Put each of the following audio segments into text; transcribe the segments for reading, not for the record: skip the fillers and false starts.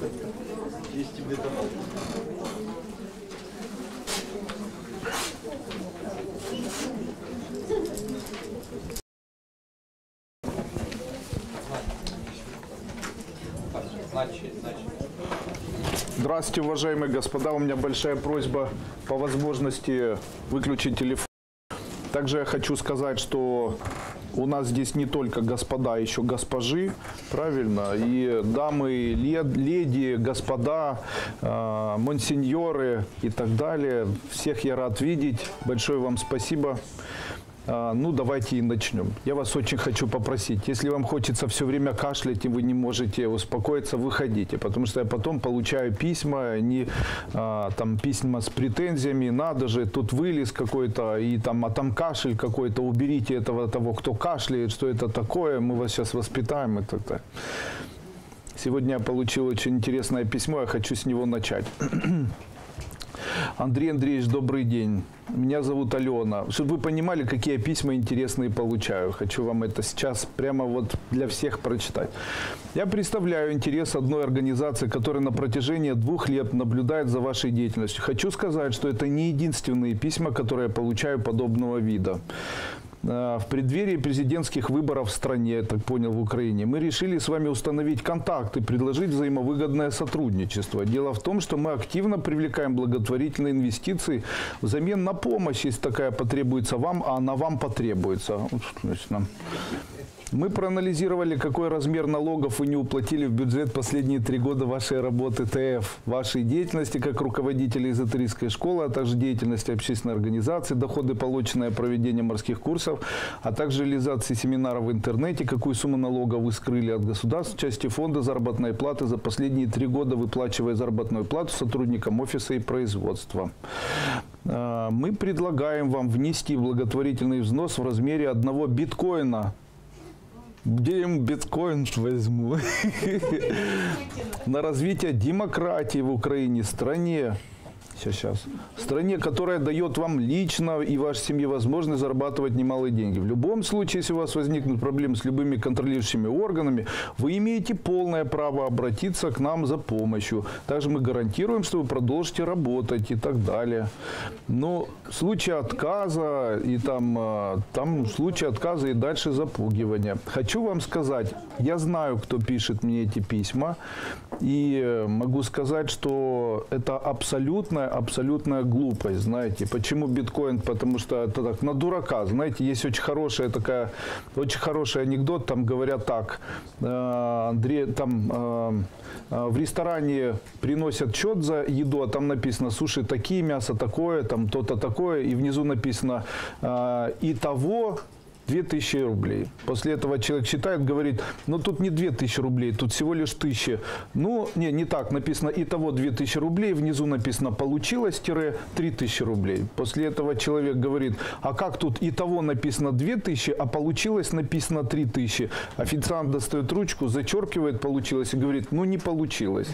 Есть тебе там. Здравствуйте, уважаемые господа. У меня большая просьба по возможности выключить телефон. Также я хочу сказать, что у нас здесь не только господа, еще госпожи, правильно? И дамы, леди, господа, монсеньоры и так далее. Всех я рад видеть. Большое вам спасибо. Ну, давайте и начнем. Я вас очень хочу попросить, если вам хочется все время кашлять и вы не можете успокоиться, выходите, потому что я потом получаю письма, там письма с претензиями, надо же, тут вылез какой-то, и там, а там кашель какой-то, уберите того, кто кашляет, что это такое, мы вас сейчас воспитаем и так далее. Сегодня я получил очень интересное письмо, я хочу с него начать. Андрей Андреевич, добрый день. Меня зовут Алена. Чтобы вы понимали, какие я письма интересные получаю. Хочу вам это сейчас прямо вот для всех прочитать. Я представляю интерес одной организации, которая на протяжении 2 лет наблюдает за вашей деятельностью. Хочу сказать, что это не единственные письма, которые я получаю подобного вида. В преддверии президентских выборов в стране, я так понял, в Украине, мы решили с вами установить контакт и предложить взаимовыгодное сотрудничество. Дело в том, что мы активно привлекаем благотворительные инвестиции взамен на помощь, если такая потребуется вам, а она вам потребуется. Мы проанализировали, какой размер налогов вы не уплатили в бюджет последние 3 года вашей работы ТФ, вашей деятельности как руководителя эзотерической школы, а также деятельности общественной организации, доходы, полученные проведением морских курсов, а также реализации семинаров в интернете, какую сумму налогов вы скрыли от государства в части фонда заработной платы за последние 3 года, выплачивая заработную плату сотрудникам офиса и производства. Мы предлагаем вам внести благотворительный взнос в размере 1 биткоина. Где я биткоин возьму? На развитие демократии в Украине, стране. Сейчас. Стране, которая дает вам лично и вашей семье возможность зарабатывать немалые деньги. В любом случае, если у вас возникнут проблемы с любыми контролирующими органами, вы имеете полное право обратиться к нам за помощью. Также мы гарантируем, что вы продолжите работать и так далее. Но в случае отказа и там случае отказа и дальше запугивания. Хочу вам сказать, я знаю, кто пишет мне эти письма, и могу сказать, что это абсолютная глупость, знаете. Почему биткоин? Потому что это так, на дурака, знаете, есть очень хороший анекдот, там говорят так, Андрей, там в ресторане приносят счет за еду, а там написано суши такие, мясо такое, там то-то такое, и внизу написано итого 2000 рублей. После этого человек считает, говорит, ну тут не 2000 рублей, тут всего лишь 1000. Ну, не так, написано итого 2000 рублей, внизу написано получилось-3000 рублей. После этого человек говорит, а как тут итого написано 2000, а получилось написано 3000. Официант достает ручку, зачеркивает получилось и говорит, ну не получилось.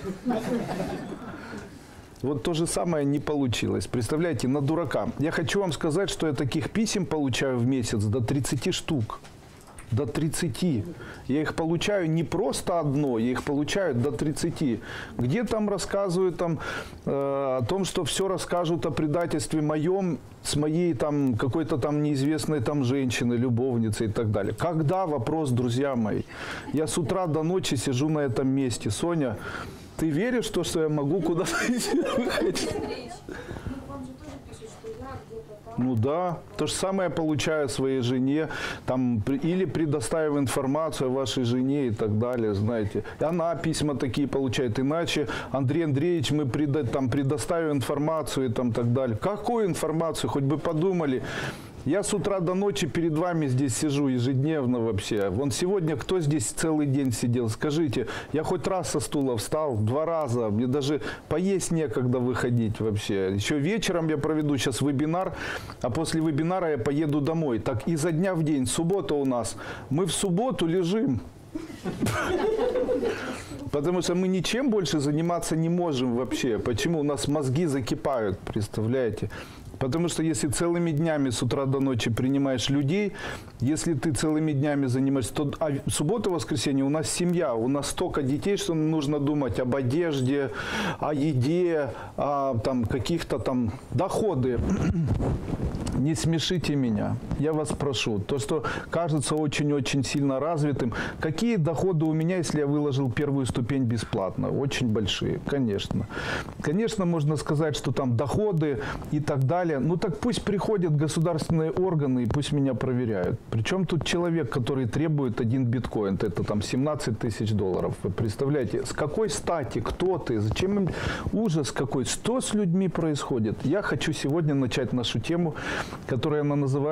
Вот то же самое не получилось. Представляете, на дурака. Я хочу вам сказать, что я таких писем получаю в месяц до 30 штук. До 30. Я их получаю не просто одно, я их получаю до 30. Где там рассказывают о том, что все расскажут о предательстве моем, с моей там какой-то там неизвестной там женщины, любовницы и так далее. Когда? Вопрос, друзья мои. Я с утра до ночи сижу на этом месте. Соня, ты веришь в то, что я могу куда-то выходить? Ну да, то же самое я получаю своей жене, там, или предоставив информацию о вашей жене и так далее, знаете. И она письма такие получает, иначе, Андрей Андреевич, мы предоставим информацию и там так далее. Какую информацию, хоть бы подумали. Я с утра до ночи перед вами здесь сижу ежедневно вообще. Вон сегодня кто здесь целый день сидел? Скажите, я хоть раз со стула встал, 2 раза. Мне даже поесть некогда выходить вообще. Еще вечером я проведу сейчас вебинар, а после вебинара я поеду домой. Так изо дня в день, суббота у нас. Мы в субботу лежим. Потому что мы ничем больше заниматься не можем вообще. Почему? У нас мозги закипают, представляете? Потому что если целыми днями с утра до ночи принимаешь людей, если ты целыми днями занимаешься, то суббота, воскресенье у нас семья, у нас столько детей, что нужно думать об одежде, о еде, о там, каких-то там доходы. Не смешите меня, я вас прошу. То, что кажется очень-очень сильно развитым. Какие доходы у меня, если я выложил первую ступень бесплатно? Очень большие, конечно. Конечно, можно сказать, что там доходы и так далее. Ну так пусть приходят государственные органы и пусть меня проверяют. Причем тут человек, который требует 1 биткоин, это там 17 тысяч долларов. Вы представляете, с какой стати, кто ты, зачем им ужас какой, что с людьми происходит? Я хочу сегодня начать нашу тему, которая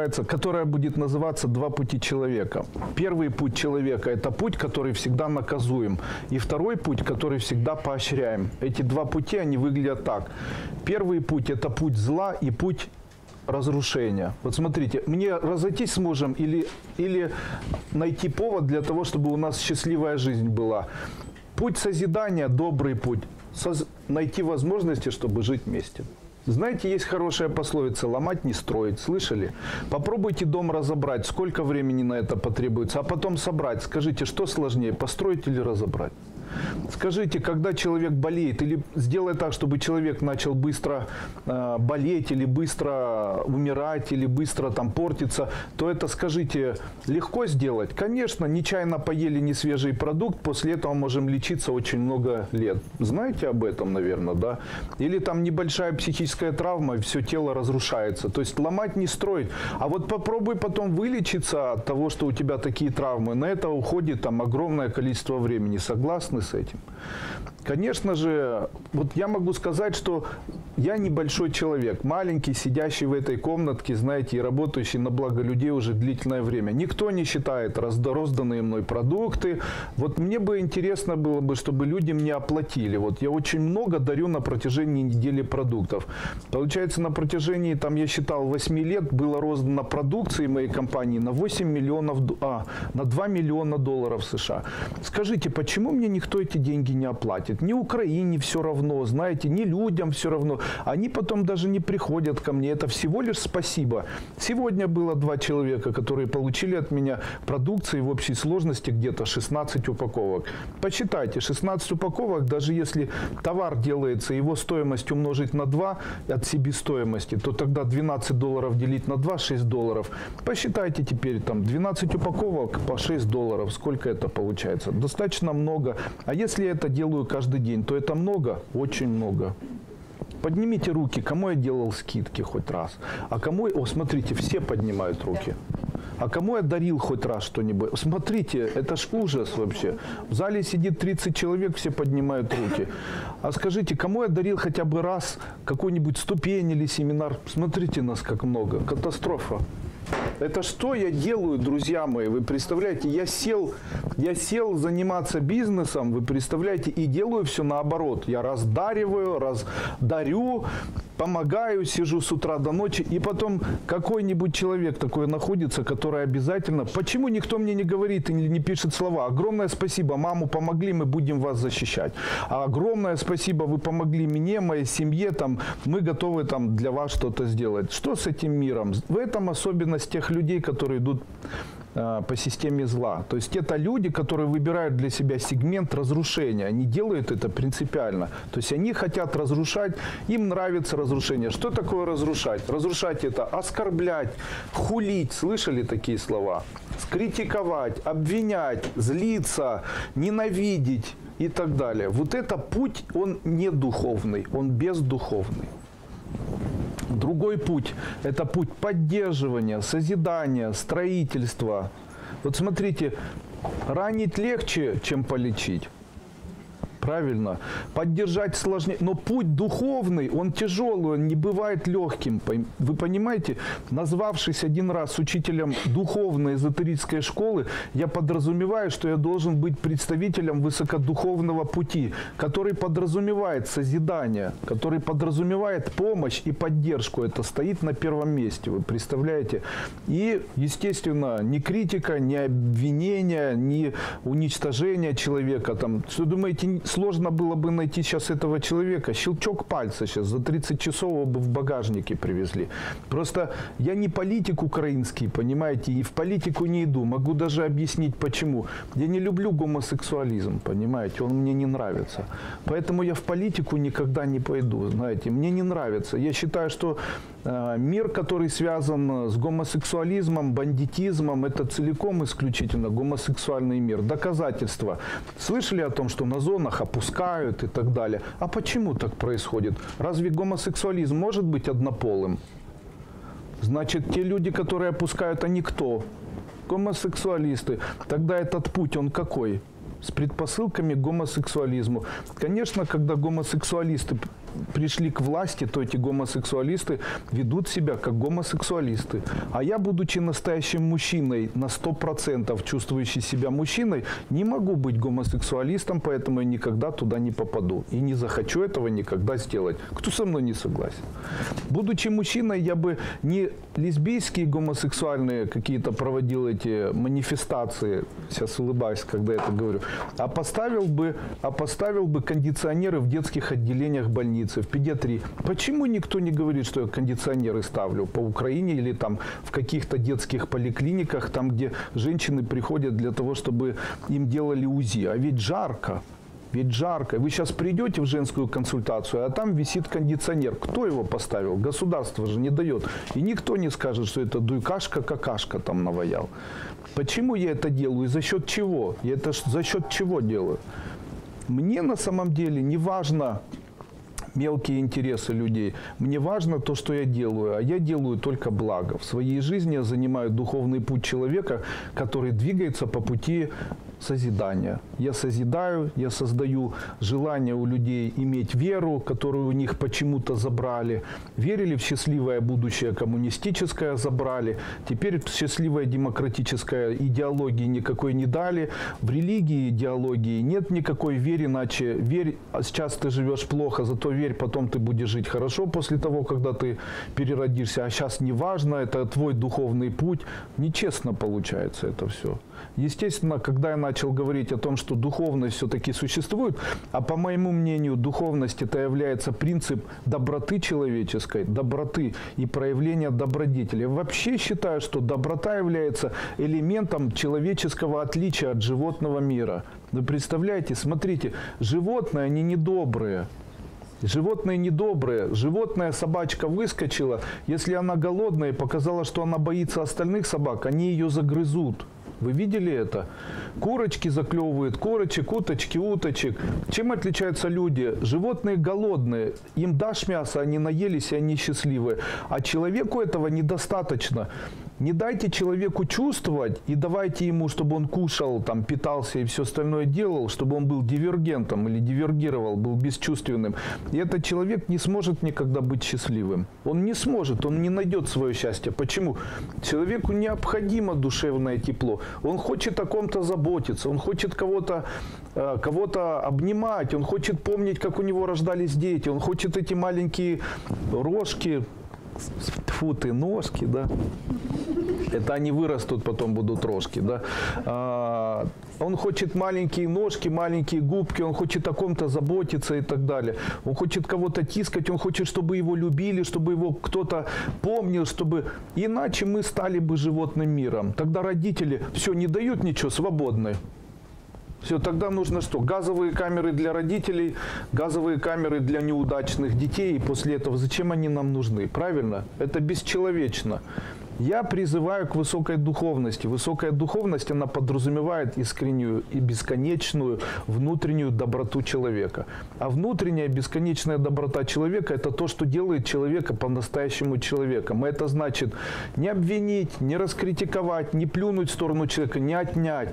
будет называться «Два пути человека». Первый путь человека – это путь, который всегда наказуем. И второй путь, который всегда поощряем. Эти два пути, они выглядят так. Первый путь – это путь зла и путь разрушения. Вот смотрите, мне разойтись с мужем или найти повод для того, чтобы у нас счастливая жизнь была. Путь созидания – добрый путь. Найти возможности, чтобы жить вместе. Знаете, есть хорошая пословица «ломать не строить». Слышали? Попробуйте дом разобрать. Сколько времени на это потребуется? А потом собрать. Скажите, что сложнее, построить или разобрать? Скажите, когда человек болеет, или сделай так, чтобы человек начал быстро болеть, или быстро умирать, или быстро там портиться, то это, скажите, легко сделать? Конечно, нечаянно поели несвежий продукт, после этого можем лечиться очень много лет. Знаете об этом, наверное, да? Или там небольшая психическая травма, и все тело разрушается. То есть ломать не строить. А вот попробуй потом вылечиться от того, что у тебя такие травмы. На это уходит там огромное количество времени. Согласны с этим? Конечно же, вот я могу сказать, что я небольшой человек, маленький, сидящий в этой комнатке, знаете, и работающий на благо людей уже длительное время. Никто не считает розданные мной продукты. Вот мне бы интересно было бы, чтобы люди мне оплатили. Вот я очень много дарю на протяжении недели продуктов. Получается, на протяжении, там я считал, 8 лет было роздано продукции моей компании на 2 миллиона долларов США. Скажите, почему мне никто эти деньги не оплатит? Ни Украине все равно, знаете, ни людям все равно. Они потом даже не приходят ко мне. Это всего лишь спасибо. Сегодня было 2 человека, которые получили от меня продукции в общей сложности где-то 16 упаковок. Посчитайте, 16 упаковок, даже если товар делается, его стоимость умножить на 2 от себестоимости, то тогда 12 долларов делить на 2, 6 долларов. Посчитайте теперь, там 12 упаковок по 6 долларов. Сколько это получается? Достаточно много. А если я это делаю каждый день, то это много? Очень много. Поднимите руки, кому я делал скидки хоть раз. А кому... О, смотрите, все поднимают руки. А кому я дарил хоть раз что-нибудь? Смотрите, это ж ужас вообще. В зале сидит 30 человек, все поднимают руки. А скажите, кому я дарил хотя бы раз какую-нибудь ступень или семинар? Смотрите, нас как много. Катастрофа. Это что я делаю, друзья мои? Вы представляете, я сел заниматься бизнесом, вы представляете, и делаю все наоборот. Я раздарю, помогаю, сижу с утра до ночи, и потом какой-нибудь человек такой находится, который обязательно... Почему никто мне не говорит или не пишет слова? Огромное спасибо, маму помогли, мы будем вас защищать. А огромное спасибо, вы помогли мне, моей семье, там, мы готовы там, для вас что-то сделать. Что с этим миром? В этом особенность тех людей, которые идут по системе зла. То есть это люди, которые выбирают для себя сегмент разрушения. Они делают это принципиально. То есть они хотят разрушать, им нравится разрушение. Что такое разрушать? Разрушать это оскорблять, хулить. Слышали такие слова? Скритиковать, обвинять, злиться, ненавидеть и так далее. Вот это путь, он не духовный, он бездуховный. Другой путь – это путь поддерживания, созидания, строительства. Вот смотрите, ранить легче, чем полечить. Правильно. Поддержать сложнее. Но путь духовный, он тяжелый, он не бывает легким. Вы понимаете, назвавшись один раз учителем духовной эзотерической школы, я подразумеваю, что я должен быть представителем высокодуховного пути, который подразумевает созидание, который подразумевает помощь и поддержку. Это стоит на первом месте, вы представляете? И, естественно, ни критика, ни обвинения, ни уничтожение человека. Там, что думаете, сложно было бы найти сейчас этого человека. Щелчок пальца сейчас за 30 часов его бы в багажнике привезли. Просто я не политик украинский, понимаете, и в политику не иду. Могу даже объяснить почему. Я не люблю гомосексуализм, понимаете, он мне не нравится. Поэтому я в политику никогда не пойду, знаете, мне не нравится. Я считаю, что мир, который связан с гомосексуализмом, бандитизмом, это целиком исключительно гомосексуальный мир. Доказательства. Слышали о том, что на зонах опускают и так далее? А почему так происходит? Разве гомосексуализм может быть однополым? Значит, те люди, которые опускают, они кто? Гомосексуалисты. Тогда этот путь, он какой? С предпосылками к гомосексуализму. Конечно, когда гомосексуалисты пришли к власти, то эти гомосексуалисты ведут себя как гомосексуалисты. А я, будучи настоящим мужчиной, на 100% чувствующий себя мужчиной, не могу быть гомосексуалистом, поэтому я никогда туда не попаду. И не захочу этого никогда сделать. Кто со мной не согласен? Будучи мужчиной, я бы не лесбийские, гомосексуальные какие-то проводил эти манифестации, сейчас улыбаюсь, когда это говорю, а поставил бы кондиционеры в детских отделениях больниц, в педиатрии. Почему никто не говорит, что я кондиционеры ставлю по Украине или там в каких-то детских поликлиниках, там, где женщины приходят для того, чтобы им делали УЗИ? А ведь жарко. Ведь жарко. Вы сейчас придете в женскую консультацию, а там висит кондиционер. Кто его поставил? Государство же не дает. И никто не скажет, что это дуйкашка, какашка там наваял. Почему я это делаю и за счет чего? Я это за счет чего делаю? Мне на самом деле не важно мелкие интересы людей. Мне важно то, что я делаю, а я делаю только благо. В своей жизни я занимаю духовный путь человека, который двигается по пути созидания. Я созидаю, я создаю желание у людей иметь веру, которую у них почему-то забрали. Верили в счастливое будущее коммунистическое, забрали. Теперь счастливая демократическая идеологии никакой не дали. В религии идеологии нет никакой веры, иначе верь, сейчас ты живешь плохо, зато верь, потом ты будешь жить хорошо после того, когда ты переродишься. А сейчас не важно, это твой духовный путь. Нечестно получается это все. Естественно, когда я начал говорить о том, что духовность все-таки существует, а по моему мнению, духовность это является принцип доброты человеческой, доброты и проявления добродетели. Я вообще считаю, что доброта является элементом человеческого отличия от животного мира. Вы представляете, смотрите, животные, они недобрые. Животные недобрые. Животная собачка выскочила, если она голодная и показала, что она боится остальных собак, они ее загрызут. Вы видели это? Курочки заклевывают курочек, уточки уточек. Чем отличаются люди? Животные голодные. Им дашь мясо, они наелись, и они счастливы. А человеку этого недостаточно. Не дайте человеку чувствовать и давайте ему, чтобы он кушал, там, питался и все остальное делал, чтобы он был дивергентом или дивергировал, был бесчувственным. И этот человек не сможет никогда быть счастливым. Он не сможет, он не найдет свое счастье. Почему? Человеку необходимо душевное тепло. Он хочет о ком-то заботиться, он хочет кого-то обнимать, он хочет помнить, как у него рождались дети, он хочет эти маленькие рожки, тьфу ты, ножки, да. Это они вырастут, потом будут рожки, да. Он хочет маленькие ножки, маленькие губки, он хочет о ком-то заботиться и так далее. Он хочет кого-то тискать, он хочет, чтобы его любили, чтобы его кто-то помнил, чтобы... Иначе мы стали бы животным миром. Тогда родители все не дают ничего, свободны. Все, тогда нужно что? Газовые камеры для родителей, газовые камеры для неудачных детей. И после этого зачем они нам нужны? Правильно? Это бесчеловечно. Я призываю к высокой духовности. Высокая духовность, она подразумевает искреннюю и бесконечную внутреннюю доброту человека. А внутренняя бесконечная доброта человека – это то, что делает человека по-настоящему человеком. И это значит не обвинить, не раскритиковать, не плюнуть в сторону человека, не отнять.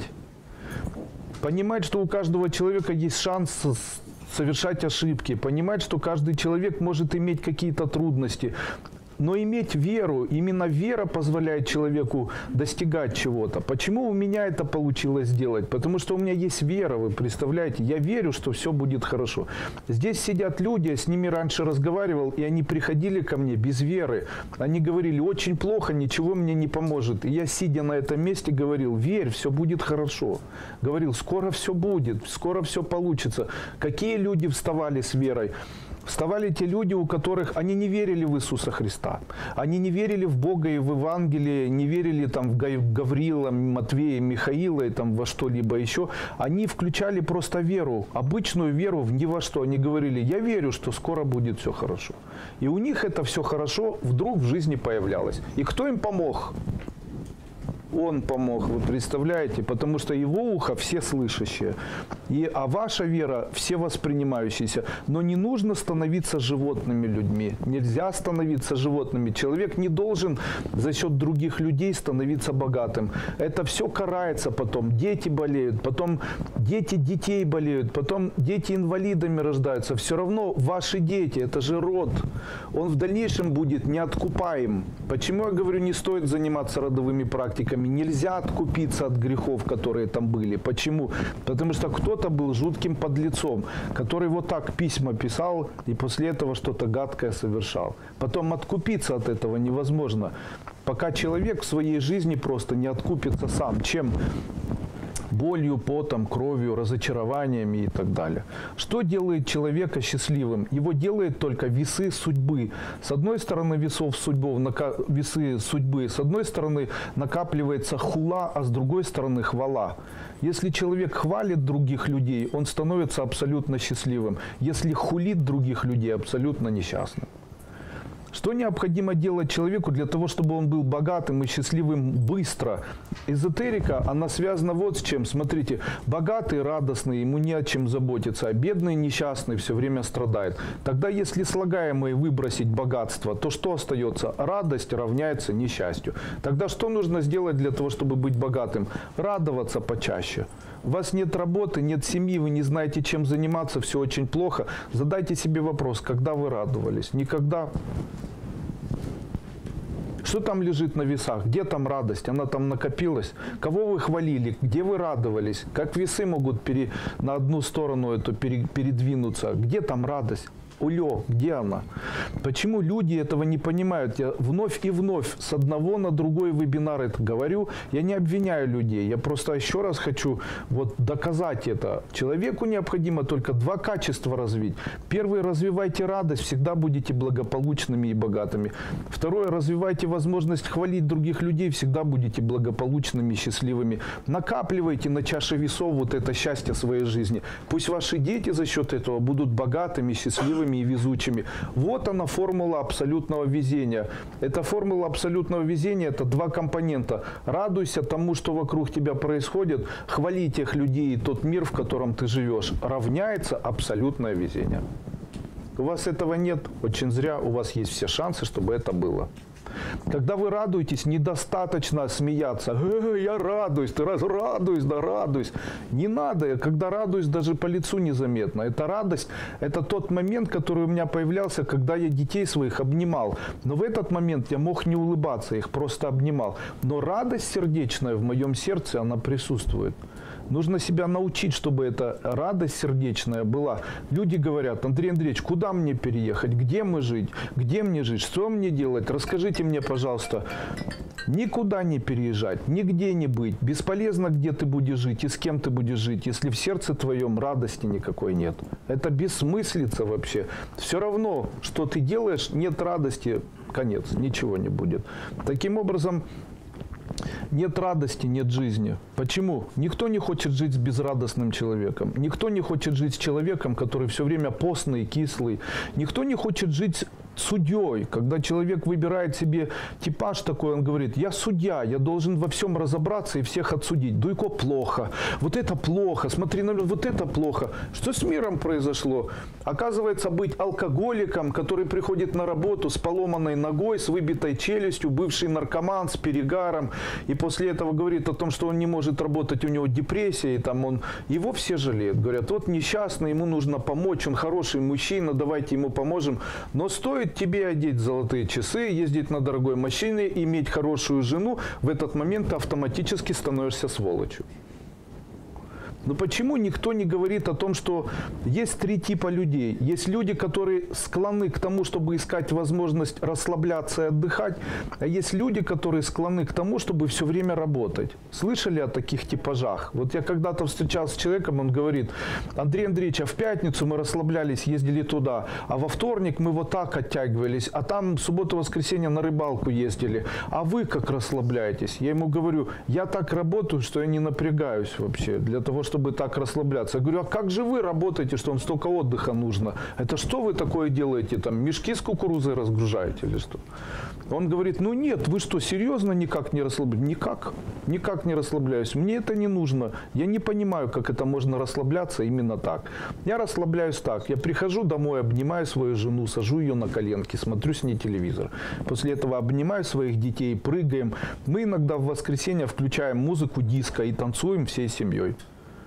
Понимать, что у каждого человека есть шанс совершать ошибки. Понимать, что каждый человек может иметь какие-то трудности. Но иметь веру, именно вера позволяет человеку достигать чего-то. Почему у меня это получилось сделать? Потому что у меня есть вера, вы представляете? Я верю, что все будет хорошо. Здесь сидят люди, я с ними раньше разговаривал, и они приходили ко мне без веры. Они говорили, очень плохо, ничего мне не поможет. И я, сидя на этом месте, говорил, верь, все будет хорошо. Говорил, скоро все будет, скоро все получится. Какие люди вставали с верой? Вставали те люди, у которых они не верили в Иисуса Христа. Они не верили в Бога и в Евангелие, не верили там, в Гавриила, Матвея, Михаила и там, во что-либо еще. Они включали просто веру, обычную веру в ни во что. Они говорили, я верю, что скоро будет все хорошо. И у них это все хорошо вдруг в жизни появлялось. И кто им помог? Он помог, вы представляете? Потому что его ухо все слышащие, а ваша вера все воспринимающиеся. Но не нужно становиться животными людьми. Нельзя становиться животными. Человек не должен за счет других людей становиться богатым. Это все карается потом. Дети болеют, потом дети детей болеют, потом дети инвалидами рождаются. Все равно ваши дети, это же род. Он в дальнейшем будет неоткупаем. Почему я говорю, не стоит заниматься родовыми практиками? Нельзя откупиться от грехов, которые там были. Почему? Потому что кто-то был жутким подлецом, который вот так письма писал и после этого что-то гадкое совершал. Потом откупиться от этого невозможно, пока человек в своей жизни просто не откупится сам. Чем? Болью, потом, кровью, разочарованиями и так далее. Что делает человека счастливым? Его делает только весы судьбы. С одной стороны весы судьбы, с одной стороны накапливается хула, а с другой стороны хвала. Если человек хвалит других людей, он становится абсолютно счастливым. Если хулит других людей, абсолютно несчастным. Что необходимо делать человеку для того, чтобы он был богатым и счастливым быстро? Эзотерика, она связана вот с чем. Смотрите, богатый, радостный, ему не о чем заботиться, а бедный, несчастный, все время страдает. Тогда, если слагаемое выбросить богатство, то что остается? Радость равняется несчастью. Тогда что нужно сделать для того, чтобы быть богатым? Радоваться почаще. У вас нет работы, нет семьи, вы не знаете, чем заниматься, все очень плохо. Задайте себе вопрос, когда вы радовались? Никогда. Что там лежит на весах? Где там радость? Она там накопилась? Кого вы хвалили? Где вы радовались? Как весы могут на одну сторону передвинуться? Где там радость? Улё, где она? Почему люди этого не понимают? Я вновь и вновь с одного на другой вебинар это говорю. Я не обвиняю людей. Я просто еще раз хочу доказать это. Человеку необходимо только два качества развить. Первое, развивайте радость, всегда будете благополучными и богатыми. Второе, развивайте возможность хвалить других людей, всегда будете благополучными и счастливыми. Накапливайте на чаше весов вот это счастье своей жизни. Пусть ваши дети за счет этого будут богатыми, счастливыми и везучими. Вот она, формула абсолютного везения. Эта формула абсолютного везения – это два компонента. Радуйся тому, что вокруг тебя происходит, хвали тех людей и тот мир, в котором ты живешь. Равняется абсолютное везение. У вас этого нет, очень зря, у вас есть все шансы, чтобы это было. Когда вы радуетесь, недостаточно смеяться. Я радуюсь, ты радуюсь, да радуюсь. Не надо, когда радуюсь, даже по лицу незаметно. Эта радость, это тот момент, который у меня появлялся, когда я детей своих обнимал. Но в этот момент я мог не улыбаться, их просто обнимал. Но радость сердечная в моем сердце, она присутствует. Нужно себя научить, чтобы эта радость сердечная была. Люди говорят, Андрей Андреевич, куда мне переехать? Где мы жить? Где мне жить? Что мне делать? Расскажите мне, пожалуйста. Никуда не переезжать, нигде не быть. Бесполезно, где ты будешь жить и с кем ты будешь жить, если в сердце твоем радости никакой нет. Это бессмыслица вообще. Все равно, что ты делаешь, нет радости, конец, ничего не будет. Таким образом, нет радости, нет жизни. Почему? Никто не хочет жить с безрадостным человеком. Никто не хочет жить с человеком, который все время постный, кислый. Никто не хочет жить судьей. Когда человек выбирает себе типаж такой, он говорит, я судья, я должен во всем разобраться и всех отсудить. Дуйко плохо, вот это плохо, смотри, вот это плохо. Что с миром произошло? Оказывается, быть алкоголиком, который приходит на работу с поломанной ногой, с выбитой челюстью, бывший наркоман с перегаром, и после этого говорит о том, что он не может работать, у него депрессия, и там его все жалеют. Говорят, вот несчастный, ему нужно помочь, он хороший мужчина, давайте ему поможем. Но стоит стоит тебе одеть золотые часы, ездить на дорогой машине, иметь хорошую жену, в этот момент ты автоматически становишься сволочью. Но почему никто не говорит о том, что есть три типа людей? Есть люди, которые склонны к тому, чтобы искать возможность расслабляться и отдыхать, а есть люди, которые склонны к тому, чтобы все время работать. Слышали о таких типажах? Вот я когда-то встречался с человеком, он говорит: Андрей Андреевич, а в пятницу мы расслаблялись, ездили туда, а во вторник мы вот так оттягивались, а там в субботу-воскресенье на рыбалку ездили. А вы как расслабляетесь? Я ему говорю: я так работаю, что я не напрягаюсь вообще для того, чтобы так расслабляться. Я говорю: а как же вы работаете, что вам столько отдыха нужно? Это что вы такое делаете? Там мешки с кукурузой разгружаете или что? Он говорит: ну нет, вы что, серьезно никак не расслабляетесь? Никак. Никак не расслабляюсь. Мне это не нужно. Я не понимаю, как это можно расслабляться именно так. Я расслабляюсь так. Я прихожу домой, обнимаю свою жену, сажу ее на коленки, смотрю с ней телевизор. После этого обнимаю своих детей, прыгаем. Мы иногда в воскресенье включаем музыку диско и танцуем всей семьей.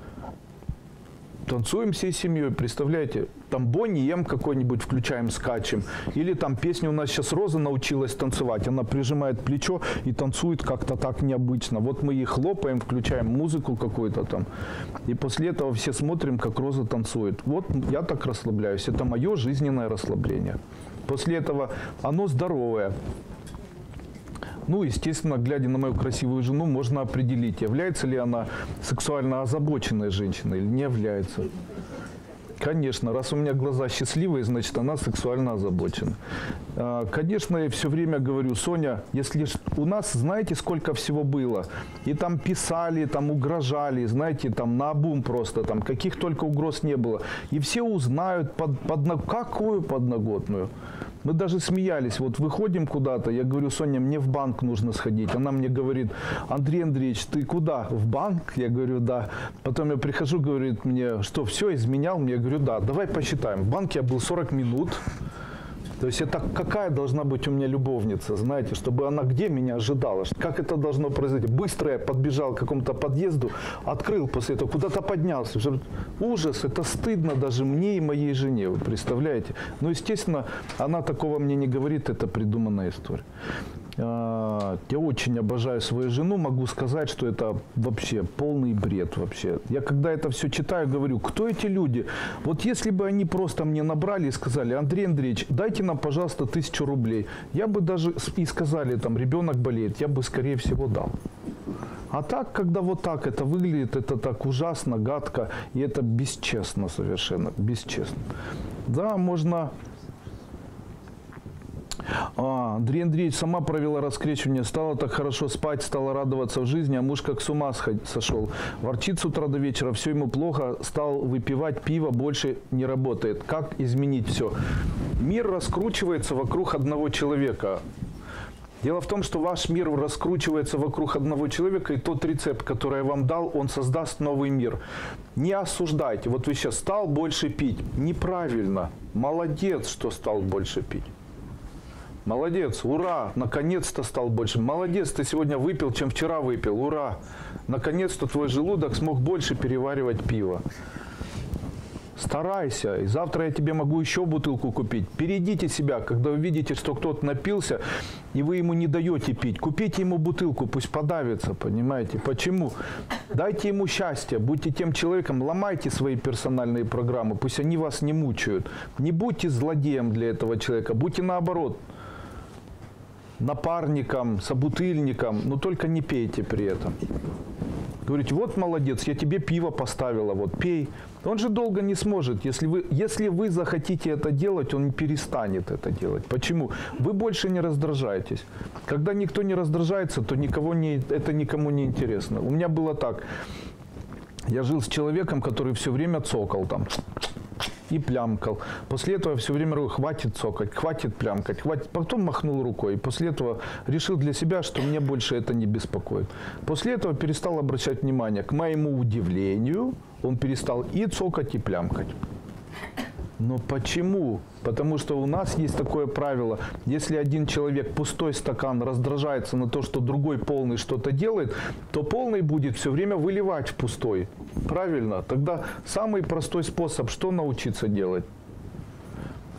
Танцуем всей семьей, представляете? Там Бонни М какой-нибудь включаем, скачем. Или там песня у нас сейчас Роза научилась танцевать. Она прижимает плечо и танцует как-то так необычно. Вот мы ей хлопаем, включаем музыку какую-то там. И после этого все смотрим, как Роза танцует. Вот я так расслабляюсь. Это мое жизненное расслабление. После этого оно здоровое. Ну, естественно, глядя на мою красивую жену, можно определить, является ли она сексуально озабоченной женщиной или не является. Конечно, раз у меня глаза счастливые, значит, она сексуально озабочена. Конечно, я все время говорю: Соня, если у нас, знаете, сколько всего было? И там писали, там угрожали, знаете, там наобум просто, там каких только угроз не было. И все узнают, какую подноготную. Мы даже смеялись, вот выходим куда-то, я говорю: Соня, мне в банк нужно сходить. Она мне говорит: Андрей Андреевич, ты куда? В банк? Я говорю: да. Потом я прихожу, говорит мне: что, все, изменял? Я говорю: да, давай посчитаем. В банке я был 40 минут. То есть это какая должна быть у меня любовница, знаете, чтобы она где меня ожидала, как это должно произойти. Быстро я подбежал к какому-то подъезду, открыл после этого, куда-то поднялся. Ужас, это стыдно даже мне и моей жене, вы представляете? Но, естественно, она такого мне не говорит, это придуманная история. Я очень обожаю свою жену, могу сказать, что это вообще полный бред вообще. Я когда это все читаю, говорю: кто эти люди? Вот если бы они просто мне набрали и сказали: Андрей Андреевич, дайте нам, пожалуйста, 1000 рублей. Я бы даже и сказали, там, ребенок болеет, я бы, скорее всего, дал. А так, когда вот так это выглядит, это так ужасно, гадко, и это бесчестно совершенно, бесчестно. Да, можно... Андрей Андреевич, сама провела раскрещивание, стала так хорошо спать, стала радоваться в жизни, а муж как с ума сошел. Ворчит с утра до вечера, все ему плохо, стал выпивать пиво, больше не работает. Как изменить все? Мир раскручивается вокруг одного человека. Дело в том, что ваш мир раскручивается вокруг одного человека, и тот рецепт, который я вам дал, он создаст новый мир. Не осуждайте. Вот вы сейчас стал больше пить. Неправильно. Молодец, что стал больше пить. Молодец, ура, наконец-то стал больше. Молодец, ты сегодня выпил, чем вчера выпил, ура. Наконец-то твой желудок смог больше переваривать пиво. Старайся, и завтра я тебе могу еще бутылку купить. Берегите себя, когда вы видите, что кто-то напился, и вы ему не даете пить. Купите ему бутылку, пусть подавится, понимаете? Почему? Дайте ему счастье, будьте тем человеком, ломайте свои персональные программы, пусть они вас не мучают. Не будьте злодеем для этого человека, будьте наоборот. Напарником, собутыльником, но только не пейте при этом. Говорите: вот молодец, я тебе пиво поставила, вот пей. Он же долго не сможет. Если вы захотите это делать, он перестанет это делать. Почему? Вы больше не раздражаетесь. Когда никто не раздражается, то это никому не интересно. У меня было так. Я жил с человеком, который все время цокал там и плямкал. После этого я все время говорю: хватит цокать, хватит плямкать, хватит. Потом махнул рукой. И после этого решил для себя, что мне больше это не беспокоит. После этого перестал обращать внимание. К моему удивлению, он перестал и цокать, и плямкать. Но почему? Потому что у нас есть такое правило: если один человек, пустой стакан, раздражается на то, что другой полный что-то делает, то полный будет все время выливать в пустой. Правильно? Тогда самый простой способ, что научиться делать?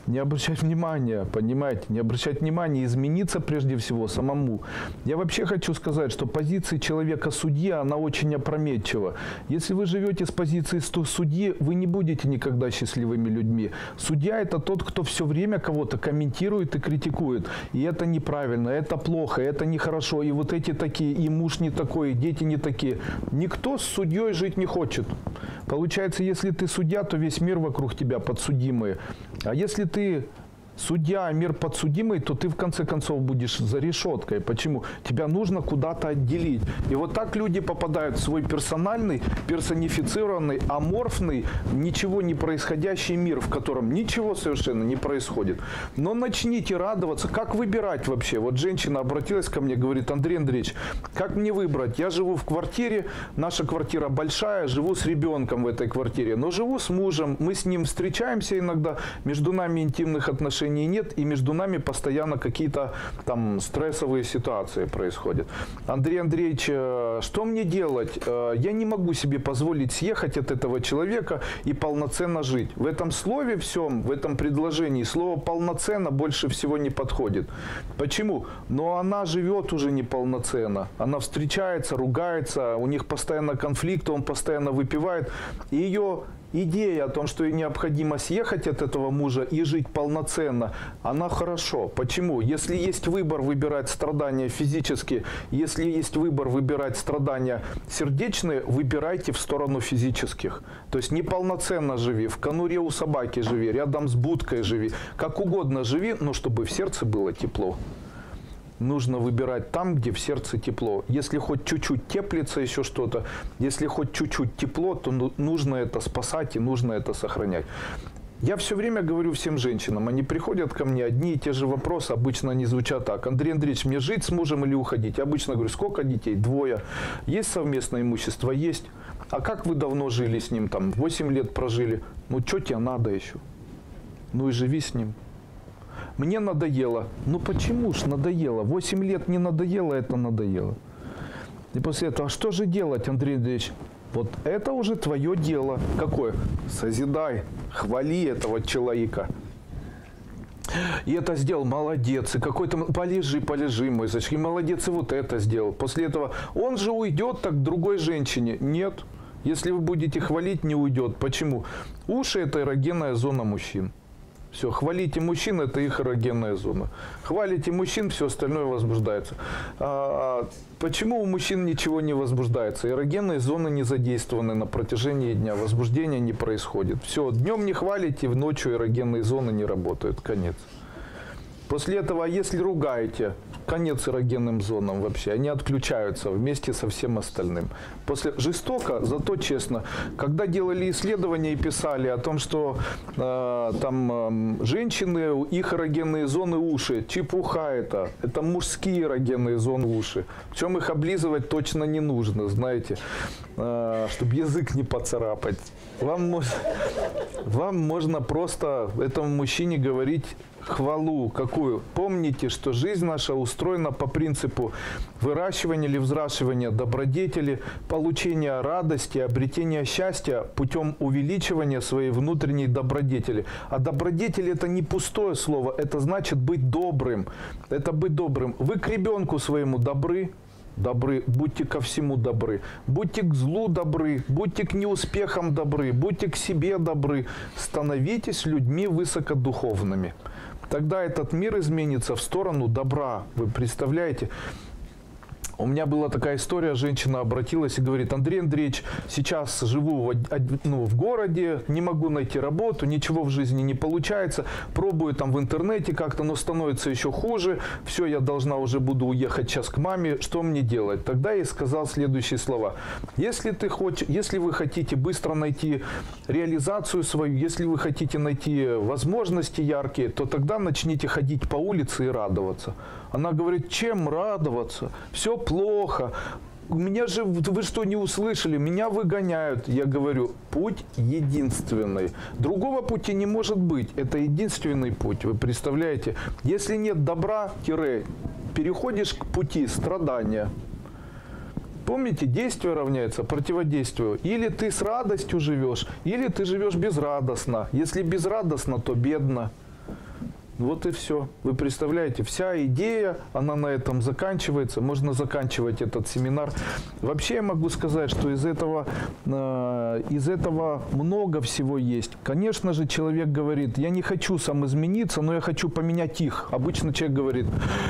Не обращать внимания, понимаете, не обращать внимания, измениться прежде всего самому. Я вообще хочу сказать, что позиция человека-судья, она очень опрометчива. Если вы живете с позиции судьи, вы не будете никогда счастливыми людьми. Судья – это тот, кто все время кого-то комментирует и критикует. И это неправильно, это плохо, это нехорошо, и вот эти такие, и муж не такой, и дети не такие. Никто с судьей жить не хочет. Получается, если ты судья, то весь мир вокруг тебя подсудимый. А если ты судья, а мир подсудимый, то ты в конце концов будешь за решеткой. Почему? Тебя нужно куда-то отделить. И вот так люди попадают в свой персональный, персонифицированный, аморфный, ничего не происходящий мир, в котором ничего совершенно не происходит. Но начните радоваться. Как выбирать вообще? Вот женщина обратилась ко мне, говорит: Андрей Андреевич, как мне выбрать? Я живу в квартире, наша квартира большая, живу с ребенком в этой квартире, но живу с мужем, мы с ним встречаемся иногда, между нами интимных отношений нет, и между нами постоянно какие-то там стрессовые ситуации происходят. Андрей Андреевич, что мне делать? Я не могу себе позволить съехать от этого человека и полноценно жить. В этом слове всем, в этом предложении слово «полноценно» больше всего не подходит. Почему? Но она живет уже неполноценно. Она встречается, ругается, у них постоянно конфликт, он постоянно выпивает. И ее идея о том, что ей необходимо съехать от этого мужа и жить полноценно, она хорошо. Почему? Если есть выбор выбирать страдания физические, если есть выбор выбирать страдания сердечные, выбирайте в сторону физических. То есть неполноценно живи, в конуре у собаки живи, рядом с будкой живи, как угодно живи, но чтобы в сердце было тепло. Нужно выбирать там, где в сердце тепло. Если хоть чуть-чуть теплится еще что-то, если хоть чуть-чуть тепло, то нужно это спасать и нужно это сохранять. Я все время говорю всем женщинам, они приходят ко мне, одни и те же вопросы, обычно они звучат так: Андрей Андреевич, мне жить с мужем или уходить? Я обычно говорю: сколько детей? 2. Есть совместное имущество? Есть. А как вы давно жили с ним? Там 8 лет прожили. Ну, что тебе надо еще? Ну и живи с ним. Мне надоело. Ну почему ж надоело? 8 лет не надоело, это надоело. И после этого, а что же делать, Андрей Андреевич? Вот это уже твое дело. Какое? Созидай, хвали этого человека. И это сделал, молодец. И какой-то, полежи, мой зайчик, и молодец, и вот это сделал. После этого, он же уйдет так к другой женщине. Нет. Если вы будете хвалить, не уйдет. Почему? Уши – это эрогенная зона мужчин. Все, хвалите мужчин, это их эрогенная зона. Хвалите мужчин, все остальное возбуждается. Почему у мужчин ничего не возбуждается? Эрогенные зоны не задействованы на протяжении дня, возбуждения не происходит. Все, днем не хвалите, ночью эрогенные зоны не работают, конец. После этого, если ругаете, конец эрогенным зонам вообще, они отключаются вместе со всем остальным. После жестоко, зато честно. Когда делали исследования и писали о том, что женщины, их эрогенные зоны уши, чепуха это мужские эрогенные зоны уши. Причем их облизывать точно не нужно, знаете, чтобы язык не поцарапать. Вам можно просто этому мужчине говорить хвалу какую. Помните, что жизнь наша устроена по принципу выращивания или взращивания добродетели, получения радости, обретения счастья путем увеличивания своей внутренней добродетели. А добродетель – это не пустое слово, это значит быть добрым. Это быть добрым. Вы к ребенку своему добры. Будьте ко всему добры, будьте к злу добры, будьте к неуспехам добры, будьте к себе добры, становитесь людьми высокодуховными. Тогда этот мир изменится в сторону добра. Вы представляете? У меня была такая история, женщина обратилась и говорит: Андрей Андреевич, сейчас живу в городе, не могу найти работу, ничего в жизни не получается, пробую там в интернете как-то, но становится еще хуже, все, я буду уехать сейчас к маме, что мне делать? Тогда я ей сказал следующие слова: если вы хотите быстро найти реализацию свою, если вы хотите найти возможности яркие, то тогда начните ходить по улице и радоваться. Она говорит: чем радоваться? Все плохо. Меня же, вы что, не услышали? Меня выгоняют. Я говорю: путь единственный. Другого пути не может быть. Это единственный путь. Вы представляете? Если нет добра, переходишь к пути страдания. Помните, действие равняется противодействию. Или ты с радостью живешь, или ты живешь безрадостно. Если безрадостно, то бедно. Вот и все. Вы представляете, вся идея, она на этом заканчивается. Можно заканчивать этот семинар. Вообще я могу сказать, что из этого много всего есть. Конечно же, человек говорит, я не хочу сам измениться, но я хочу поменять их. Обычно человек говорит,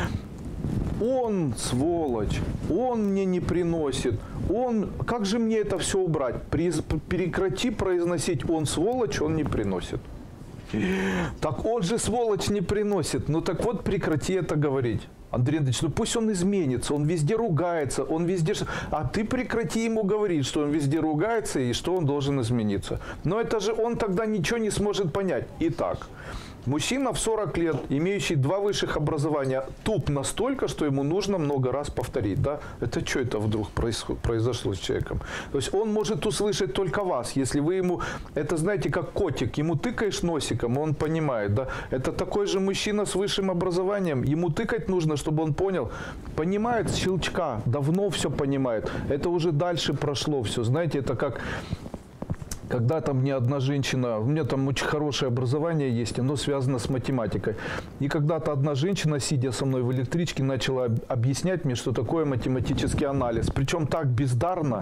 он сволочь, он мне не приносит, как же мне это все убрать? Прекрати произносить он сволочь, он не приносит. Так он же сволочь не приносит. Ну так вот прекрати это говорить. Андрей Андреевич, ну пусть он изменится, он везде ругается, он везде... А ты прекрати ему говорить, что он везде ругается и что он должен измениться. Но это же он тогда ничего не сможет понять. Итак, мужчина в 40 лет, имеющий 2 высших образования, туп настолько, что ему нужно много раз повторить. Да? Это что это вдруг произошло с человеком? То есть он может услышать только вас, если вы ему... Это знаете, как котик, ему тыкаешь носиком, он понимает. Да? Это такой же мужчина с высшим образованием, ему тыкать нужно, чтобы он понял. Понимает с щелчка, давно все понимает. Это уже дальше прошло все. Знаете, это как... Когда-то мне одна женщина, у меня там очень хорошее образование есть, оно связано с математикой. И когда-то одна женщина, сидя со мной в электричке, начала объяснять мне, что такое математический анализ. Причем так бездарно,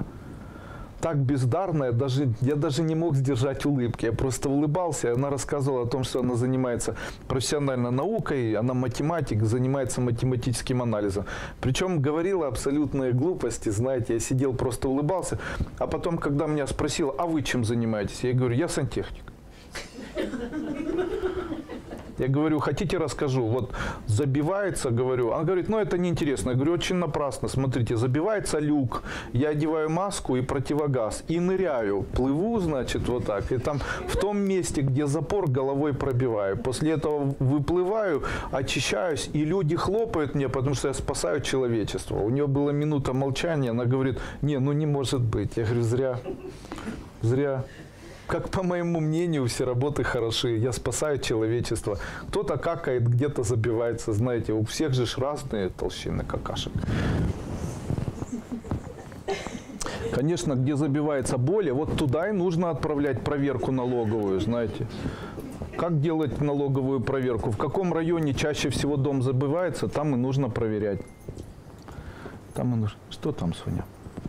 я даже не мог сдержать улыбки. Я просто улыбался, и она рассказывала о том, что она занимается профессиональной наукой, она математик, занимается математическим анализом. Причем говорила абсолютные глупости, знаете, я сидел, просто улыбался. А потом, когда меня спросила, а вы чем занимаетесь? Я говорю, я сантехник. Я говорю, хотите расскажу? Вот забивается, говорю. Она говорит, ну это неинтересно. Я говорю, очень напрасно. Смотрите, забивается люк, я одеваю маску и противогаз и ныряю. Плыву, значит, вот так. И там в том месте, где запор, головой пробиваю. После этого выплываю, очищаюсь, и люди хлопают мне, потому что я спасаю человечество. У нее была минута молчания, она говорит, не, ну не может быть. Я говорю, зря. Как по моему мнению, все работы хороши. Я спасаю человечество. Кто-то какает, где-то забивается. Знаете, у всех же разные толщины какашек. Конечно, где забивается более, вот туда и нужно отправлять проверку налоговую, знаете. Как делать налоговую проверку? В каком районе чаще всего дом забивается, там и нужно проверять. Там и нужно... Что там, Соня?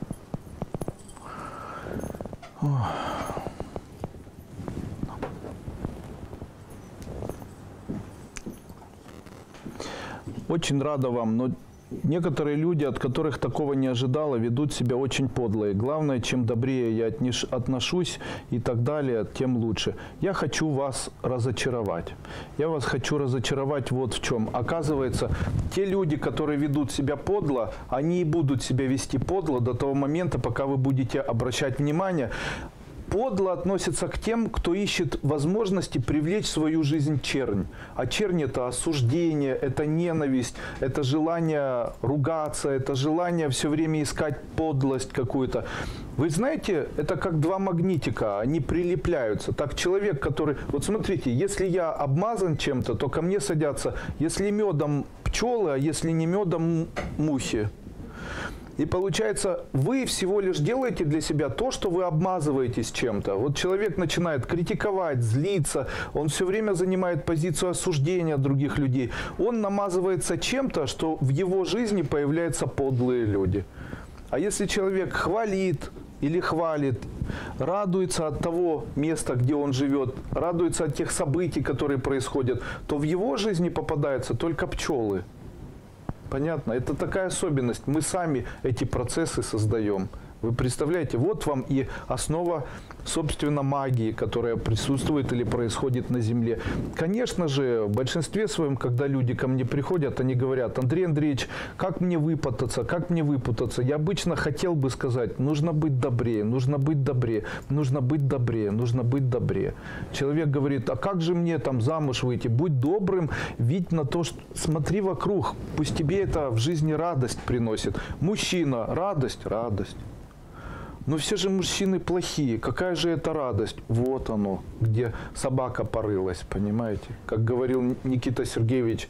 Очень рада вам, но некоторые люди, от которых такого не ожидала, ведут себя очень подло. И главное, чем добрее я отношусь и так далее, тем лучше. Я хочу вас разочаровать. Я вас хочу разочаровать вот в чем. Оказывается, те люди, которые ведут себя подло, они и будут себя вести подло до того момента, пока вы будете обращать внимание. Подло относится к тем, кто ищет возможности привлечь в свою жизнь чернь. А чернь – это осуждение, это ненависть, это желание ругаться, это желание все время искать подлость какую-то. Вы знаете, это как 2 магнитика, они прилепляются. Так человек, который… Вот смотрите, если я обмазан чем-то, то ко мне садятся, если медом пчелы, а если не медом мухи. И получается, вы всего лишь делаете для себя то, что вы обмазываетесь чем-то. Вот человек начинает критиковать, злиться, он все время занимает позицию осуждения других людей. Он намазывается чем-то, что в его жизни появляются подлые люди. А если человек хвалит или хвалит, радуется от того места, где он живет, радуется от тех событий, которые происходят, то в его жизни попадаются только пчелы. Понятно? Это такая особенность. Мы сами эти процессы создаем. Вы представляете, вот вам и основа, собственно, магии, которая присутствует или происходит на Земле. Конечно же, в большинстве своем, когда люди ко мне приходят, они говорят, Андрей Андреевич, как мне выпутаться, как мне выпутаться? Я обычно хотел бы сказать, нужно быть добрее, нужно быть добрее, нужно быть добрее, нужно быть добрее. Человек говорит, а как же мне там замуж выйти? Будь добрым, видь на то, что смотри вокруг, пусть тебе это в жизни радость приносит. Мужчина, радость, радость. Но все же мужчины плохие. Какая же это радость? Вот оно, где собака порылась, понимаете? Как говорил Никита Сергеевич,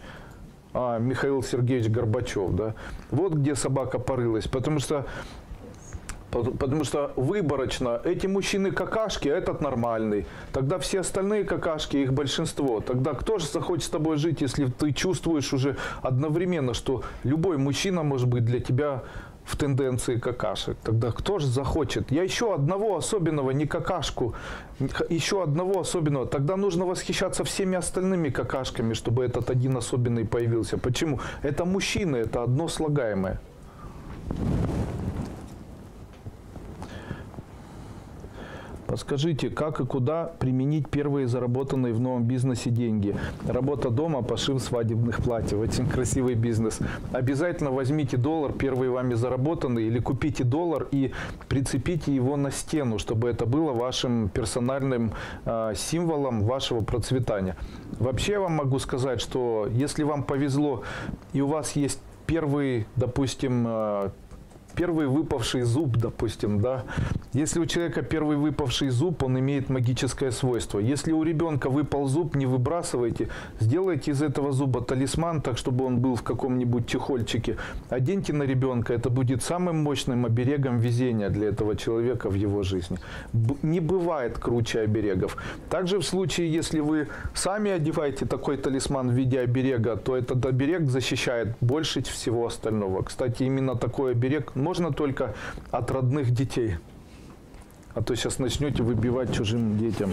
Михаил Сергеевич Горбачев, да? Вот где собака порылась. Потому что Потому что выборочно эти мужчины какашки, а этот нормальный. Тогда все остальные какашки, их большинство. Тогда кто же захочет с тобой жить, если ты чувствуешь уже одновременно, что любой мужчина может быть для тебя в тенденции какашек? Тогда кто же захочет? Я еще одного особенного, не какашку, еще одного особенного. Тогда нужно восхищаться всеми остальными какашками, чтобы этот один особенный появился. Почему? Это мужчины, это одно слагаемое. Подскажите, как и куда применить первые заработанные в новом бизнесе деньги? Работа дома, пошив свадебных платьев. Очень красивый бизнес. Обязательно возьмите доллар, первый вами заработанный, или купите доллар и прицепите его на стену, чтобы это было вашим персональным символом вашего процветания. Вообще я вам могу сказать, что если вам повезло и у вас есть первый, допустим, первый выпавший зуб, допустим, да. Если у человека первый выпавший зуб, он имеет магическое свойство. Если у ребенка выпал зуб, не выбрасывайте, сделайте из этого зуба талисман, так чтобы он был в каком-нибудь чехольчике. Оденьте на ребенка, это будет самым мощным оберегом везения для этого человека в его жизни. Не бывает круче оберегов. Также в случае, если вы сами одеваете такой талисман в виде оберега, то этот оберег защищает больше всего остального. Кстати, именно такой оберег можно только от родных детей. А то сейчас начнете выбивать чужим детям.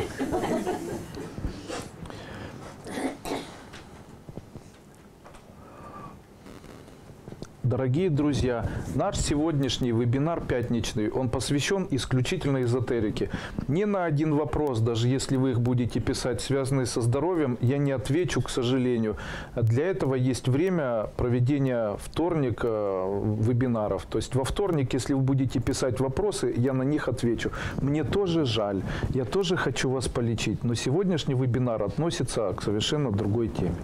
Дорогие друзья, наш сегодняшний вебинар пятничный, он посвящен исключительно эзотерике. Ни на один вопрос, даже если вы их будете писать, связанные со здоровьем, я не отвечу, к сожалению. Для этого есть время проведения вторник вебинаров. То есть во вторник, если вы будете писать вопросы, я на них отвечу. Мне тоже жаль, я тоже хочу вас полечить, но сегодняшний вебинар относится к совершенно другой теме.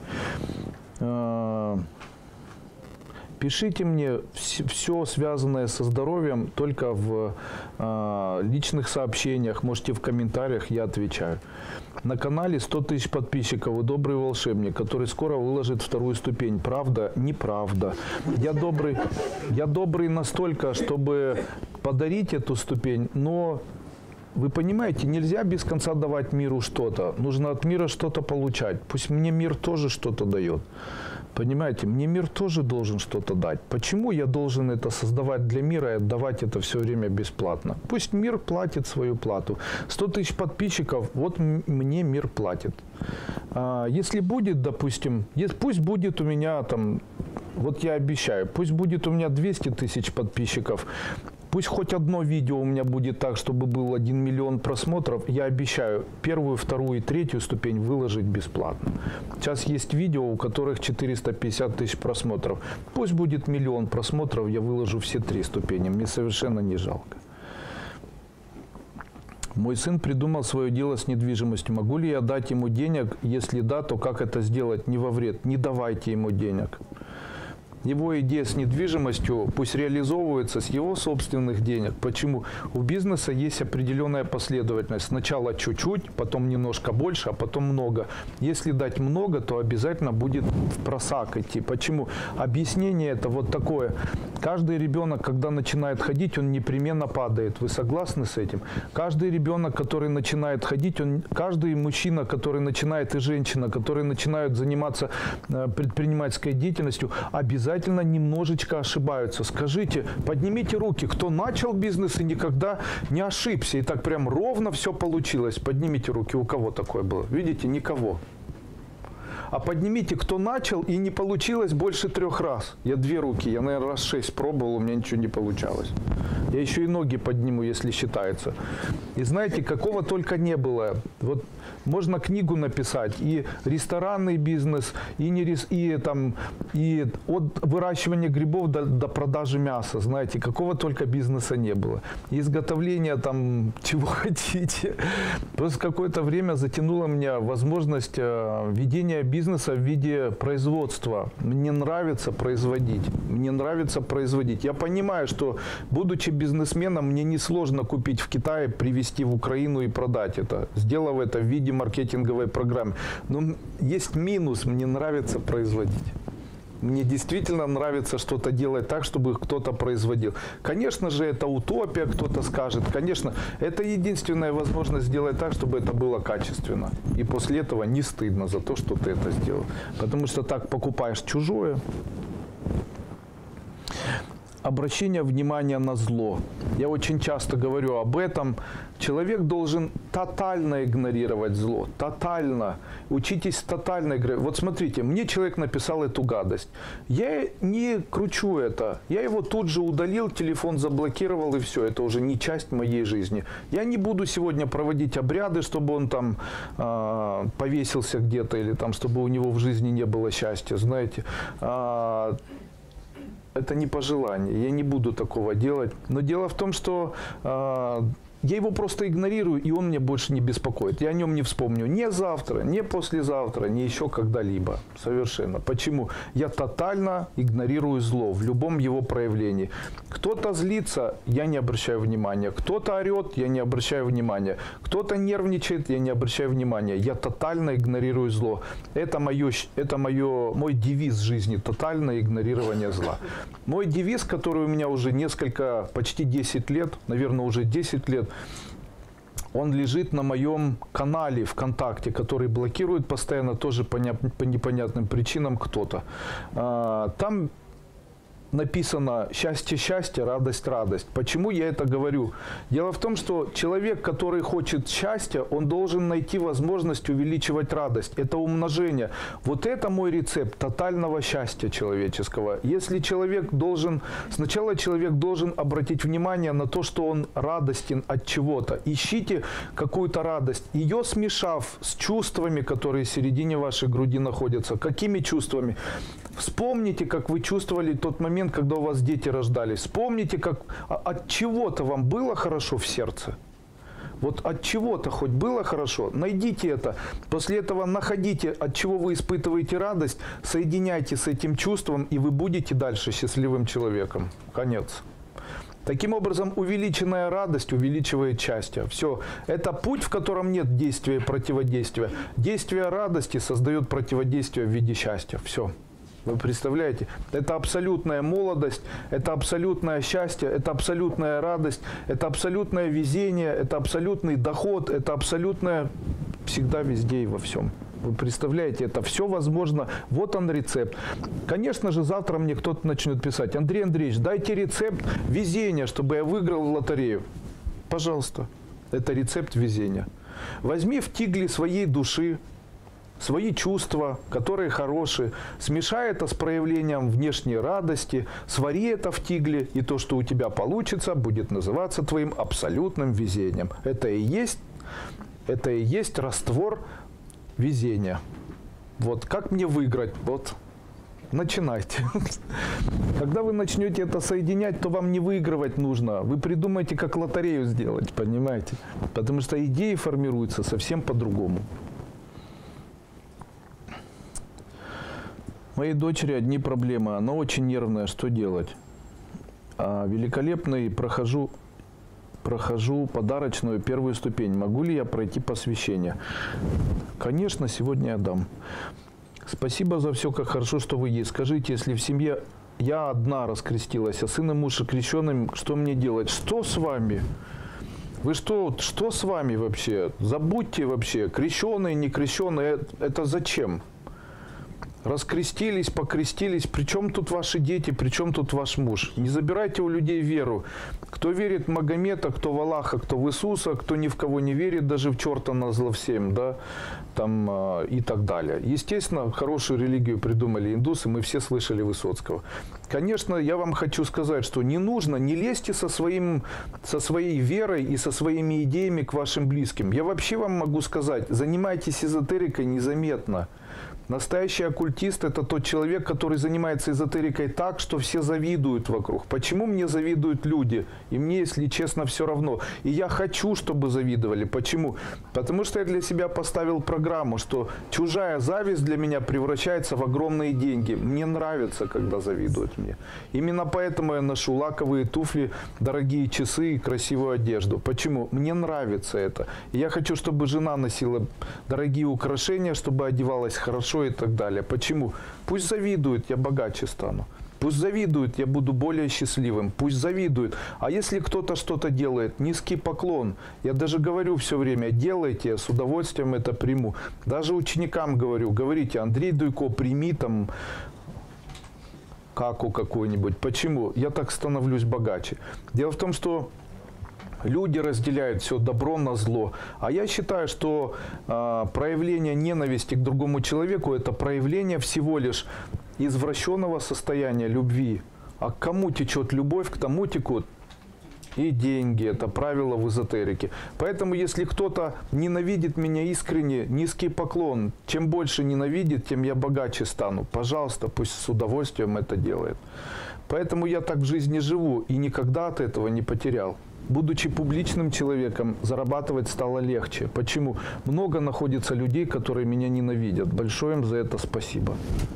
Пишите мне все связанное со здоровьем только в личных сообщениях, можете в комментариях, я отвечаю. На канале 100 тысяч подписчиков и добрый волшебник, который скоро выложит вторую ступень. Правда? Неправда. Я добрый настолько, чтобы подарить эту ступень, но вы понимаете, нельзя без конца давать миру что-то. Нужно от мира что-то получать. Пусть мне мир тоже что-то дает. Понимаете, мне мир тоже должен что-то дать. Почему я должен это создавать для мира и отдавать это все время бесплатно? Пусть мир платит свою плату. 100 тысяч подписчиков, вот мне мир платит. Если будет, допустим, пусть будет у меня там, вот я обещаю, пусть будет у меня 200 тысяч подписчиков, пусть хоть одно видео у меня будет так, чтобы был 1 миллион просмотров, я обещаю первую, вторую и третью ступень выложить бесплатно. Сейчас есть видео, у которых 450 тысяч просмотров. Пусть будет 1 миллион просмотров, я выложу все 3 ступени, мне совершенно не жалко. Мой сын придумал свое дело с недвижимостью. Могу ли я дать ему денег? Если да, то как это сделать? Не во вред. Не давайте ему денег. Его идея с недвижимостью пусть реализовывается с его собственных денег. Почему? У бизнеса есть определенная последовательность. Сначала чуть-чуть, потом немножко больше, а потом много. Если дать много, то обязательно будет в просак идти. Почему? Объяснение это вот такое. Каждый ребенок, когда начинает ходить, он непременно падает. Вы согласны с этим? Каждый ребенок, который начинает ходить, каждый мужчина, который начинает, и женщина, которые начинают заниматься предпринимательской деятельностью, обязательно немножечко ошибаются. Скажите, поднимите руки, кто начал бизнес и никогда не ошибся, и так прям ровно все получилось. Поднимите руки, у кого такое было? Видите, никого. А поднимите, кто начал и не получилось больше 3 раз. Я 2 руки, я, наверное, раз 6 пробовал, у меня ничего не получалось. Я еще и ноги подниму, если считается. И знаете, какого только не было. Вот можно книгу написать, и ресторанный бизнес, и от выращивания грибов до продажи мяса. Знаете, какого только бизнеса не было. Изготовление там чего хотите. Просто какое-то время затянуло меня возможность ведения бизнеса в виде производства. Мне нравится производить. Мне нравится производить. Я понимаю, что, будучи бизнесменом, мне несложно купить в Китае, привезти в Украину и продать это, сделав это в виде маркетинговой программы. Но есть минус, мне нравится производить. Мне действительно нравится что-то делать так, чтобы кто-то производил. Конечно же, это утопия, кто-то скажет. Конечно, это единственная возможность сделать так, чтобы это было качественно. И после этого не стыдно за то, что ты это сделал. Потому что так покупаешь чужое. Обращение внимания на зло. Я очень часто говорю об этом. Человек должен тотально игнорировать зло. Тотально. Учитесь тотально игнорировать. Вот смотрите, мне человек написал эту гадость. Я не кручу это. Я его тут же удалил, телефон заблокировал, и все. Это уже не часть моей жизни. Я не буду сегодня проводить обряды, чтобы он там повесился где-то, или там, чтобы у него в жизни не было счастья. Знаете, это не пожелание, я не буду такого делать. Но дело в том, что я его просто игнорирую, и он меня больше не беспокоит. Я о нем не вспомню ни завтра, ни послезавтра, ни еще когда-либо. Совершенно. Почему? Я тотально игнорирую зло в любом его проявлении. Кто-то злится, я не обращаю внимания. Кто-то орет, я не обращаю внимания. Кто-то нервничает, я не обращаю внимания. Я тотально игнорирую зло. Это мой девиз жизни – тотальное игнорирование зла. Мой девиз, который у меня уже почти 10 лет, наверное, уже 10 лет, он лежит на моем канале ВКонтакте, который блокирует постоянно тоже по непонятным причинам кто-то. Там написано «счастье, счастье, радость, радость». Почему я это говорю? Дело в том, что человек, который хочет счастья, он должен найти возможность увеличивать радость. Это умножение. Вот это мой рецепт тотального счастья человеческого. Если сначала человек должен обратить внимание на то, что он радостен от чего-то. Ищите какую-то радость. Ее смешав с чувствами, которые в середине вашей груди находятся. Какими чувствами? Вспомните, как вы чувствовали тот момент, когда у вас дети рождались. Вспомните, как от чего-то вам было хорошо в сердце. Вот от чего-то хоть было хорошо, найдите это. После этого находите, от чего вы испытываете радость, соединяйте с этим чувством, и вы будете дальше счастливым человеком. Конец. Таким образом, увеличенная радость увеличивает счастье. Все. Это путь, в котором нет действия и противодействия. Действие радости создает противодействие в виде счастья. Все. Вы представляете? Это абсолютная молодость, это абсолютное счастье, это абсолютная радость, это абсолютное везение, это абсолютный доход, это абсолютное всегда, везде и во всем. Вы представляете, это все возможно. Вот он рецепт. Конечно же, завтра мне кто-то начнет писать: Андрей Андреевич, дайте рецепт везения, чтобы я выиграл в лотерею. Пожалуйста, это рецепт везения. Возьми в тигле своей души свои чувства, которые хорошие, смешай это с проявлением внешней радости, свари это в тигле, и то, что у тебя получится, будет называться твоим абсолютным везением. Это и есть раствор везения. Вот как мне выиграть? Вот. Начинайте. Когда вы начнете это соединять, то вам не выигрывать нужно. Вы придумаете, как лотерею сделать, понимаете? Потому что идеи формируются совсем по-другому. Моей дочери одни проблемы. Она очень нервная. Что делать? Великолепный прохожу подарочную первую ступень. Могу ли я пройти посвящение? Конечно, сегодня я дам. Спасибо за все, как хорошо, что вы есть. Скажите, если в семье я одна раскрестилась, а сын и муж крещеным, что мне делать? Что с вами? Вы что с вами вообще? Забудьте вообще. Крещеные, не крещеные, это зачем? Раскрестились, покрестились. При чем тут ваши дети, при чем тут ваш муж? Не забирайте у людей веру. Кто верит в Магомета, кто в Аллаха, кто в Иисуса, кто ни в кого не верит, даже в черта назло всем, да, там, и так далее. Естественно, хорошую религию придумали индусы, мы все слышали Высоцкого. Конечно, я вам хочу сказать, что не нужно, не лезьте со своей верой и со своими идеями к вашим близким. Я вообще вам могу сказать, занимайтесь эзотерикой незаметно. Настоящий оккультист – это тот человек, который занимается эзотерикой так, что все завидуют вокруг. Почему мне завидуют люди? И мне, если честно, все равно. И я хочу, чтобы завидовали. Почему? Потому что я для себя поставил программу, что чужая зависть для меня превращается в огромные деньги. Мне нравится, когда завидуют мне. Именно поэтому я ношу лаковые туфли, дорогие часы и красивую одежду. Почему? Мне нравится это. И я хочу, чтобы жена носила дорогие украшения, чтобы одевалась хорошо хорошо и так далее. Почему? Пусть завидуют, я богаче стану. Пусть завидуют, я буду более счастливым. Пусть завидуют. А если кто-то что-то делает, низкий поклон. Я даже говорю все время, делайте, я с удовольствием это приму. Даже ученикам говорю, говорите, Андрей Дуйко, прими там каку какую-нибудь. Почему? Я так становлюсь богаче. Дело в том, что люди разделяют все добро на зло. А я считаю, что проявление ненависти к другому человеку – это проявление всего лишь извращенного состояния любви. А к кому течет любовь, к тому текут и деньги. Это правило в эзотерике. Поэтому, если кто-то ненавидит меня искренне, низкий поклон. Чем больше ненавидит, тем я богаче стану. Пожалуйста, пусть с удовольствием это делает. Поэтому я так в жизни живу и никогда от этого не потерял. Будучи публичным человеком, зарабатывать стало легче. Почему? Много находится людей, которые меня ненавидят. Большое им за это спасибо.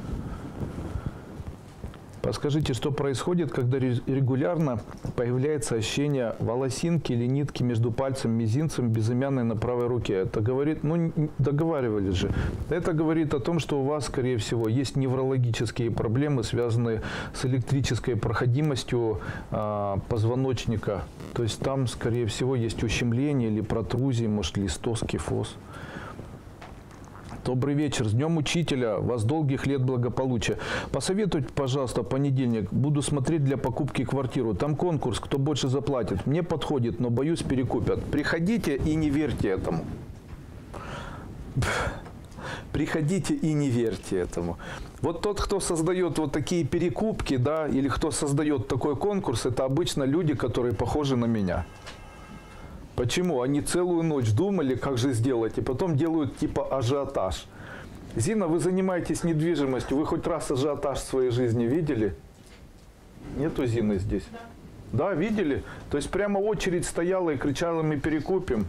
Подскажите, что происходит, когда регулярно появляется ощущение волосинки или нитки между пальцем и мизинцем безымянной на правой руке? Это говорит, ну, договаривались же. Это говорит о том, что у вас, скорее всего, есть неврологические проблемы, связанные с электрической проходимостью позвоночника. То есть там, скорее всего, есть ущемление или протрузии, может, листоз, кифоз. Добрый вечер. С Днем Учителя. Вас долгих лет благополучия. Посоветуйте, пожалуйста, в понедельник. Буду смотреть для покупки квартиру. Там конкурс, кто больше заплатит. Мне подходит, но боюсь, перекупят. Приходите и не верьте этому. Приходите и не верьте этому. Вот тот, кто создает вот такие перекупки, да, или кто создает такой конкурс, это обычно люди, которые похожи на меня. Почему? Они целую ночь думали, как же сделать, и потом делают типа ажиотаж. Зина, вы занимаетесь недвижимостью, вы хоть раз ажиотаж в своей жизни видели? Нету Зины здесь? Да. Да, видели? То есть прямо очередь стояла и кричала, мы перекупим?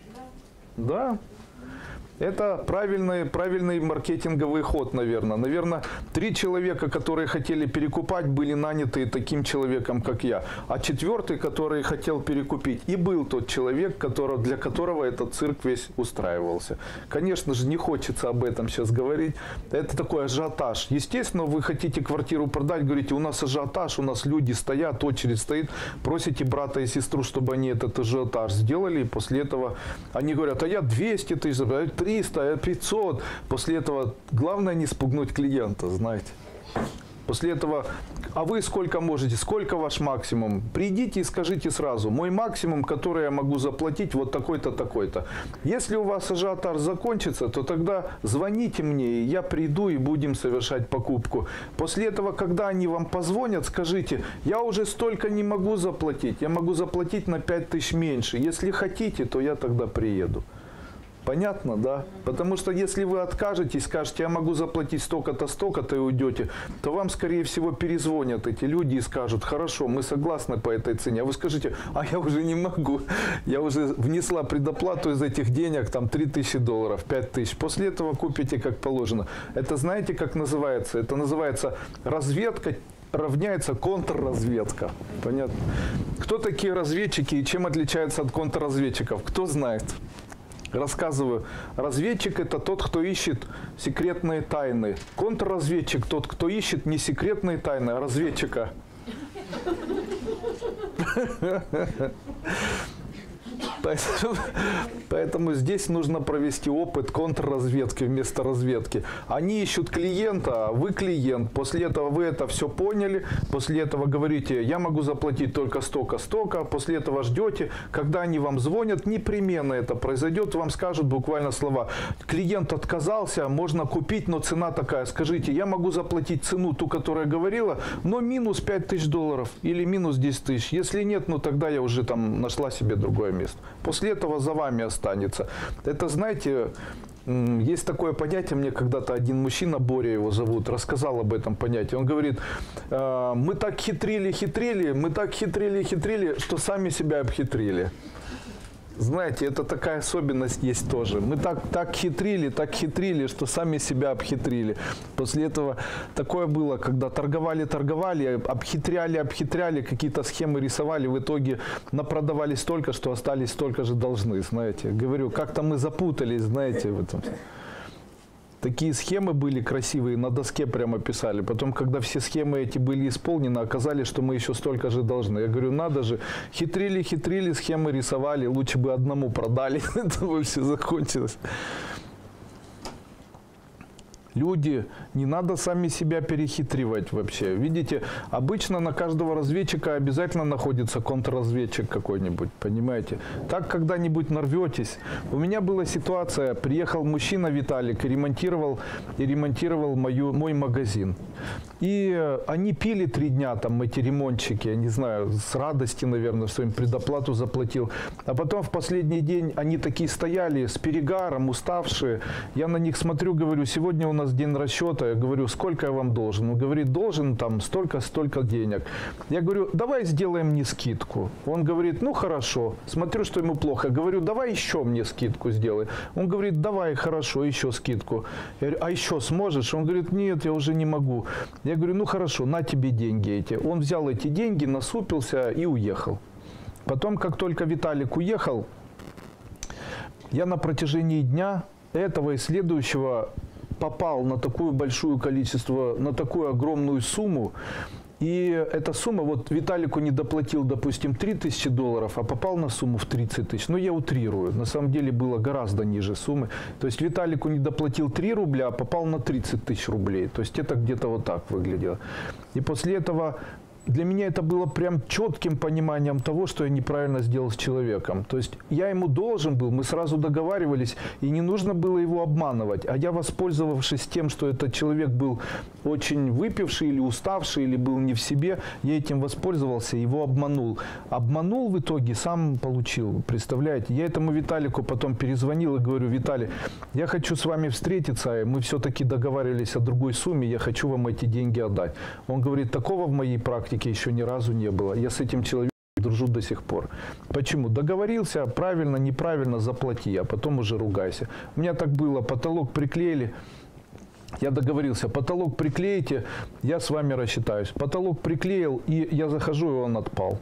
Да. Это правильный маркетинговый ход, наверное. Наверное, 3 человека, которые хотели перекупать, были наняты таким человеком, как я. А 4-й, который хотел перекупить, и был тот человек, для которого этот цирк весь устраивался. Конечно же, не хочется об этом сейчас говорить. Это такой ажиотаж. Естественно, вы хотите квартиру продать, говорите, у нас ажиотаж, у нас люди стоят, очередь стоит. Просите брата и сестру, чтобы они этот ажиотаж сделали. И после этого они говорят, а я 200 тысяч, 300, 500. После этого главное не спугнуть клиента, знаете. После этого, а вы сколько можете, сколько ваш максимум? Придите и скажите сразу, мой максимум, который я могу заплатить, вот такой-то, такой-то. Если у вас ажиотаж закончится, то тогда звоните мне, и я приду и будем совершать покупку. После этого, когда они вам позвонят, скажите, я уже столько не могу заплатить, я могу заплатить на 5000 меньше. Если хотите, то я тогда приеду. Понятно, да? Потому что если вы откажетесь, скажете, я могу заплатить столько-то, столько-то и уйдете, то вам, скорее всего, перезвонят эти люди и скажут, хорошо, мы согласны по этой цене. А вы скажете, а я уже не могу. Я уже внесла предоплату из этих денег, там, $3000, 5000. После этого купите как положено. Это знаете, как называется? Это называется разведка равняется контрразведка. Понятно? Кто такие разведчики и чем отличаются от контрразведчиков? Кто знает? Рассказываю. Разведчик – это тот, кто ищет секретные тайны. Контрразведчик – тот, кто ищет не секретные тайны, а разведчика. Поэтому здесь нужно провести опыт контрразведки вместо разведки. Они ищут клиента, а вы клиент. После этого вы это все поняли. После этого говорите, я могу заплатить только столько-столько. После этого ждете. Когда они вам звонят, непременно это произойдет. Вам скажут буквально слова. Клиент отказался, можно купить, но цена такая. Скажите, я могу заплатить цену, ту, которую я говорила, но минус $5000 или минус 10 тысяч. Если нет, ну тогда я уже там нашла себе другое место. После этого за вами останется. Это, знаете, есть такое понятие, мне когда-то один мужчина, Боря его зовут, рассказал об этом понятии. Он говорит, мы так хитрили, мы так хитрили, что сами себя обхитрили. Знаете, это такая особенность есть тоже. Мы так хитрили, что сами себя обхитрили. После этого такое было, когда торговали, обхитряли, какие-то схемы рисовали, в итоге напродавали столько, что остались столько же должны, знаете. Говорю, как-то мы запутались, знаете, в этом. Такие схемы были красивые, на доске прямо писали. Потом, когда все схемы эти были исполнены, оказалось, что мы еще столько же должны. Я говорю, надо же, хитрили, схемы рисовали, лучше бы одному продали, это бы все закончилось. Люди, не надо сами себя перехитривать вообще. Видите, обычно на каждого разведчика обязательно находится контрразведчик какой-нибудь, понимаете? Так когда-нибудь нарветесь. У меня была ситуация, приехал мужчина Виталик и ремонтировал мой магазин. И они пили 3 дня, там, эти ремонтчики, я не знаю, с радости, наверное, что им предоплату заплатил. А потом в последний день они такие стояли с перегаром, уставшие. Я на них смотрю, говорю, сегодня у нас день расчета. Я говорю, сколько я вам должен? Он говорит, должен там столько денег. Я говорю, давай сделаем мне скидку. Он говорит, ну хорошо. Смотрю, что ему плохо. Говорю, давай еще мне скидку сделай. Он говорит, давай, хорошо, еще скидку. Я говорю, а еще сможешь? Он говорит, нет, я уже не могу. Я говорю, ну хорошо, на тебе деньги эти. Он взял эти деньги, насупился и уехал. Потом, как только Виталик уехал, я на протяжении дня этого и следующего попал на такое большое количество, на такую огромную сумму. И эта сумма, вот Виталику не доплатил, допустим, $3000, а попал на сумму в 30 тысяч. Ну, я утрирую. На самом деле было гораздо ниже суммы. То есть Виталику не доплатил 3 рубля, а попал на 30 тысяч рублей. То есть это где-то вот так выглядело. И после этого для меня это было прям четким пониманием того, что я неправильно сделал с человеком. То есть я ему должен был, мы сразу договаривались, и не нужно было его обманывать. А я, воспользовавшись тем, что этот человек был очень выпивший или уставший, или был не в себе, я этим воспользовался, его обманул. Обманул в итоге, сам получил, представляете? Я этому Виталику потом перезвонил и говорю, Виталий, я хочу с вами встретиться, мы все-таки договаривались о другой сумме, я хочу вам эти деньги отдать. Он говорит, такого в моей практике еще ни разу не было. Я с этим человеком дружу до сих пор. Почему? Договорился, правильно, неправильно, заплати, а потом уже ругайся. У меня так было, потолок приклеили. Я договорился, потолок приклеите, я с вами рассчитаюсь. Потолок приклеил, и я захожу, и он отпал.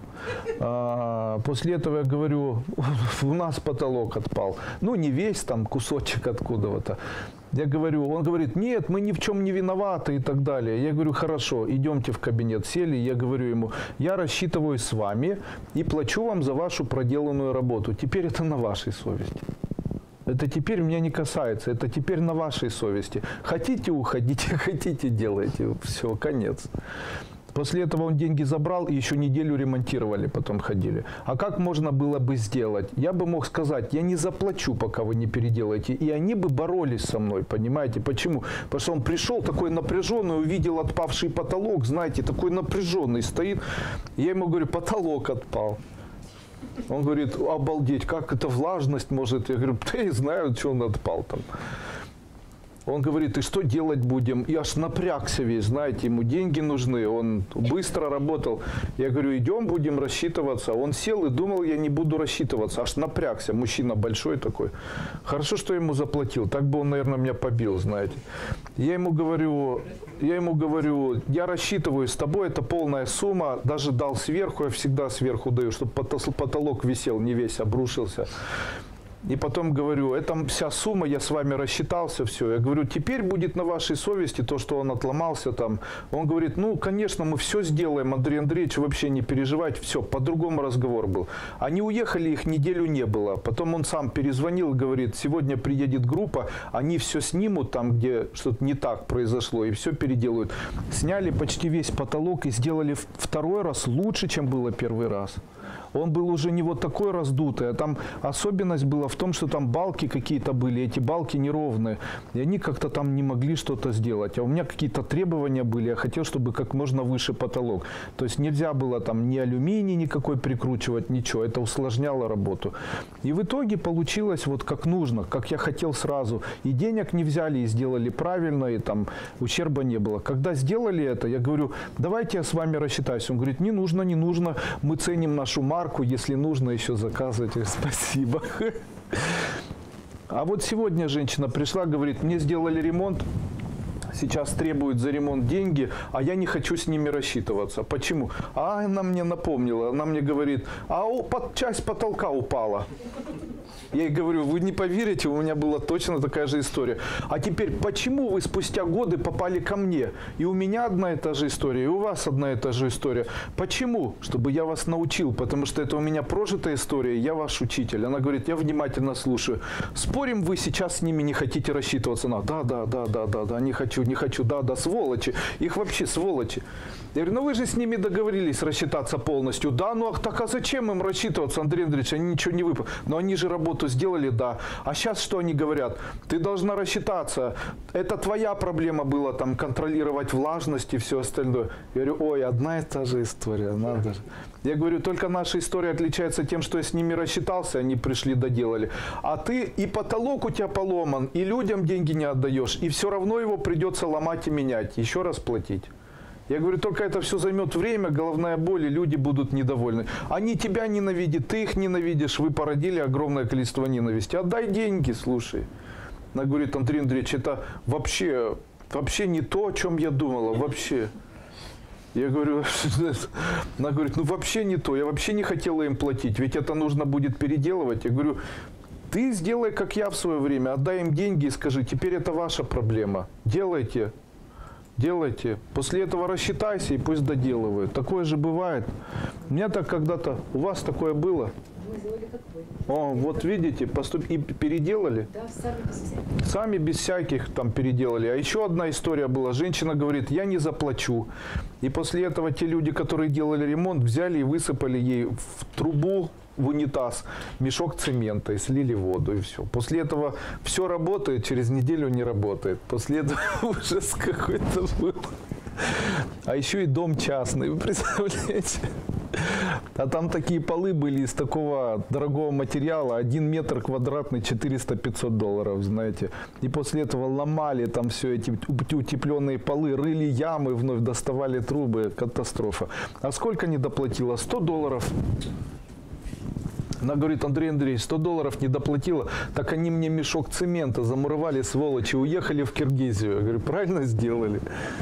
После этого я говорю, у нас потолок отпал. Ну, не весь, там кусочек откуда-то. Я говорю, он говорит, нет, мы ни в чем не виноваты и так далее. Я говорю, хорошо, идемте в кабинет. Сели, я говорю ему, я рассчитываюсь с вами и плачу вам за вашу проделанную работу. Теперь это на вашей совести. Это теперь меня не касается, это теперь на вашей совести. Хотите, уходите, хотите, делайте. Все, конец. После этого он деньги забрал и еще неделю ремонтировали, потом ходили. А как можно было бы сделать? Я бы мог сказать, я не заплачу, пока вы не переделаете. И они бы боролись со мной, понимаете? Почему? Потому что он пришел такой напряженный, увидел отпавший потолок, знаете, такой напряженный стоит. Я ему говорю, потолок отпал. Он говорит, обалдеть, как это влажность может? Я говорю, да я знаю, что он отпал там. Он говорит, и что делать будем? И аж напрягся весь, знаете, ему деньги нужны, он быстро работал. Я говорю, идем, будем рассчитываться. Он сел и думал, я не буду рассчитываться, аж напрягся, мужчина большой такой. Хорошо, что я ему заплатил, так бы он, наверное, меня побил, знаете. Я ему говорю, я рассчитываю с тобой, это полная сумма, даже дал сверху, я всегда сверху даю, чтобы потолок висел, не весь обрушился. И потом говорю, это вся сумма, я с вами рассчитался, все. Я говорю, теперь будет на вашей совести то, что он отломался там. Он говорит, ну, конечно, мы все сделаем, Андрей Андреевич, вообще не переживайте, все, по-другому разговор был. Они уехали, их неделю не было. Потом он сам перезвонил и говорит, сегодня приедет группа, они все снимут там, где что-то не так произошло, и все переделают. Сняли почти весь потолок и сделали второй раз лучше, чем было первый раз. Он был уже не вот такой раздутый, а там особенность была в том, что там балки какие-то были, эти балки неровные, и они как-то там не могли что-то сделать. А у меня какие-то требования были, я хотел, чтобы как можно выше потолок. То есть нельзя было там ни алюминий никакой прикручивать, ничего, это усложняло работу. И в итоге получилось вот как нужно, как я хотел сразу. И денег не взяли, и сделали правильно, и там ущерба не было. Когда сделали это, я говорю, давайте я с вами рассчитаюсь. Он говорит, не нужно, не нужно, мы ценим нашу марку, если нужно, еще заказывайте. Спасибо. А вот сегодня женщина пришла, говорит, мне сделали ремонт, сейчас требуют за ремонт деньги, а я не хочу с ними рассчитываться. Почему? А она мне напомнила, она мне говорит, а часть потолка упала. Я ей говорю, вы не поверите, у меня была точно такая же история. А теперь, почему вы спустя годы попали ко мне? И у меня одна и та же история, и у вас одна и та же история. Почему? Чтобы я вас научил, потому что это у меня прожитая история, я ваш учитель. Она говорит, я внимательно слушаю. Спорим, вы сейчас с ними не хотите рассчитываться? Да, не хочу, да, сволочи. Их вообще сволочи. Я говорю, ну вы же с ними договорились рассчитаться полностью. Да, ну так а зачем им рассчитываться, Андрей Андреевич, они ничего не выполнили. Но они же работу сделали, да. А сейчас что они говорят? Ты должна рассчитаться. Это твоя проблема была, там, контролировать влажность и все остальное. Я говорю, ой, одна и та же история, надо же. Я говорю, только наша история отличается тем, что я с ними рассчитался, они пришли, доделали. А ты и потолок у тебя поломан, и людям деньги не отдаешь, и все равно его придется ломать и менять, еще раз платить. Я говорю, только это все займет время, головная боль, и люди будут недовольны. Они тебя ненавидят, ты их ненавидишь, вы породили огромное количество ненависти. Отдай деньги, слушай. Она говорит, Андрей Андреевич, это вообще не то, о чем я думала, вообще. Я говорю, она говорит, ну вообще не то, я вообще не хотела им платить, ведь это нужно будет переделывать. Я говорю, ты сделай, как я в свое время, отдай им деньги и скажи, теперь это ваша проблема, делайте. Делайте. После этого рассчитайся и пусть доделывают. Такое же бывает. У меня так когда-то, у вас такое было? Мы сделали как вы. О, вот видите, и переделали? Да, сами без всяких. Сами без всяких там переделали. А еще одна история была. Женщина говорит, я не заплачу. И после этого те люди, которые делали ремонт, взяли и высыпали ей в трубу, в унитаз мешок цемента и слили воду, и все. После этого все работает, через неделю не работает. После этого ужас какой-то был. А еще и дом частный, вы представляете? А там такие полы были из такого дорогого материала, 1 метр квадратный, 400-500 долларов, знаете. И после этого ломали там все эти утепленные полы, рыли ямы, вновь доставали трубы. Катастрофа. А сколько не доплатила? 100 долларов. Она говорит, Андрей Андреевич, 100 долларов не доплатила, так они мне мешок цемента замуровали, сволочи, уехали в Киргизию. Я говорю, правильно сделали.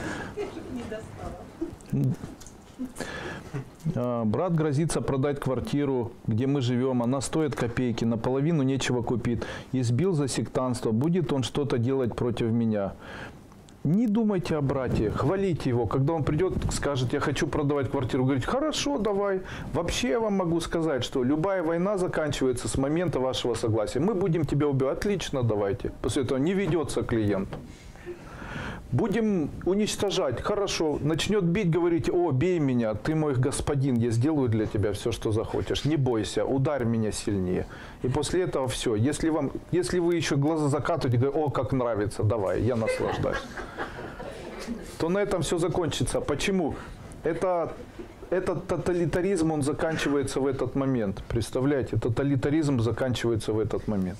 Брат грозится продать квартиру, где мы живем, она стоит копейки, наполовину нечего купить. Избил за сектантство, будет он что-то делать против меня. Не думайте о брате, хвалите его. Когда он придет, скажет, я хочу продавать квартиру, говорит, хорошо, давай. Вообще я вам могу сказать, что любая война заканчивается с момента вашего согласия. Мы будем тебя убивать. Отлично, давайте. После этого не ведется клиент. Будем уничтожать. Хорошо. Начнет бить, говорите, о, бей меня, ты мой господин, я сделаю для тебя все, что захочешь. Не бойся, ударь меня сильнее. И после этого все. Если вы еще глаза закатываете, говорите, о, как нравится, давай, я наслаждаюсь. То на этом все закончится. Почему? Этот тоталитаризм, он заканчивается в этот момент. Представляете, тоталитаризм заканчивается в этот момент.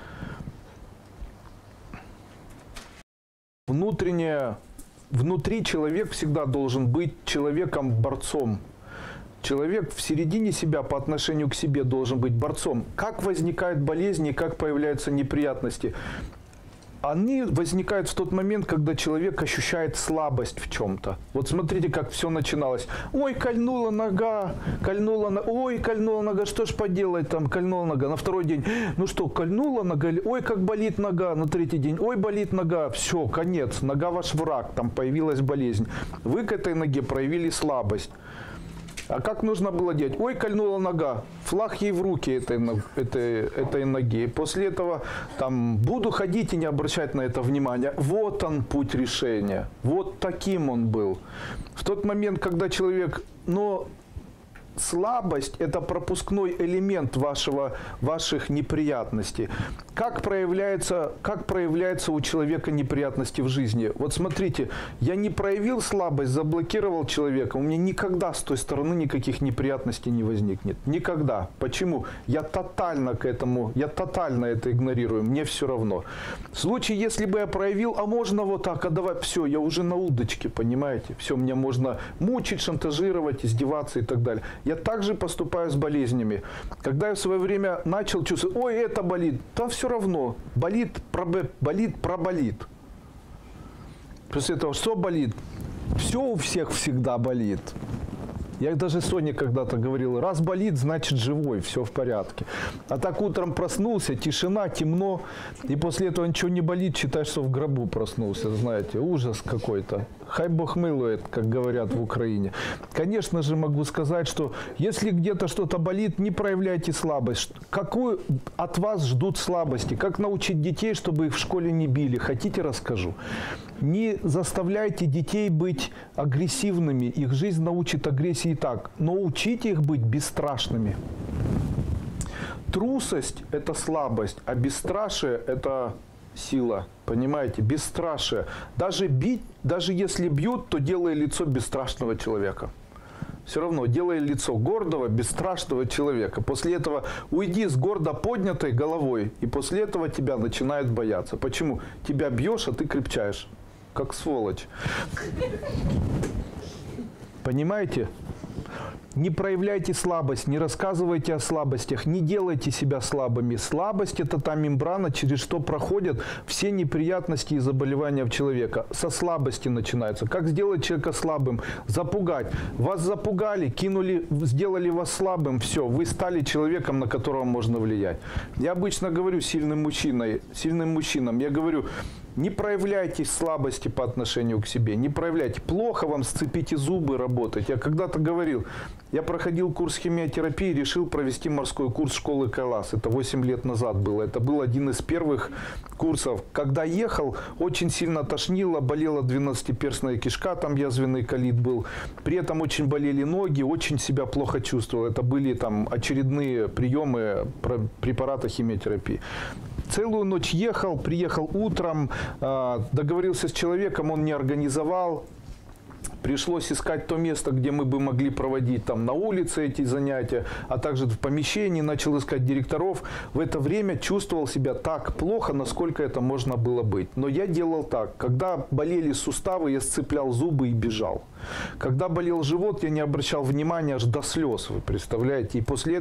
Внутри человек всегда должен быть человеком-борцом. Человек в середине себя по отношению к себе должен быть борцом. Как возникают болезни, как появляются неприятности? Они возникают в тот момент, когда человек ощущает слабость в чем-то. Вот смотрите, как все начиналось. Ой, кольнула нога, ой, кольнула нога, что ж поделать там, кольнула нога. На второй день, ну что, кольнула нога, ой, как болит нога. На третий день, ой, болит нога, все, конец, нога ваш враг, там появилась болезнь. Вы к этой ноге проявили слабость. А как нужно было делать? Ой, кольнула нога, флаг ей в руки этой ноги. После этого там буду ходить и не обращать на это внимания. Вот он путь решения. Вот таким он был. В тот момент, когда человек, слабость – это пропускной элемент ваших неприятностей. Как проявляется у человека неприятности в жизни? Вот смотрите, я не проявил слабость, заблокировал человека, у меня никогда с той стороны никаких неприятностей не возникнет. Никогда. Почему? Я тотально это игнорирую, мне все равно. В случае, если бы я проявил, а можно вот так, а давай, все, я уже на удочке, понимаете? Все, мне можно мучить, шантажировать, издеваться и так далее. Я также поступаю с болезнями. Когда я в свое время начал чувствовать, ой, это болит, то все равно. Болит, проболит. После этого что болит? Все у всех всегда болит. Я даже Соне когда-то говорил, раз болит, значит живой, все в порядке. А так утром проснулся, тишина, темно, и после этого ничего не болит, считай, что в гробу проснулся, знаете, ужас какой-то. Хай Бог милует, как говорят в Украине. Конечно же, могу сказать, что если где-то что-то болит, не проявляйте слабость. Какую от вас ждут слабости? Как научить детей, чтобы их в школе не били? Хотите, расскажу? Не заставляйте детей быть агрессивными. Их жизнь научит агрессии и так. Но учите их быть бесстрашными. Трусость – это слабость, а бесстрашие – это сила. Понимаете? Бесстрашие. Даже бить, даже если бьют, то делай лицо бесстрашного человека. Все равно делай лицо гордого, бесстрашного человека. После этого уйди с гордо поднятой головой, и после этого тебя начинают бояться. Почему? Тебя бьешь, а ты крепчаешь. Как сволочь. Понимаете? Не проявляйте слабость, не рассказывайте о слабостях, не делайте себя слабыми. Слабость – это та мембрана, через что проходят все неприятности и заболевания в человека. Со слабости начинаются. Как сделать человека слабым? Запугать. Вас запугали, кинули, сделали вас слабым, все, вы стали человеком, на которого можно влиять. Я обычно говорю сильным мужчинам, я говорю, не проявляйте слабости по отношению к себе, не проявляйте. Плохо вам, сцепите зубы, работать. Я когда-то говорил, я проходил курс химиотерапии, решил провести морской курс школы Кайлас. Это 8 лет назад было. Это был один из первых курсов. Когда ехал, очень сильно тошнило, болела 12-перстная кишка, там язвенный колит был. При этом очень болели ноги, очень себя плохо чувствовал. Это были там очередные приемы препарата химиотерапии. Целую ночь ехал, приехал утром, договорился с человеком, он не организовал. Пришлось искать то место, где мы бы могли проводить там на улице эти занятия, а также в помещении, начал искать директоров. В это время чувствовал себя так плохо, насколько это можно было быть. Но я делал так. Когда болели суставы, я сцеплял зубы и бежал. Когда болел живот, я не обращал внимания аж до слез, вы представляете. И после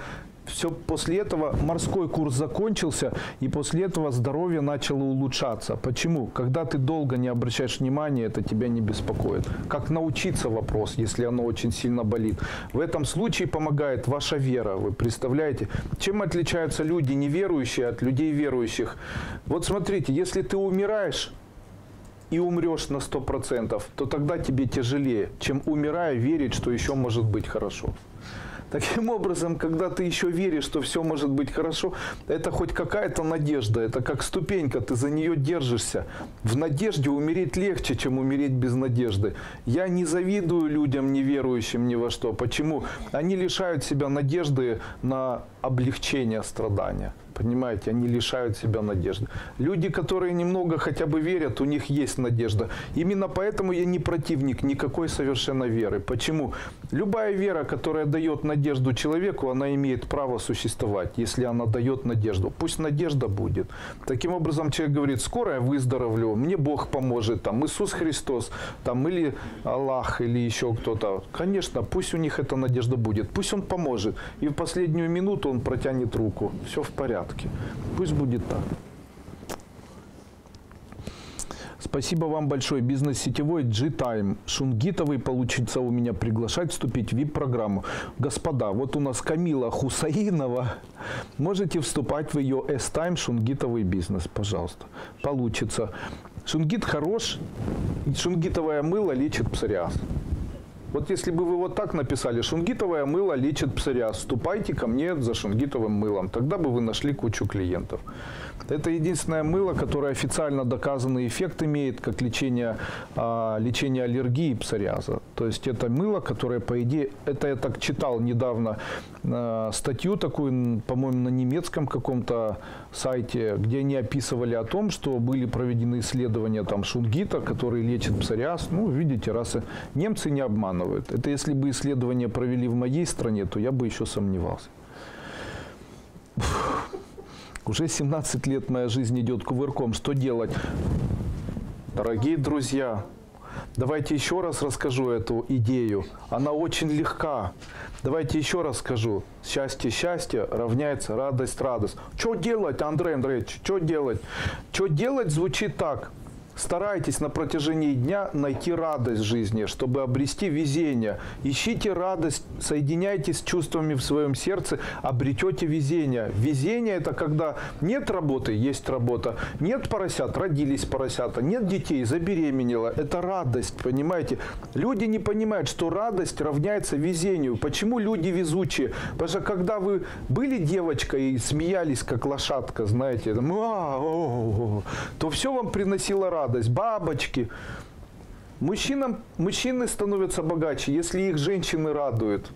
этого морской курс закончился, и после этого здоровье начало улучшаться. Почему? Когда ты долго не обращаешь внимания, это тебя не беспокоит. Как научиться — вопрос, если оно очень сильно болит. В этом случае помогает ваша вера. Вы представляете? Чем отличаются люди неверующие от людей верующих? Вот смотрите, если ты умираешь и умрешь на 100%, то тогда тебе тяжелее, чем, умирая, верить, что еще может быть хорошо. Таким образом, когда ты еще веришь, что все может быть хорошо, это хоть какая-то надежда, это как ступенька, ты за нее держишься. В надежде умереть легче, чем умереть без надежды. Я не завидую людям, не верующим ни во что. Почему? Они лишают себя надежды на облегчение страдания. Понимаете, они лишают себя надежды. Люди, которые немного хотя бы верят, у них есть надежда. Именно поэтому я не противник никакой совершенно веры. Почему? Любая вера, которая дает надежду человеку, она имеет право существовать, если она дает надежду. Пусть надежда будет. Таким образом, человек говорит, скоро я выздоровлю, мне Бог поможет, там, Иисус Христос, там, или Аллах, или еще кто-то. Конечно, пусть у них эта надежда будет, пусть Он поможет. И в последнюю минуту Он протянет руку. Все в порядке. Пусть будет так. Спасибо вам большое. Бизнес-сетевой G-Time. Шунгитовый получится у меня приглашать вступить в VIP-программу. Господа, вот у нас Камила Хусаинова. Можете вступать в ее S-Time Шунгитовый бизнес, пожалуйста. Получится. Шунгит хорош. Шунгитовое мыло лечит псориаз. Вот если бы вы вот так написали, шунгитовое мыло лечит псориаз, вступайте ко мне за шунгитовым мылом, тогда бы вы нашли кучу клиентов. Это единственное мыло, которое официально доказанный эффект имеет, как лечение аллергии и псориаза. То есть это мыло, которое, по идее, это я так читал недавно статью такую, по-моему, на немецком каком-то сайте, где они описывали о том, что были проведены исследования там шунгита, который лечит псориаз. Ну, видите, раз немцы не обманывают. Это если бы исследования провели в моей стране, то я бы еще сомневался. Уже 17 лет моя жизнь идет кувырком. Что делать? Дорогие друзья, давайте еще раз расскажу эту идею. Она очень легка. Давайте еще раз скажу. Счастье, счастье равняется радость, радость. Что делать, Андрей Андреевич? Что делать? Что делать звучит так. Старайтесь на протяжении дня найти радость в жизни, чтобы обрести везение. Ищите радость, соединяйтесь с чувствами в своем сердце, обретете везение. Везение – это когда нет работы, есть работа, нет поросят, родились поросята, нет детей, забеременела. Это радость, понимаете? Люди не понимают, что радость равняется везению. Почему люди везучие? Потому что когда вы были девочкой и смеялись, как лошадка, знаете, там, то все вам приносило радость. Бабочки. Мужчины становятся богаче, если их женщины радуют.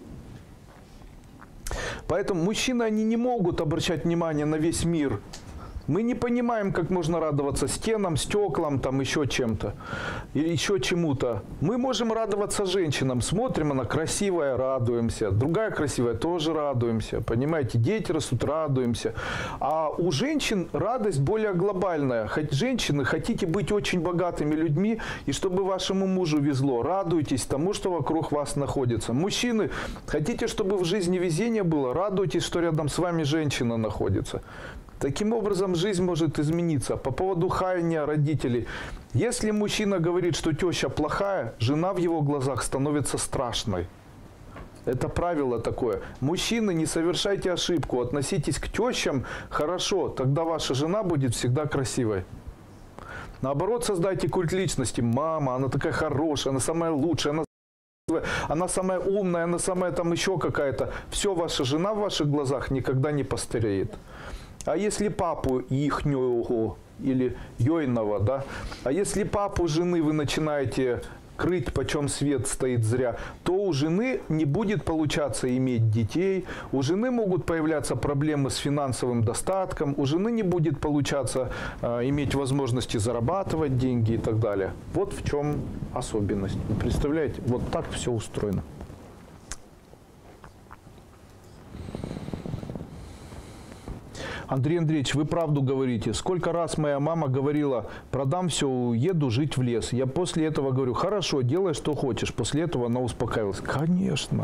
Поэтому мужчины, они не могут обращать внимание на весь мир. Мы не понимаем, как можно радоваться стенам, стеклам, там еще чем-то, или еще чему-то. Мы можем радоваться женщинам. Смотрим, она красивая, радуемся. Другая красивая, тоже радуемся. Понимаете, дети растут, радуемся. А у женщин радость более глобальная. Хоть женщины, хотите быть очень богатыми людьми, и чтобы вашему мужу везло, радуйтесь тому, что вокруг вас находится. Мужчины, хотите, чтобы в жизни везение было, радуйтесь, что рядом с вами женщина находится. Таким образом, жизнь может измениться. По поводу хаяния родителей. Если мужчина говорит, что теща плохая, жена в его глазах становится страшной. Это правило такое. Мужчины, не совершайте ошибку. Относитесь к тещам хорошо. Тогда ваша жена будет всегда красивой. Наоборот, создайте культ личности. Мама, она такая хорошая, она самая лучшая, она самая умная, она самая там еще какая-то. Все, ваша жена в ваших глазах никогда не постареет. А если папу ихнего или йойного, да, а если папу жены вы начинаете крыть, почем свет стоит зря, то у жены не будет получаться иметь детей, у жены могут появляться проблемы с финансовым достатком, у жены не будет получаться иметь возможности зарабатывать деньги и так далее. Вот в чем особенность. Вы представляете, вот так все устроено. Андрей Андреевич, вы правду говорите. Сколько раз моя мама говорила, продам все, уеду жить в лес. Я после этого говорю, хорошо, делай, что хочешь. После этого она успокаивалась. Конечно.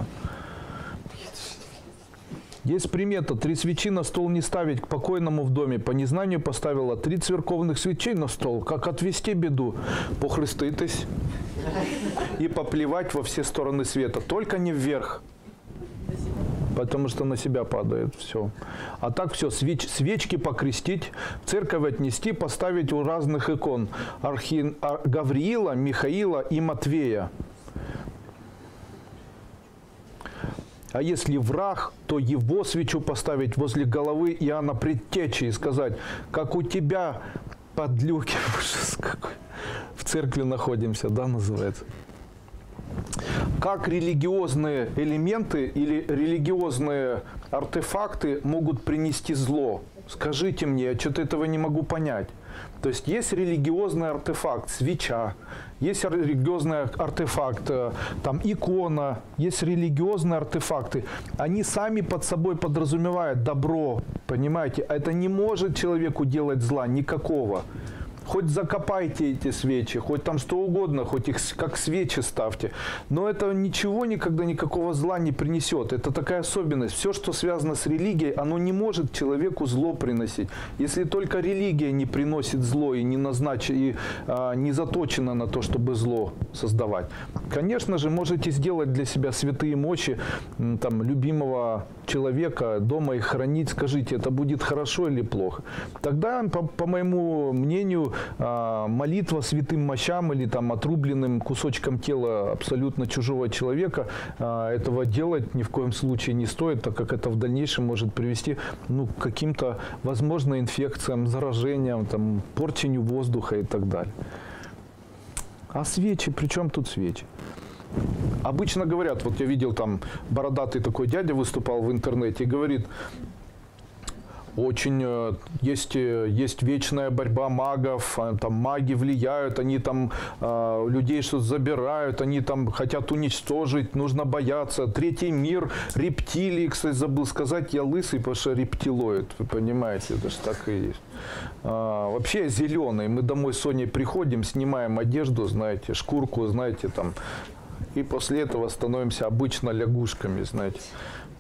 Есть примета. 3 свечи на стол не ставить к покойному в доме. По незнанию поставила 3 церковных свечей на стол. Как отвести беду? Похреститесь и поплевать во все стороны света. Только не вверх. Потому что на себя падает все. А так все, свечки покрестить, в церковь отнести, поставить у разных икон. Гавриила, Михаила и Матвея. А если враг, то его свечу поставить возле головы Иоанна Предтечи и сказать, как у тебя, подлюки, в церкви находимся, да, называется. Как религиозные элементы или религиозные артефакты могут принести зло? Скажите мне, я что-то этого не могу понять. То есть есть религиозный артефакт, свеча, есть религиозный артефакт, там икона, есть религиозные артефакты. Они сами под собой подразумевают добро, понимаете? Это не может человеку делать зла никакого. Хоть закопайте эти свечи, хоть там что угодно, хоть их как свечи ставьте. Но это ничего никогда никакого зла не принесет. Это такая особенность. Все, что связано с религией, оно не может человеку зло приносить. Если только религия не приносит зло и не не заточена на то, чтобы зло создавать. Конечно же, можете сделать для себя святые мощи там, любимого человека, дома их хранить. Скажите, это будет хорошо или плохо? Тогда, по моему мнению, молитва святым мощам или там отрубленным кусочком тела абсолютно чужого человека, этого делать ни в коем случае не стоит, так как это в дальнейшем может привести к каким-то, возможно, инфекциям, заражениям, там, порчению воздуха и так далее. А свечи, при чем тут свечи? Обычно говорят, вот я видел там бородатый такой дядя выступал в интернете и говорит, очень есть вечная борьба магов, там маги влияют, они там людей что-то забирают, они там хотят уничтожить, нужно бояться. Третий мир, рептилии, кстати, забыл сказать, я лысый, потому что рептилоид, вы понимаете, это же так и есть. Вообще я зеленый, мы домой с Соней приходим, снимаем одежду, знаете, шкурку, знаете, там, и после этого становимся обычно лягушками, знаете.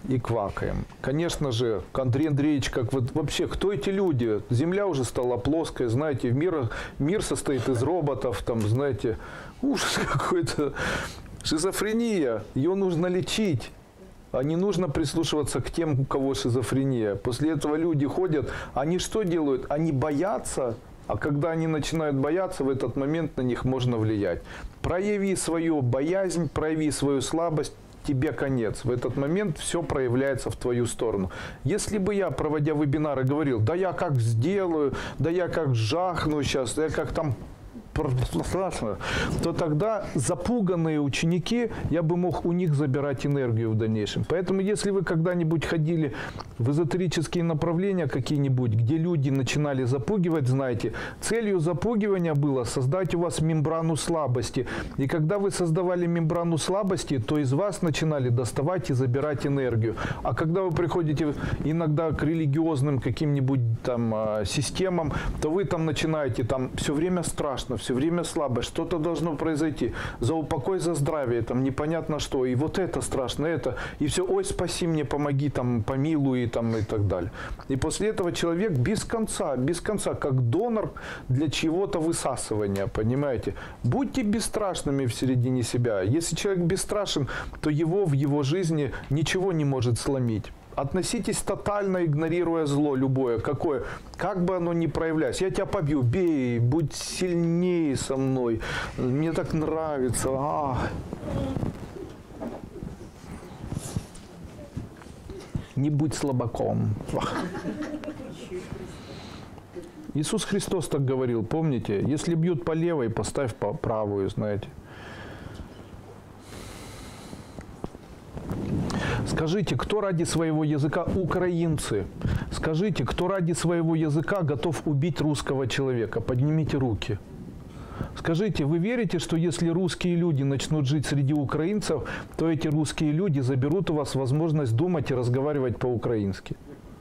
и квакаем. Конечно же, Андрей Андреевич, как вот вообще, кто эти люди? Земля уже стала плоской, знаете, мир состоит из роботов, там, знаете, ужас какой-то. Шизофрения, ее нужно лечить. А не нужно прислушиваться к тем, у кого шизофрения. После этого люди ходят, они что делают? Они боятся, а когда они начинают бояться, в этот момент на них можно влиять. Прояви свою боязнь, прояви свою слабость, тебе конец. В этот момент все проявляется в твою сторону. Если бы я, проводя вебинары, говорил, да я как сделаю, да я как жахну сейчас, да я как там... то тогда запуганные ученики, я бы мог у них забирать энергию в дальнейшем. Поэтому, если вы когда-нибудь ходили в эзотерические направления какие-нибудь, где люди начинали запугивать, знаете, целью запугивания было создать у вас мембрану слабости. И когда вы создавали мембрану слабости, то из вас начинали доставать и забирать энергию. А когда вы приходите иногда к религиозным каким-нибудь там системам, то вы там начинаете, там все время страшно, все время слабость, что-то должно произойти. За упокой, за здравие, там непонятно что. И вот это страшно, это. И все, ой, спаси мне, помоги, там, помилуй, там, и так далее. И после этого человек без конца, как донор для чего-то высасывания, понимаете. Будьте бесстрашными в середине себя. Если человек бесстрашен, то его в его жизни ничего не может сломить. Относитесь тотально, игнорируя зло любое, какое, как бы оно ни проявлялось. Я тебя побью, бей, будь сильнее со мной, мне так нравится. Не будь слабаком. Иисус Христос так говорил, помните? Если бьют по левой, поставь по правую, знаете. Скажите, кто ради своего языка, украинцы, скажите, кто ради своего языка готов убить русского человека? Поднимите руки. Скажите, вы верите, что если русские люди начнут жить среди украинцев, то эти русские люди заберут у вас возможность думать и разговаривать по-украински?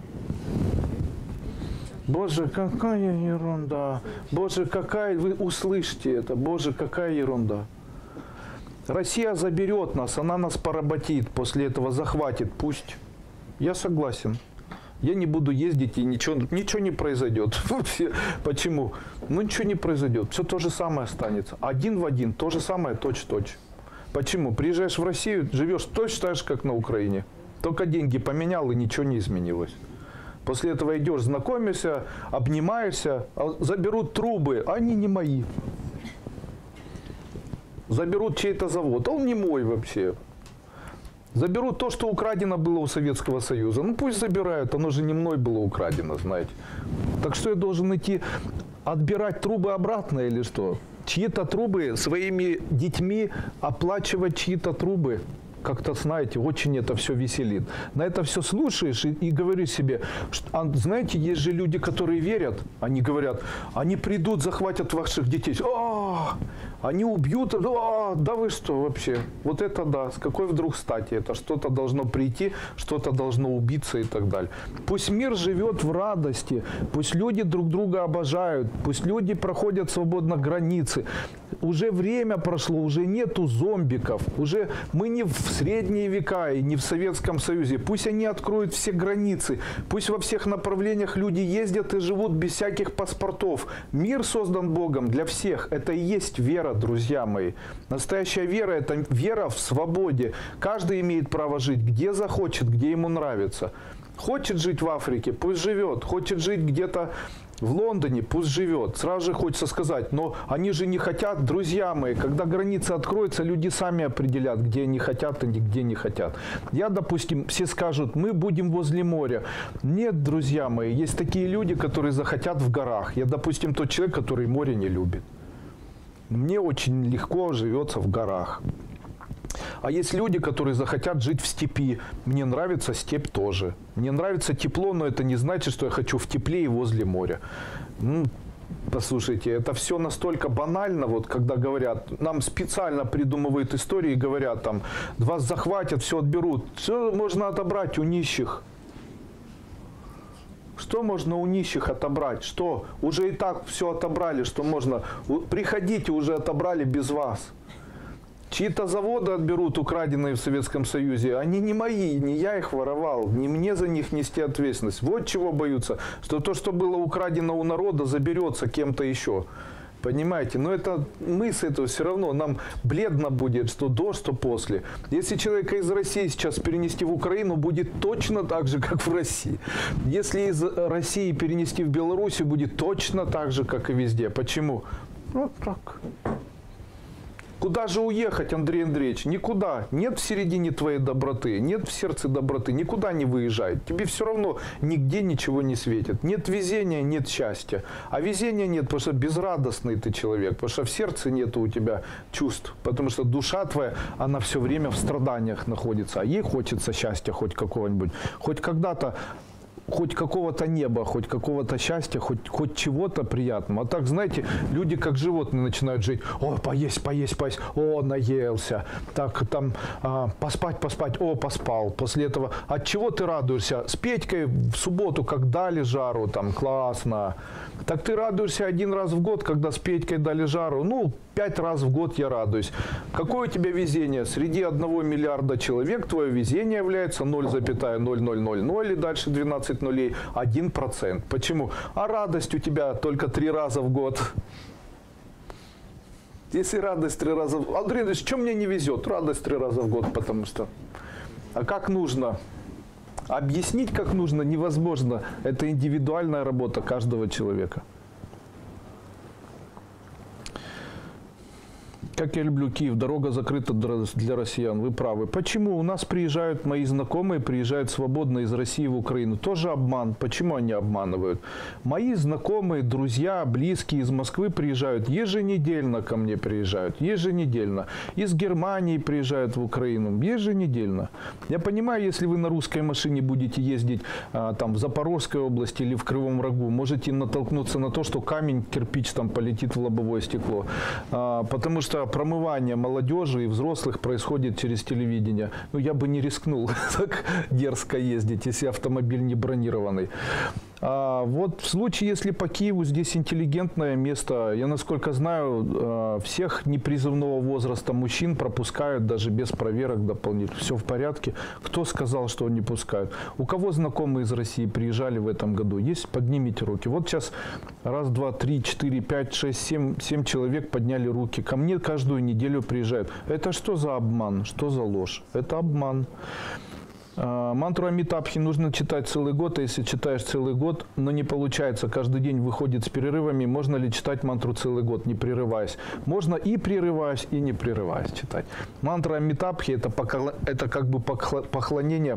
Боже, какая ерунда! Боже, какая... Вы услышьте это! Боже, какая ерунда! Россия заберет нас, она нас поработит, после этого захватит, пусть. Я согласен. Я не буду ездить, и ничего не произойдет. Почему? Ну, ничего не произойдет. Все то же самое останется. Один в один, то же самое, точь-в-точь. Почему? Приезжаешь в Россию, живешь точно так же, как на Украине. Только деньги поменял, и ничего не изменилось. После этого идешь, знакомишься, обнимаешься, заберут трубы, они не мои. Заберут чей-то завод, а он не мой вообще. Заберут то, что украдено было у Советского Союза. Ну пусть забирают, оно же не мной было украдено, знаете. Так что я должен идти отбирать трубы обратно или что? Чьи-то трубы, своими детьми оплачивать чьи-то трубы. Как-то, знаете, очень это все веселит. На это все слушаешь и говоришь себе, что, знаете, есть же люди, которые верят, они говорят, они придут, захватят ваших детей. Они убьют, да вы что вообще? Вот это да, с какой вдруг стати? Это что-то должно прийти, что-то должно убиться и так далее. Пусть мир живет в радости, пусть люди друг друга обожают, пусть люди проходят свободно границы. Уже время прошло, уже нету зомбиков, уже мы не в средние века и не в Советском Союзе. Пусть они откроют все границы, пусть во всех направлениях люди ездят и живут без всяких паспортов. Мир создан Богом для всех. Это и есть вера, друзья мои. Настоящая вера – это вера в свободе. Каждый имеет право жить, где захочет, где ему нравится. Хочет жить в Африке, пусть живет. Хочет жить где-то в Лондоне, пусть живет. Сразу же хочется сказать, но они же не хотят, друзья мои, когда границы откроются, люди сами определят, где они хотят, а где не хотят. Я, допустим, все скажут, мы будем возле моря. Нет, друзья мои, есть такие люди, которые захотят в горах. Я, допустим, тот человек, который море не любит. Мне очень легко живется в горах. А есть люди, которые захотят жить в степи. Мне нравится степь тоже. Мне нравится тепло, но это не значит, что я хочу в тепле и возле моря. Ну, послушайте, это все настолько банально, вот когда говорят, нам специально придумывают истории и говорят, там, вас захватят, все отберут. Все можно отобрать у нищих. Что можно у нищих отобрать? Что? Уже и так все отобрали, что можно. Приходите, уже отобрали без вас. Чьи-то заводы отберут, украденные в Советском Союзе. Они не мои, не я их воровал, не мне за них нести ответственность. Вот чего боятся, что то, что было украдено у народа, заберется кем-то еще. Понимаете? Но это мы с этого все равно, нам бледно будет, что до, что после. Если человека из России сейчас перенести в Украину, будет точно так же, как в России. Если из России перенести в Белоруссию, будет точно так же, как и везде. Почему? Вот так. Куда же уехать, Андрей Андреевич? Никуда. Нет в середине твоей доброты, нет в сердце доброты. Никуда не выезжай. Тебе все равно нигде ничего не светит. Нет везения, нет счастья. А везения нет, потому что безрадостный ты человек. Потому что в сердце нет у тебя чувств. Потому что душа твоя, она все время в страданиях находится. А ей хочется счастья хоть какого-нибудь. Хоть когда-то. Хоть какого-то неба, хоть какого-то счастья, хоть чего-то приятного. А так, знаете, люди как животные начинают жить. О, поесть, поесть, поесть. О, наелся. Так, там, поспать, поспать. О, поспал. После этого, от чего ты радуешься? С Петькой в субботу, как дали жару, там, классно. Так ты радуешься один раз в год, когда с Петькой дали жару. Ну, 5 раз в год я радуюсь. Какое у тебя везение? Среди 1 миллиарда человек твое везение является 0,0000 и дальше 12 нулей, 1%. Почему? А радость у тебя только 3 раза в год. Если радость 3 раза в год... Андрей Андреевич, что мне не везет? Радость 3 раза в год, потому что... А как нужно? Объяснить, как нужно, невозможно. Это индивидуальная работа каждого человека. Как я люблю Киев, дорога закрыта для россиян, вы правы. Почему? У нас приезжают мои знакомые, приезжают свободно из России в Украину. Тоже обман. Почему они обманывают? Мои знакомые, друзья, близкие из Москвы приезжают, еженедельно ко мне приезжают, еженедельно. Из Германии приезжают в Украину, еженедельно. Я понимаю, если вы на русской машине будете ездить там в Запорожской области или в Кривом Рогу, можете натолкнуться на то, что камень, кирпич там полетит в лобовое стекло. Потому что промывание молодежи и взрослых происходит через телевидение. Ну, я бы не рискнул так дерзко ездить, если автомобиль не бронированный. Вот в случае, если по Киеву здесь интеллигентное место, я, насколько знаю, всех непризывного возраста мужчин пропускают даже без проверок дополнительных. Все в порядке. Кто сказал, что не пускают? У кого знакомые из России приезжали в этом году? Есть? Поднимите руки. Вот сейчас 1, 2, 3, 4, 5, 6, 7 человек подняли руки. Ко мне каждую неделю приезжают. Это что за обман? Что за ложь? Это обман. Мантру Амитабхи нужно читать целый год, а если читаешь целый год, но не получается, каждый день выходит с перерывами, можно ли читать мантру целый год, не прерываясь? Можно и прерываясь, и не прерываясь читать. Мантра Амитабхи это как бы поклонение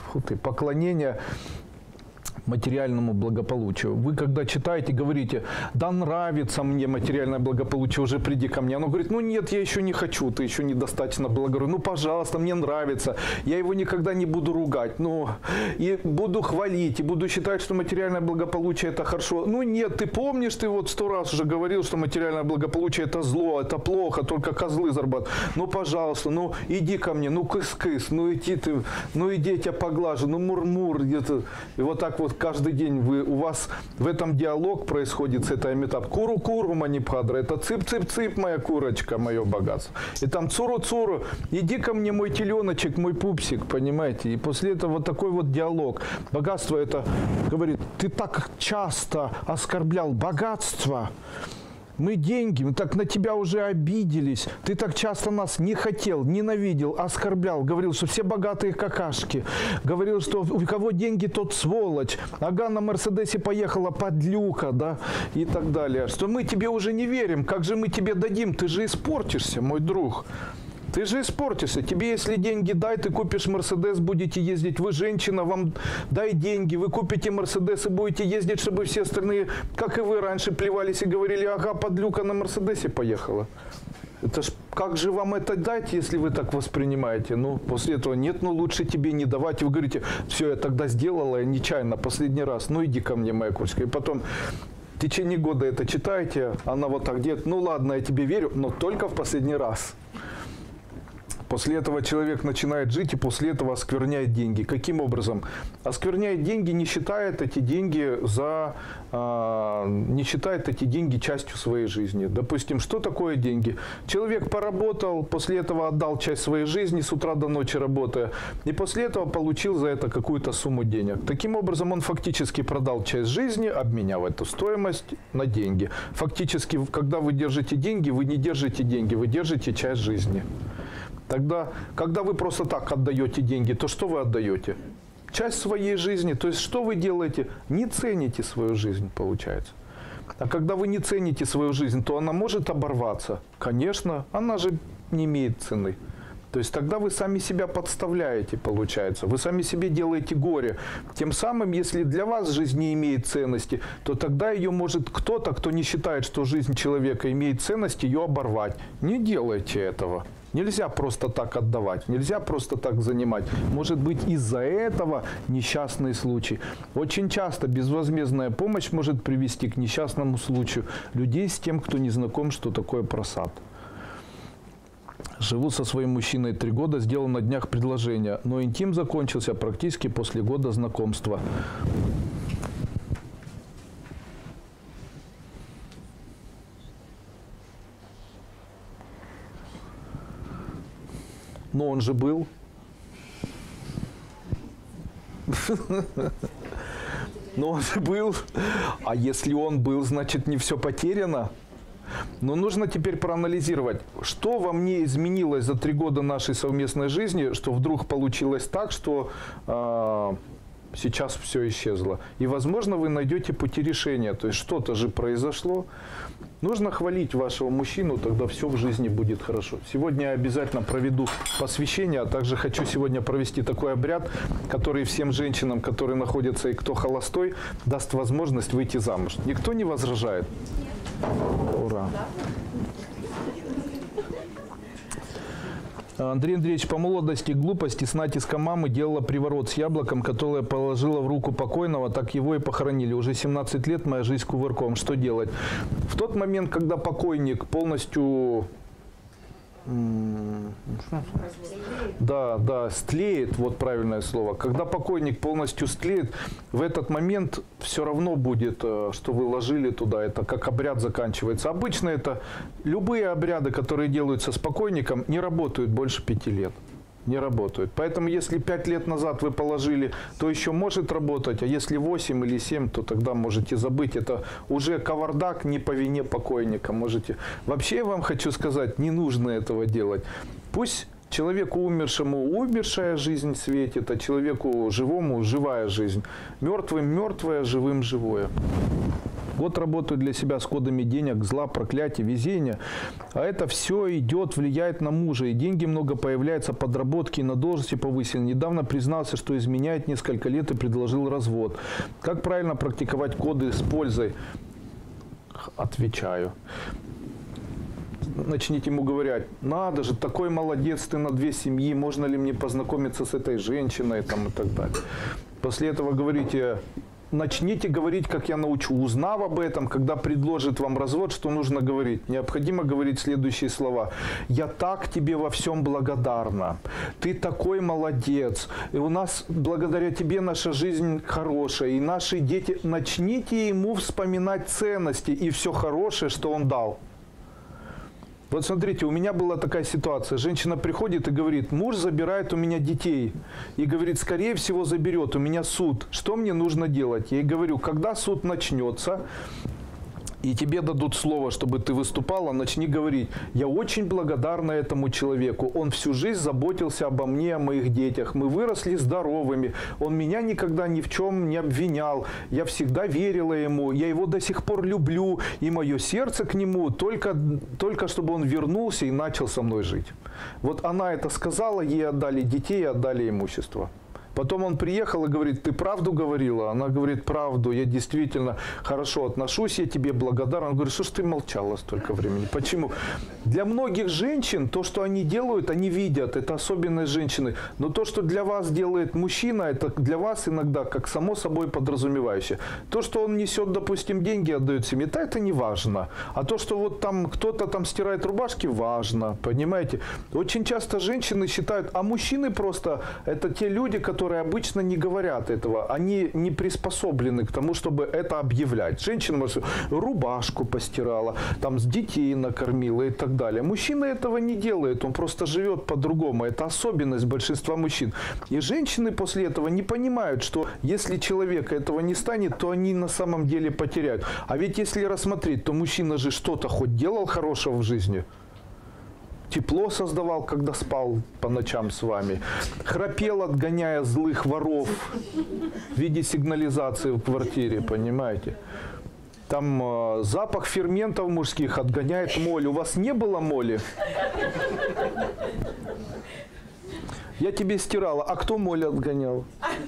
материальному благополучию. Вы когда читаете, говорите, да нравится мне материальное благополучие, уже приди ко мне. Оно говорит, ну нет, я еще не хочу, ты еще недостаточно благороден. Ну пожалуйста, мне нравится, я его никогда не буду ругать, ну и буду хвалить, и буду считать, что материальное благополучие это хорошо. Ну нет, ты помнишь, ты вот 100 раз уже говорил, что материальное благополучие это зло, это плохо, только козлы зарабатывают. Ну пожалуйста, ну иди ко мне, ну кыс-кыс, ну иди ты, ну иди я тебя поглажу, ну мур-мур. И вот так вот каждый день у вас в этом диалог происходит с этой метафорой. Куру-куру манипхадра, это цып-цып-цып, моя курочка, мое богатство. И там цуру-цуру, иди ко мне, мой теленочек, мой пупсик, понимаете. И после этого вот такой вот диалог. Богатство это, говорит, ты так часто оскорблял богатство. Мы деньги, мы так на тебя уже обиделись. Ты так часто нас не хотел, ненавидел, оскорблял. Говорил, что все богатые какашки. Говорил, что у кого деньги, тот сволочь. Ага, на Мерседесе поехала подлюка, да, и так далее. Что мы тебе уже не верим. Как же мы тебе дадим? Ты же испортишься, мой друг. Ты же испортишься. Тебе, если деньги дай, ты купишь Мерседес, будете ездить. Вы женщина, вам дай деньги, вы купите Мерседес и будете ездить, чтобы все остальные, как и вы раньше, плевались и говорили, ага, подлюка на Мерседесе поехала. Это ж, как же вам это дать, если вы так воспринимаете? Ну, после этого нет, ну лучше тебе не давать. И вы говорите, все, я тогда сделала, я нечаянно, последний раз, ну иди ко мне, моя курочка. И потом... В течение года это читаете, она вот так делает, ну ладно, я тебе верю, но только в последний раз. После этого человек начинает жить и после этого оскверняет деньги. Каким образом? Оскверняет деньги, не считает эти деньги частью своей жизни. Допустим, что такое деньги? Человек поработал, после этого отдал часть своей жизни с утра до ночи работая, и после этого получил за это какую-то сумму денег. Таким образом, он фактически продал часть жизни, обменяв эту стоимость на деньги. Фактически, когда вы держите деньги, вы не держите деньги, вы держите часть жизни. Тогда, когда вы просто так отдаете деньги, то что вы отдаете? Часть своей жизни. То есть, что вы делаете? Не цените свою жизнь, получается. А когда вы не цените свою жизнь, то она может оборваться. Конечно, она же не имеет цены. То есть тогда вы сами себя подставляете, получается. Вы сами себе делаете горе. Тем самым, если для вас жизнь не имеет ценности, то тогда ее может кто-то, кто не считает, что жизнь человека имеет ценность, ее оборвать. Не делайте этого. Нельзя просто так отдавать, нельзя просто так занимать. Может быть, из-за этого несчастный случай. Очень часто безвозмездная помощь может привести к несчастному случаю людей с тем, кто не знаком, что такое просад. Живу со своим мужчиной 3 года, сделал на днях предложение, но интим закончился практически после года знакомства. Но он же был. Но он же был. А если он был, значит, не все потеряно. Но нужно теперь проанализировать, что во мне изменилось за 3 года нашей совместной жизни, что вдруг получилось так, что сейчас все исчезло. И, возможно, вы найдете пути решения. То есть что-то же произошло. Нужно хвалить вашего мужчину, тогда все в жизни будет хорошо. Сегодня я обязательно проведу посвящение, а также хочу сегодня провести такой обряд, который всем женщинам, которые находятся и кто холостой, даст возможность выйти замуж. Никто не возражает? Ура! Андрей Андреевич, по молодости, глупости, с натиском мамы делала приворот с яблоком, которое положила в руку покойного, так его и похоронили. Уже 17 лет моя жизнь кувырком. Что делать? В тот момент, когда покойник полностью... Да, стлеет, вот правильное слово. Когда покойник полностью стлеет, в этот момент все равно будет, что вы ложили туда, это как обряд заканчивается. Обычно это любые обряды, которые делаются с покойником, не работают больше 5 лет. Не работают. Поэтому, если 5 лет назад вы положили, то еще может работать, а если 8 или 7, то тогда можете забыть. Это уже кавардак не по вине покойника. Можете. Вообще, я вам хочу сказать, не нужно этого делать. Пусть человеку умершему умершая жизнь светит, а человеку живому живая жизнь. Мертвым мертвое, живым живое. Вот работаю для себя с кодами денег, зла, проклятия, везения. А это все идет, влияет на мужа. И деньги много появляются, подработки, на должности повысили. Недавно признался, что изменяет несколько лет и предложил развод. Как правильно практиковать коды с пользой? Отвечаю. Начните ему говорить, надо же, такой молодец, ты на 2 семьи, можно ли мне познакомиться с этой женщиной там, и так далее. После этого говорите... Начните говорить, как я научу. Узнав об этом, когда предложит вам развод, что нужно говорить? Необходимо говорить следующие слова. Я так тебе во всем благодарна. Ты такой молодец. И у нас, благодаря тебе, наша жизнь хорошая. И наши дети... Начните ему вспоминать ценности и все хорошее, что он дал. Вот смотрите, у меня была такая ситуация. Женщина приходит и говорит, муж забирает у меня детей. И говорит, скорее всего заберет, у меня суд. Что мне нужно делать? Я ей говорю, когда суд начнется, и тебе дадут слово, чтобы ты выступала, начни говорить, я очень благодарна этому человеку. Он всю жизнь заботился обо мне, о моих детях. Мы выросли здоровыми. Он меня никогда ни в чем не обвинял. Я всегда верила ему. Я его до сих пор люблю. И мое сердце к нему только чтобы он вернулся и начал со мной жить. Вот она это сказала, ей отдали детей, отдали имущество. Потом он приехал и говорит: ты правду говорила? Она говорит: правду, я действительно хорошо отношусь, я тебе благодарен. Он говорит: что ж ты молчала столько времени? Почему? Для многих женщин то, что они делают, они видят, это особенность женщины. Но то, что для вас делает мужчина, это для вас иногда как само собой подразумевающее. То, что он несет, допустим, деньги, отдает семье, это не важно. А то, что вот там кто-то там стирает рубашки, важно, понимаете? Очень часто женщины считают, а мужчины просто это те люди, которые обычно не говорят этого. Они не приспособлены к тому, чтобы это объявлять. Женщина, может, рубашку постирала, там с детей накормила и так далее. Мужчина этого не делает, он просто живет по-другому. Это особенность большинства мужчин. И женщины после этого не понимают, что если человека этого не станет, то они на самом деле потеряют. А ведь если рассмотреть, то мужчина же что-то хоть делал хорошего в жизни. Тепло создавал, когда спал по ночам с вами. Храпел, отгоняя злых воров в виде сигнализации в квартире, понимаете? Там запах ферментов мужских отгоняет моль. У вас не было моли? Я тебе стирала. А кто моль отгонял?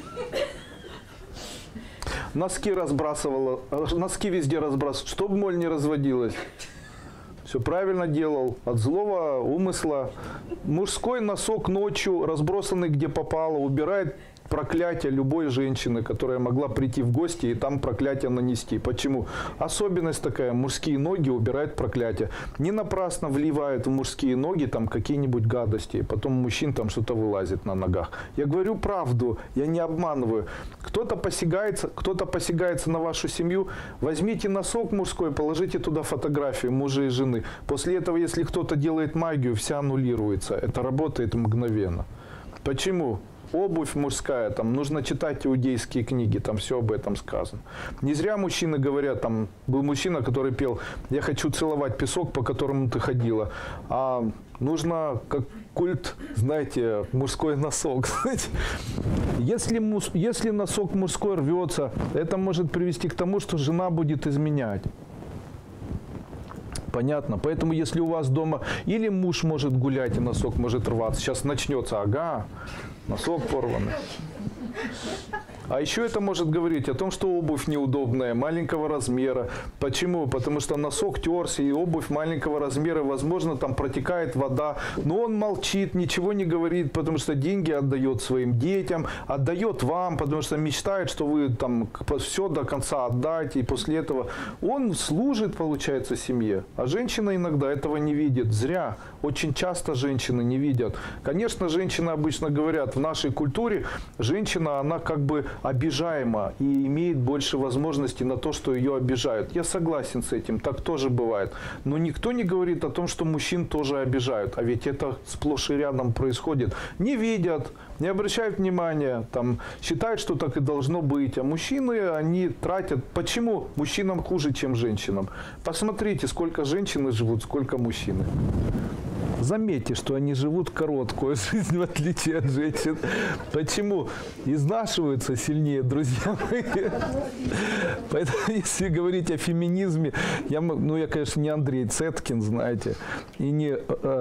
Носки разбрасывала. Носки везде разбрасывала. Чтобы моль не разводилась. Все правильно делал, от злого умысла. Мужской носок ночью, разбросанный где попало, убирает проклятие любой женщины, которая могла прийти в гости и там проклятие нанести. Почему? Особенность такая, мужские ноги убирают проклятие. Не напрасно вливают в мужские ноги там какие-нибудь гадости, и потом у мужчин там что-то вылазит на ногах. Я говорю правду, я не обманываю. Кто-то посягается на вашу семью, возьмите носок мужской, положите туда фотографию мужа и жены. После этого, если кто-то делает магию, вся аннулируется. Это работает мгновенно. Почему? Обувь мужская, там нужно читать иудейские книги, там все об этом сказано. Не зря мужчины говорят, там был мужчина, который пел: я хочу целовать песок, по которому ты ходила. А нужно, как культ, знаете, мужской носок. Если носок мужской рвется, это может привести к тому, что жена будет изменять. Понятно? Поэтому если у вас дома или муж может гулять и носок может рваться, сейчас начнется, ага, носок порванный. А еще это может говорить о том, что обувь неудобная, маленького размера. Почему? Потому что носок терся, и обувь маленького размера, возможно, там протекает вода. Но он молчит, ничего не говорит, потому что деньги отдает своим детям, отдает вам, потому что мечтает, что вы там все до конца отдать. И после этого он служит, получается, семье. А женщина иногда этого не видит. Зря. Очень часто женщины не видят. Конечно, женщины обычно говорят, в нашей культуре женщина, она как бы обижаема и имеет больше возможностей на то, что ее обижают. Я согласен с этим, так тоже бывает. Но никто не говорит о том, что мужчин тоже обижают. А ведь это сплошь и рядом происходит. Не видят, не обращают внимания, там, считают, что так и должно быть. А мужчины, они тратят. Почему мужчинам хуже, чем женщинам? Посмотрите, сколько женщины живут, сколько мужчины. Заметьте, что они живут короткую жизнь, в отличие от женщин. Почему? Изнашиваются сильнее, друзья мои. Поэтому, если говорить о феминизме, я, конечно, не Андрей Цеткин, знаете, и не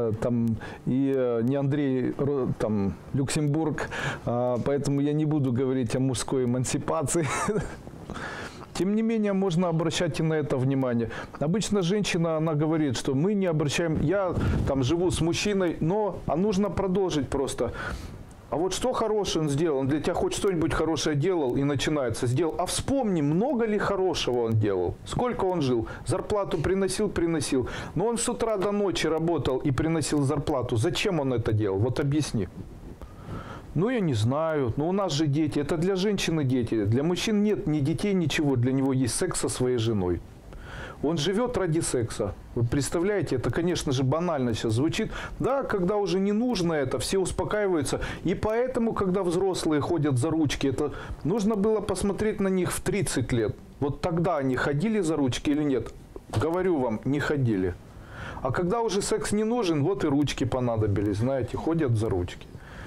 Андрей там, Люксембург, поэтому я не буду говорить о мужской эмансипации. Тем не менее, можно обращать и на это внимание. Обычно женщина, она говорит, что мы не обращаем, я там живу с мужчиной, а нужно продолжить просто. А вот что хорошее он сделал? Он для тебя хоть что-нибудь хорошее делал, и начинается, сделал. А вспомни, много ли хорошего он делал? Сколько он жил? Зарплату приносил. Но он с утра до ночи работал и приносил зарплату. Зачем он это делал? Вот объясни. Я не знаю. Но у нас же дети. Это для женщины дети. Для мужчин нет ни детей, ничего. Для него есть секс со своей женой. Он живет ради секса. Вы представляете, это, конечно же, банально сейчас звучит. Да, когда уже не нужно это, все успокаиваются. И поэтому, когда взрослые ходят за ручки, это нужно было посмотреть на них в 30 лет. Вот тогда они ходили за ручки или нет? Говорю вам, не ходили. А когда уже секс не нужен, вот и ручки понадобились, знаете, ходят за ручки.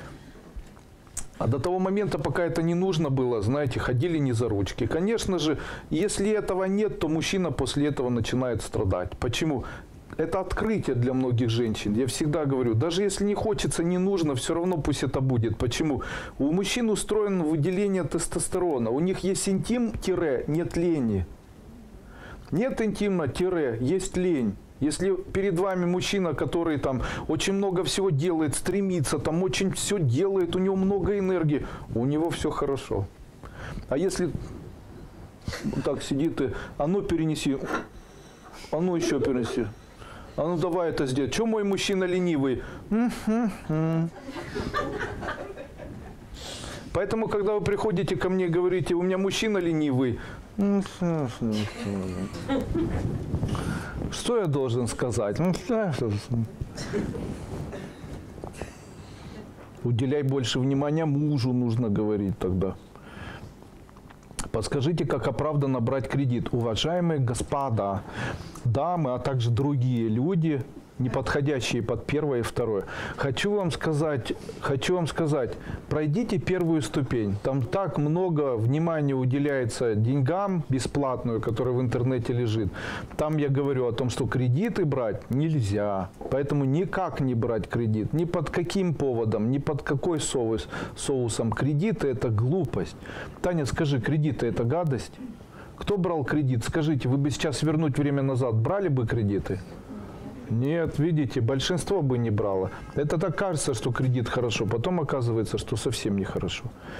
А до того момента, пока это не нужно было, знаете, ходили не за ручки. Конечно же, если этого нет, то мужчина после этого начинает страдать. Почему? это открытие для многих женщин. Я всегда говорю, даже если не хочется, не нужно, все равно пусть это будет. Почему? У мужчин устроено выделение тестостерона. У них есть интим-нет лени. Нет интима-есть лень. Если перед вами мужчина, который там очень много всего делает, стремится, там очень все делает, у него много энергии, у него все хорошо. А если так сидит и, а ну перенеси, а ну еще перенеси, а ну давай это сделай. Че мой мужчина ленивый? Поэтому, когда вы приходите ко мне и говорите, у меня мужчина ленивый, что я должен сказать? Уделяй больше внимания мужу, нужно говорить тогда. Подскажите, как оправданно брать кредит? Уважаемые господа, дамы, а также другие люди, не подходящие под первое и второе. Хочу вам сказать, пройдите первую ступень. Там так много внимания уделяется деньгам бесплатную, которая в интернете лежит. Там я говорю о том, что кредиты брать нельзя. Поэтому никак не брать кредит. Ни под каким поводом, ни под какой соусом. Кредиты – это глупость. Таня, скажи, кредиты – это гадость? Кто брал кредит? Скажите, вы бы сейчас вернуть время назад брали бы кредиты? Нет, видите, большинство бы не брало. Это так кажется, что кредит хорошо, потом оказывается, что совсем нехорошо.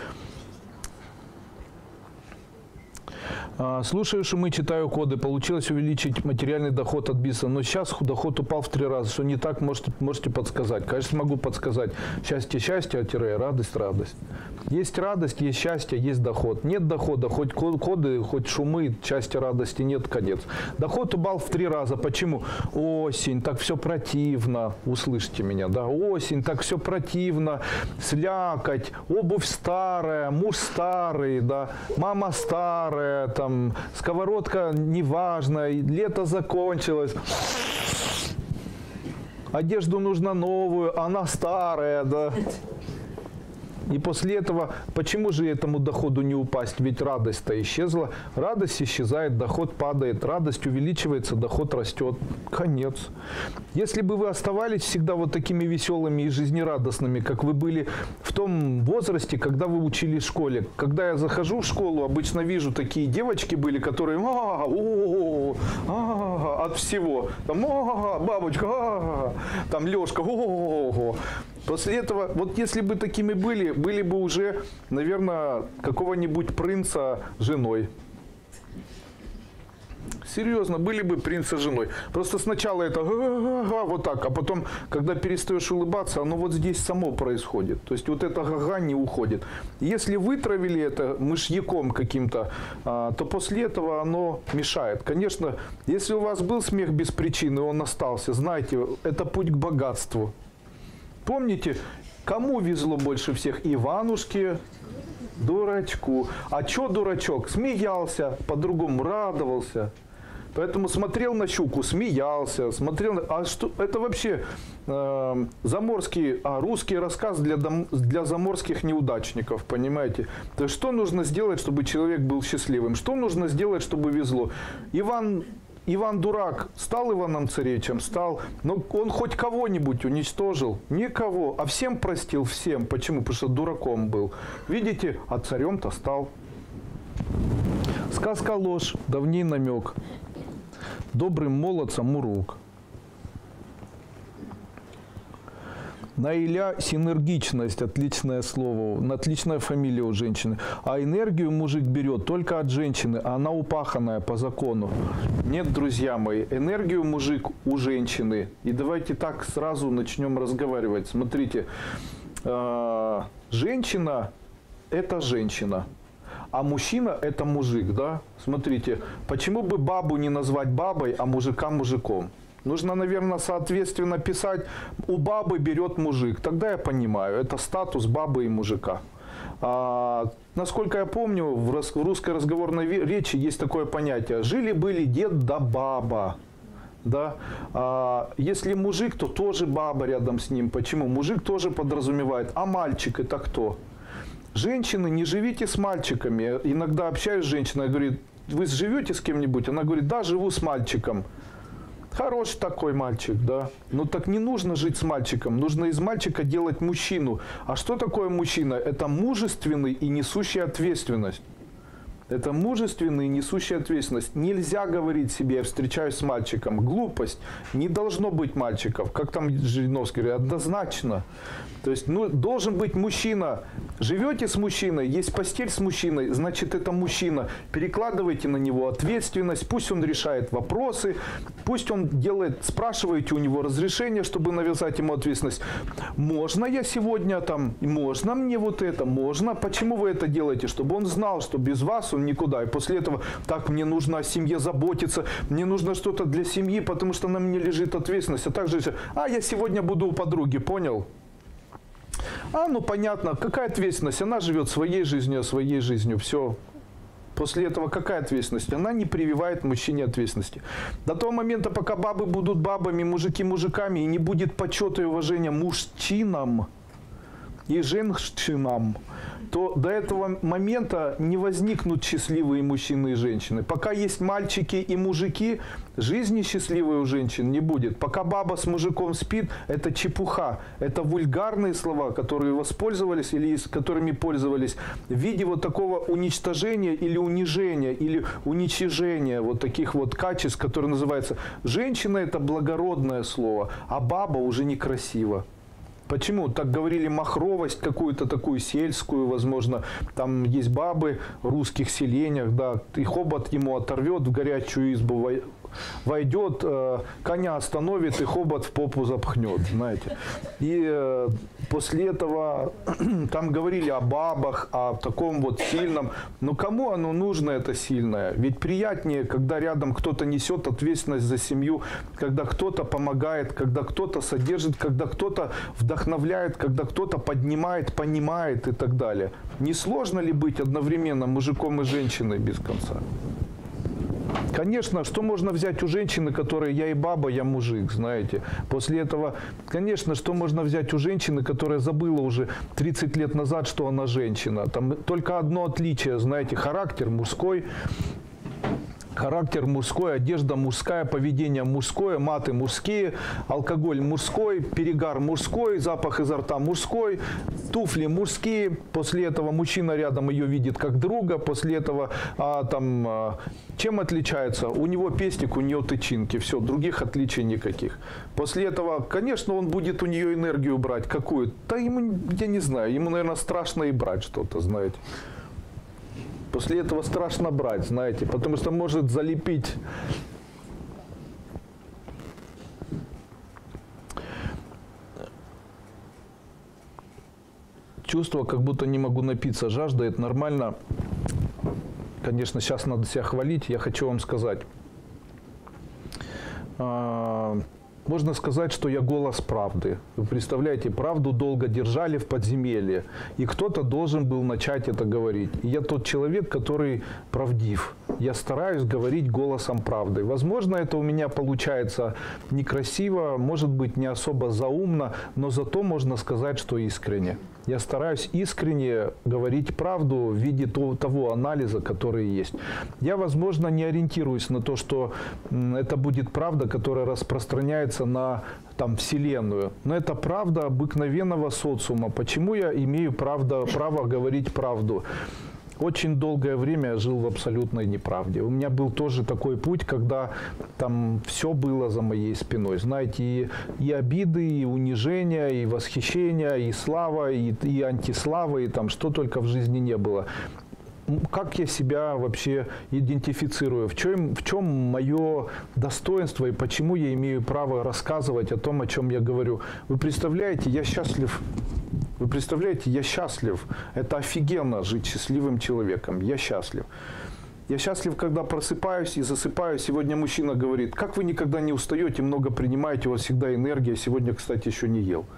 Слушаю шумы, читаю коды. Получилось увеличить материальный доход от бизнеса, но сейчас доход упал в 3 раза. Что не так, можете подсказать. Конечно, могу подсказать. Счастье, счастье, радость, радость. Есть радость, есть счастье, есть доход. Нет дохода, хоть коды, хоть шумы, счастья, радости нет, конец. Доход упал в 3 раза. Почему? Осень, так все противно. Услышьте меня, да? Осень, так все противно. Слякоть, обувь старая, муж старый, да? Мама старая, там, сковородка неважно, лето закончилось. Одежду нужно новую, она старая, да? И после этого, почему же этому доходу не упасть? Ведь радость-то исчезла. Радость исчезает, доход падает. Радость увеличивается, доход растет. Конец. Если бы вы оставались всегда вот такими веселыми и жизнерадостными, как вы были в том возрасте, когда вы учились в школе. Когда я захожу в школу, обычно вижу такие девочки были, которые от всего. Там бабочка, там Лешка, После этого, вот если бы такими были бы уже, наверное, какого-нибудь принца женой. Серьезно, были бы принца женой. Просто сначала это вот так, а потом, когда перестаешь улыбаться, оно вот здесь само происходит. То есть вот это га-га не уходит. Если вытравили это мышьяком каким-то, то после этого оно мешает. Конечно, если у вас был смех без причины, он остался, знаете, это путь к богатству. Помните, кому везло больше всех? Иванушке, дурачку. А чё дурачок? Смеялся, по-другому радовался. Поэтому смотрел на щуку, смеялся, смотрел на... А что это вообще заморский, русский рассказ для заморских неудачников, понимаете? То есть что нужно сделать, чтобы человек был счастливым? Что нужно сделать, чтобы везло? Иван Дурак стал Иваном Царевичем? Стал. Но он хоть кого-нибудь уничтожил? Никого. А всем простил? Всем. Почему? Потому что дураком был. Видите? А царем-то стал. Сказка ложь. Давний намек. Добрым молодцам урук. Наиля синергичность, отличное слово, отличная фамилия у женщины. А энергию мужик берет только от женщины, а она упаханная по закону. Нет, друзья мои, энергию мужик у женщины. И давайте так сразу начнем разговаривать. Смотрите, женщина – это женщина. А мужчина – это мужик, да? Смотрите, почему бы бабу не назвать бабой, а мужика мужиком? Нужно, наверное, соответственно писать «у бабы берет мужик». Тогда я понимаю, это статус бабы и мужика. Насколько я помню, в русской разговорной речи есть такое понятие «жили-были дед да баба». Да? Если мужик, то тоже баба рядом с ним. Почему? Мужик тоже подразумевает. А мальчик – это кто? Женщины, не живите с мальчиками. Я иногда общаюсь с женщиной, говорит, вы живете с кем-нибудь? Она говорит, да, живу с мальчиком. Хороший такой мальчик, да. Но так не нужно жить с мальчиком, нужно из мальчика делать мужчину. А что такое мужчина? Это мужественный и несущий ответственность. Это мужественный и несущий ответственность. Нельзя говорить себе, я встречаюсь с мальчиком. Глупость. Не должно быть мальчиков. Как там Жириновский говорит, однозначно. То есть, должен быть мужчина. Живете с мужчиной, есть постель с мужчиной, значит, это мужчина. Перекладывайте на него ответственность, пусть он решает вопросы, пусть он делает, спрашиваете у него разрешение, чтобы навязать ему ответственность. Можно я сегодня там, можно мне вот это, можно. Почему вы это делаете? Чтобы он знал, что без вас он никуда. И после этого, так, мне нужно о семье заботиться, мне нужно что-то для семьи, потому что на мне лежит ответственность. А также, я сегодня буду у подруги, понял? Понятно, какая ответственность? Она живет своей жизнью, все. После этого какая ответственность? Она не прививает мужчине ответственности. До того момента, пока бабы будут бабами, мужики мужиками, и не будет почета и уважения мужчинам и женщинам, то до этого момента не возникнут счастливые мужчины и женщины. Пока есть мальчики и мужики, жизни счастливой у женщин не будет. Пока баба с мужиком спит, это чепуха. Это вульгарные слова, которые воспользовались или которыми пользовались в виде вот такого уничтожения или унижения, или уничижения вот таких вот качеств, которые называются женщина – это благородное слово, а баба уже некрасиво. Почему? Так говорили махровость какую-то такую сельскую, возможно. Там есть бабы в русских селениях, да, и хобот ему оторвет, в горячую избу войдет, коня остановит и хобот в попу запхнет, знаете. И после этого там говорили о бабах, о таком вот сильном. Но кому оно нужно, это сильное? Ведь приятнее, когда рядом кто-то несет ответственность за семью, когда кто-то помогает, когда кто-то содержит, когда кто-то вдохновляет, когда кто-то поднимает, понимает и так далее. Не сложно ли быть одновременно мужиком и женщиной без конца? Конечно, что можно взять у женщины, которая я и баба, я мужик, знаете. После этого, конечно, что можно взять у женщины, которая забыла уже 30 лет назад, что она женщина. Там только одно отличие, знаете, характер мужской. Характер мужской, одежда мужская, поведение мужское, маты мужские, алкоголь мужской, перегар мужской, запах изо рта мужской, туфли мужские. После этого мужчина рядом ее видит как друга. После этого чем отличается? У него пестик, у нее тычинки. Все, других отличий никаких. После этого, конечно, он будет у нее энергию брать. Какую? Да ему, я не знаю, ему, наверное, страшно и брать что-то, знаете. После этого страшно брать, знаете, потому что может залепить. Чувство, как будто не могу напиться, жажда, это нормально. Конечно, сейчас надо себя хвалить, я хочу вам сказать. Можно сказать, что я голос правды. Вы представляете, правду долго держали в подземелье. И кто-то должен был начать это говорить. И я тот человек, который правдив. Я стараюсь говорить голосом правды. Возможно, это у меня получается некрасиво, может быть, не особо заумно, но зато можно сказать, что искренне. Я стараюсь искренне говорить правду в виде того анализа, который есть. Я, возможно, не ориентируюсь на то, что это будет правда, которая распространяется на Вселенную. Но это правда обыкновенного социума. Почему я имею право говорить правду? Очень долгое время я жил в абсолютной неправде. У меня был тоже такой путь, когда там все было за моей спиной. Знаете, и обиды, и унижения, и восхищения, и слава, и антислава, и там что только в жизни не было. Как я себя вообще идентифицирую? В чем мое достоинство и почему я имею право рассказывать о том, о чем я говорю? Вы представляете, я счастлив. Вы представляете, я счастлив. Это офигенно жить счастливым человеком. Я счастлив. Я счастлив, когда просыпаюсь и засыпаю. Сегодня мужчина говорит, как вы никогда не устаете, много принимаете, у вас всегда энергия. Сегодня, кстати, еще не ел.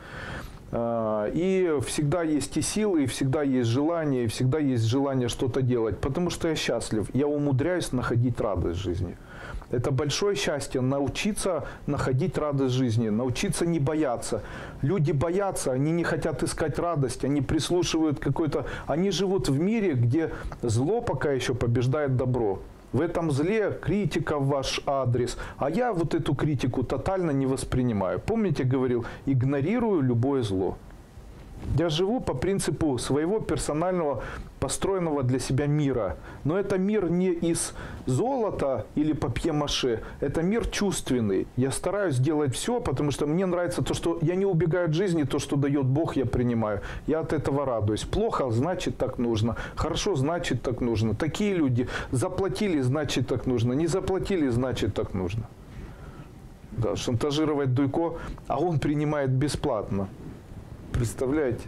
И всегда есть и силы, и всегда есть желание, и всегда есть желание что-то делать. Потому что я счастлив. Я умудряюсь находить радость в жизни. Это большое счастье научиться находить радость в жизни, научиться не бояться. Люди боятся, они не хотят искать радость, они прислушивают какой-то... Они живут в мире, где зло пока еще побеждает добро. В этом зле критика в ваш адрес. А я вот эту критику тотально не воспринимаю. Помните, говорил, игнорирую любое зло. Я живу по принципу своего персонального, построенного для себя мира. Но это мир не из золота или папье-маше. Это мир чувственный. Я стараюсь делать все, потому что мне нравится то, что я не убегаю от жизни, то, что дает Бог, я принимаю. Я от этого радуюсь. Плохо, значит так нужно. Хорошо, значит так нужно. Такие люди заплатили, значит так нужно. Не заплатили, значит так нужно. Да, шантажировать Дуйко, а он принимает бесплатно. Представляете?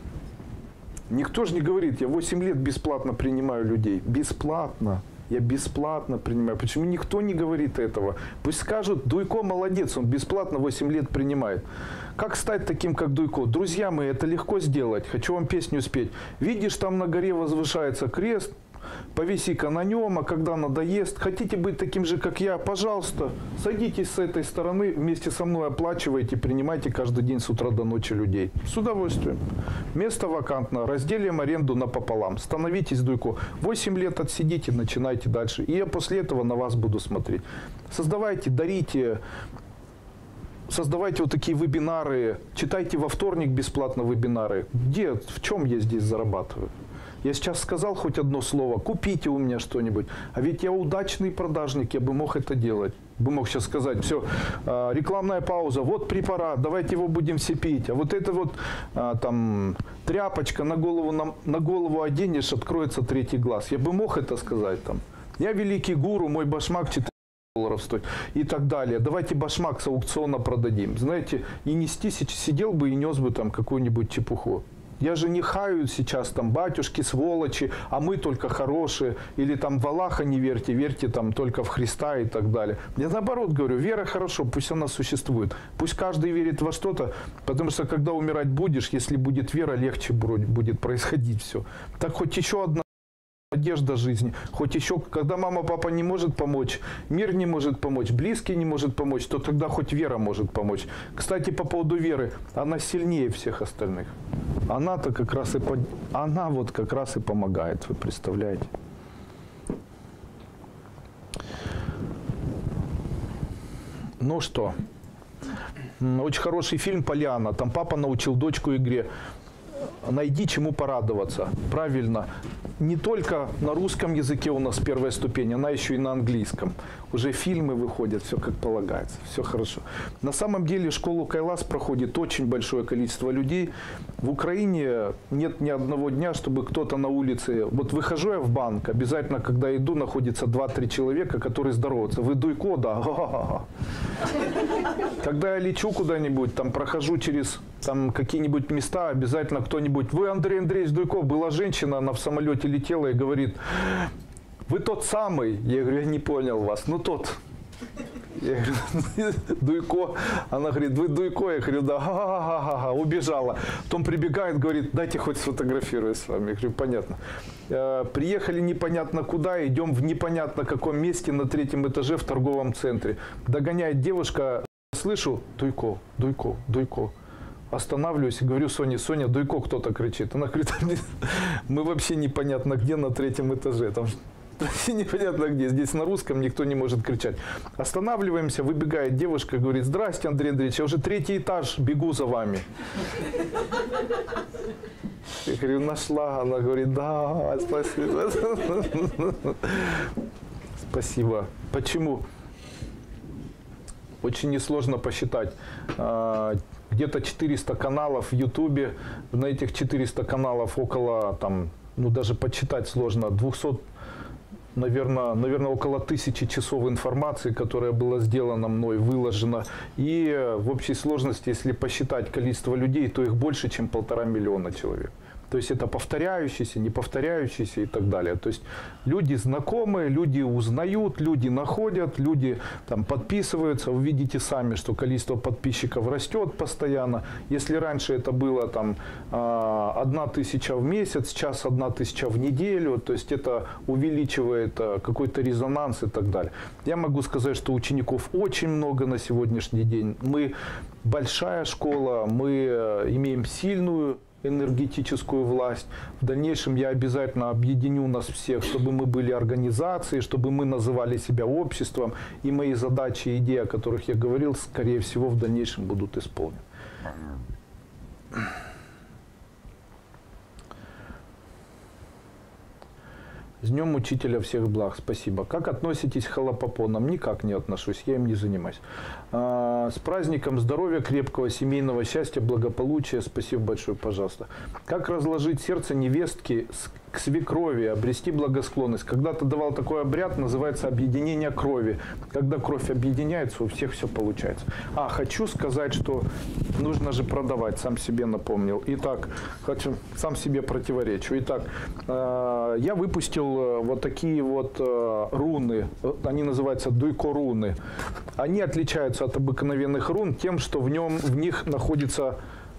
Никто же не говорит, я 8 лет бесплатно принимаю людей. Бесплатно. Я бесплатно принимаю. Почему никто не говорит этого? Пусть скажут, Дуйко молодец, он бесплатно 8 лет принимает. Как стать таким, как Дуйко? Друзья мои, это легко сделать. Хочу вам песню спеть. Видишь, там на горе возвышается крест. Повиси-ка на нем, а когда надоест, хотите быть таким же, как я, пожалуйста, садитесь с этой стороны, вместе со мной оплачивайте, принимайте каждый день с утра до ночи людей. С удовольствием. Место вакантно, разделим аренду напополам. Становитесь, Дуйко. 8 лет отсидите, начинайте дальше. И я после этого на вас буду смотреть. Создавайте, дарите. Создавайте вот такие вебинары. Читайте во вторник бесплатно вебинары. Где, в чем я здесь зарабатываю? Я сейчас сказал хоть одно слово, купите у меня что-нибудь. А ведь я удачный продажник, я бы мог это делать. Бы мог сейчас сказать, все, рекламная пауза, вот препарат, давайте его будем все пить. А вот это вот там тряпочка на голову оденешь, откроется третий глаз. Я бы мог это сказать там. Я великий гуру, мой башмак 4 долларов стоит и так далее. Давайте башмак с аукциона продадим. Знаете, и нести, сидел бы и нес бы там какую-нибудь чепуху. Я же не хаю сейчас там батюшки, сволочи, а мы только хорошие. Или там в Аллаха не верьте, верьте там только в Христа и так далее. Я наоборот говорю, вера хорошо, пусть она существует. Пусть каждый верит во что-то, потому что когда умирать будешь, если будет вера, легче будет происходить все. Так хоть еще одна надежда жизни. Хоть еще, когда мама, папа не может помочь, мир не может помочь, близкий не может помочь, то тогда хоть вера может помочь. Кстати, по поводу веры, она сильнее всех остальных. Она-то как раз она вот как раз и помогает, вы представляете? Ну что, очень хороший фильм «Поляна». Там папа научил дочку игре. Найди чему порадоваться. Правильно. Не только на русском языке у нас первая ступень, она еще и на английском. Уже фильмы выходят, все как полагается, все хорошо. На самом деле школу Кайлас проходит очень большое количество людей. В Украине нет ни одного дня, чтобы кто-то на улице... Вот выхожу я в банк, обязательно, когда иду, находится 2-3 человека, которые здороваются. Вы Дуйко, да? Когда я лечу куда-нибудь, там прохожу через там какие-нибудь места, обязательно кто-нибудь... Вы, Андрей Андреевич Дуйко, была женщина, она в самолете летела и говорит... Вы тот самый? Я говорю, я не понял вас. Ну тот. Я говорю, Дуйко. Она говорит, вы Дуйко? Я говорю, да. Ха-ха-ха-ха. Убежала. Потом прибегает, говорит, дайте хоть сфотографируюсь с вами. Я говорю, понятно. Приехали непонятно куда, идем в непонятно каком месте на 3-м этаже в торговом центре. Догоняет девушка, слышу, Дуйко, Дуйко, Дуйко. Останавливаюсь и говорю Соне, Соня, Дуйко кто-то кричит. Она говорит, мы вообще непонятно где на 3-м этаже. Там вообще непонятно где. Здесь на русском никто не может кричать. Останавливаемся, выбегает девушка, говорит, здрасте, Андрей Андреевич, я уже 3-й этаж, бегу за вами. Я говорю, нашла. Она говорит, да, спасибо. Спасибо. Почему? Очень несложно посчитать. Где-то 400 каналов в Ютубе. На этих 400 каналов около, там, ну даже подсчитать сложно, 200, наверное, около 1000 часов информации, которая была сделана мной, выложена. И в общей сложности, если посчитать количество людей, то их больше, чем 1,5 миллиона человек. То есть это повторяющиеся, не повторяющиеся и так далее. То есть люди знакомые, люди узнают, люди находят, люди там подписываются. Вы видите сами, что количество подписчиков растет постоянно. Если раньше это было там 1000 в месяц, сейчас 1000 в неделю, то есть это увеличивает какой-то резонанс и так далее. Я могу сказать, что учеников очень много на сегодняшний день. Мы большая школа, мы имеем сильную энергетическую власть. В дальнейшем я обязательно объединю нас всех, чтобы мы были организацией, чтобы мы называли себя обществом. И мои задачи и идеи, о которых я говорил, скорее всего, в дальнейшем будут исполнены. С Днем Учителя всех благ. Спасибо. Как относитесь к холопопонам? Никак не отношусь, я им не занимаюсь. С праздником здоровья, крепкого семейного счастья, благополучия. Спасибо большое, пожалуйста. Как разложить сердце невестки к свекрови, обрести благосклонность? Когда-то давал такой обряд, называется объединение крови. Когда кровь объединяется, у всех все получается. Хочу сказать, что нужно же продавать, сам себе напомнил. Итак, сам себе противоречу. Итак, я выпустил вот такие вот руны, они называются дуйко-руны. Они отличаются от обыкновенных рун тем, что в них находится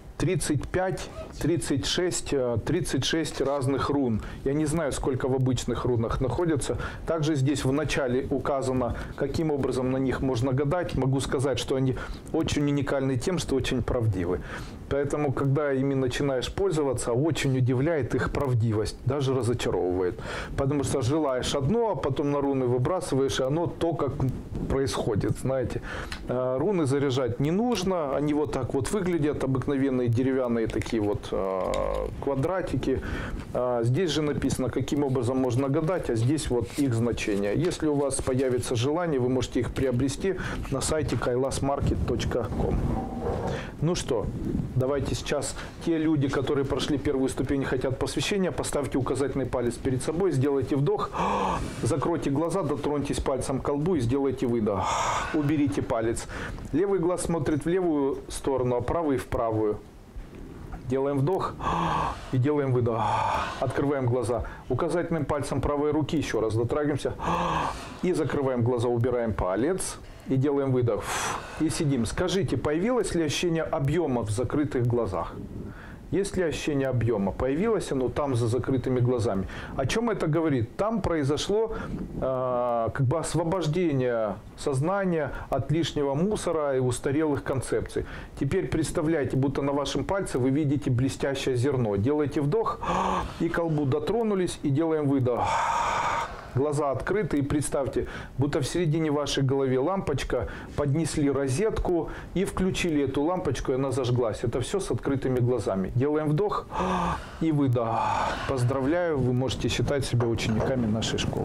36 разных рун. Я не знаю, сколько в обычных рунах находится. Также здесь в начале указано, каким образом на них можно гадать. Могу сказать, что они очень уникальны тем, что очень правдивы. Поэтому, когда ими начинаешь пользоваться, очень удивляет их правдивость, даже разочаровывает. Потому что желаешь одно, а потом на руны выбрасываешь, и оно то, как происходит, знаете. Руны заряжать не нужно, они вот так вот выглядят, обыкновенные деревянные такие вот квадратики. Здесь же написано, каким образом можно гадать, а здесь вот их значение. Если у вас появится желание, вы можете их приобрести на сайте kailasmarket.com. Ну что, давайте сейчас те люди, которые прошли первую ступень и хотят посвящения, поставьте указательный палец перед собой, сделайте вдох, закройте глаза, дотроньтесь пальцем к лбу и сделайте выдох. Уберите палец. Левый глаз смотрит в левую сторону, а правый в правую. Делаем вдох и делаем выдох. Открываем глаза. Указательным пальцем правой руки еще раз дотрагиваемся. И закрываем глаза, убираем палец. И делаем выдох. И сидим. Скажите, появилось ли ощущение объема в закрытых глазах? Есть ли ощущение объема? Появилось оно там за закрытыми глазами. О чем это говорит? Там произошло освобождение сознания от лишнего мусора и устарелых концепций. Теперь представляйте, будто на вашем пальце вы видите блестящее зерно. Делаете вдох и к лбу дотронулись и делаем выдох. Глаза открыты и представьте, будто в середине вашей головы лампочка, поднесли розетку и включили эту лампочку, и она зажглась. Это все с открытыми глазами. Делаем вдох и выдох. Поздравляю, вы можете считать себя учениками нашей школы.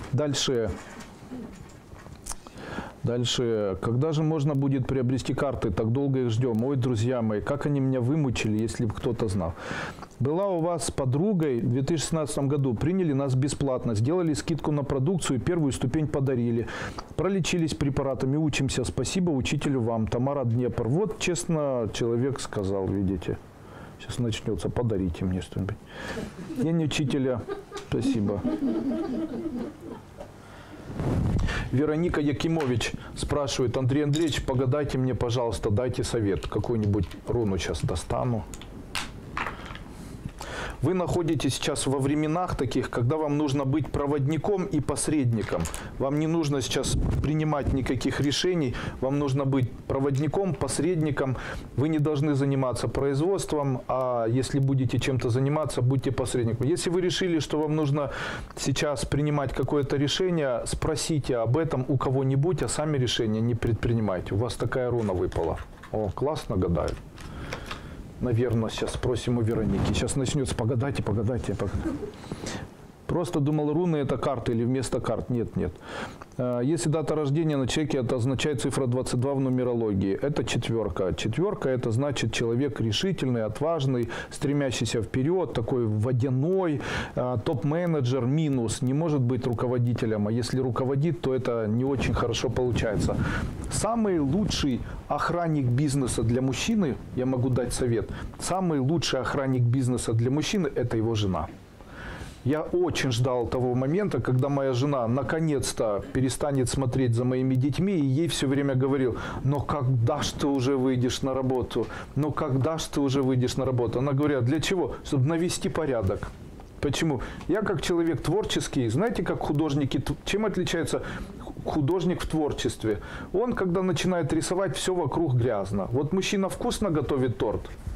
Дальше, когда же можно будет приобрести карты? Так долго их ждем. Ой, друзья мои, как они меня вымучили, если бы кто-то знал. Была у вас с подругой в 2016 году, приняли нас бесплатно, сделали скидку на продукцию, первую ступень подарили. Пролечились препаратами, учимся. Спасибо учителю вам. Тамара, Днепр. Вот, честно, человек сказал, видите. Сейчас начнется, подарите мне что-нибудь. День учителя. Спасибо. Вероника Якимович спрашивает: Андрей Андреевич, погадайте мне, пожалуйста, дайте совет. Какую-нибудь руну сейчас достану. Вы находитесь сейчас во временах таких, когда вам нужно быть проводником и посредником. Вам не нужно сейчас принимать никаких решений. Вам нужно быть проводником, посредником. Вы не должны заниматься производством, а если будете чем-то заниматься, будьте посредником. Если вы решили, что вам нужно сейчас принимать какое-то решение, спросите об этом у кого-нибудь, а сами решения не предпринимайте. У вас такая руна выпала. О, классно гадают. Наверное, сейчас спросим у Вероники. Сейчас начнется, погадайте. Просто думал, руны это карты или вместо карт. Нет. Если дата рождения на чеке, это означает цифра 22 в нумерологии. Это четверка. Четверка это значит человек решительный, отважный, стремящийся вперед, такой водяной, топ-менеджер, минус. Не может быть руководителем. А если руководит, то это не очень хорошо получается. Самый лучший охранник бизнеса для мужчины, я могу дать совет, самый лучший охранник бизнеса для мужчины – это его жена. Я очень ждал того момента, когда моя жена наконец-то перестанет смотреть за моими детьми, и ей все время говорил: но когда ж ты уже выйдешь на работу? Ну когда ж ты уже выйдешь на работу? Она говорит: для чего? Чтобы навести порядок. Почему? Я как человек творческий, знаете, как художники, чем отличается художник в творчестве? Он, когда начинает рисовать, все вокруг грязно. Вот мужчина вкусно готовит торт,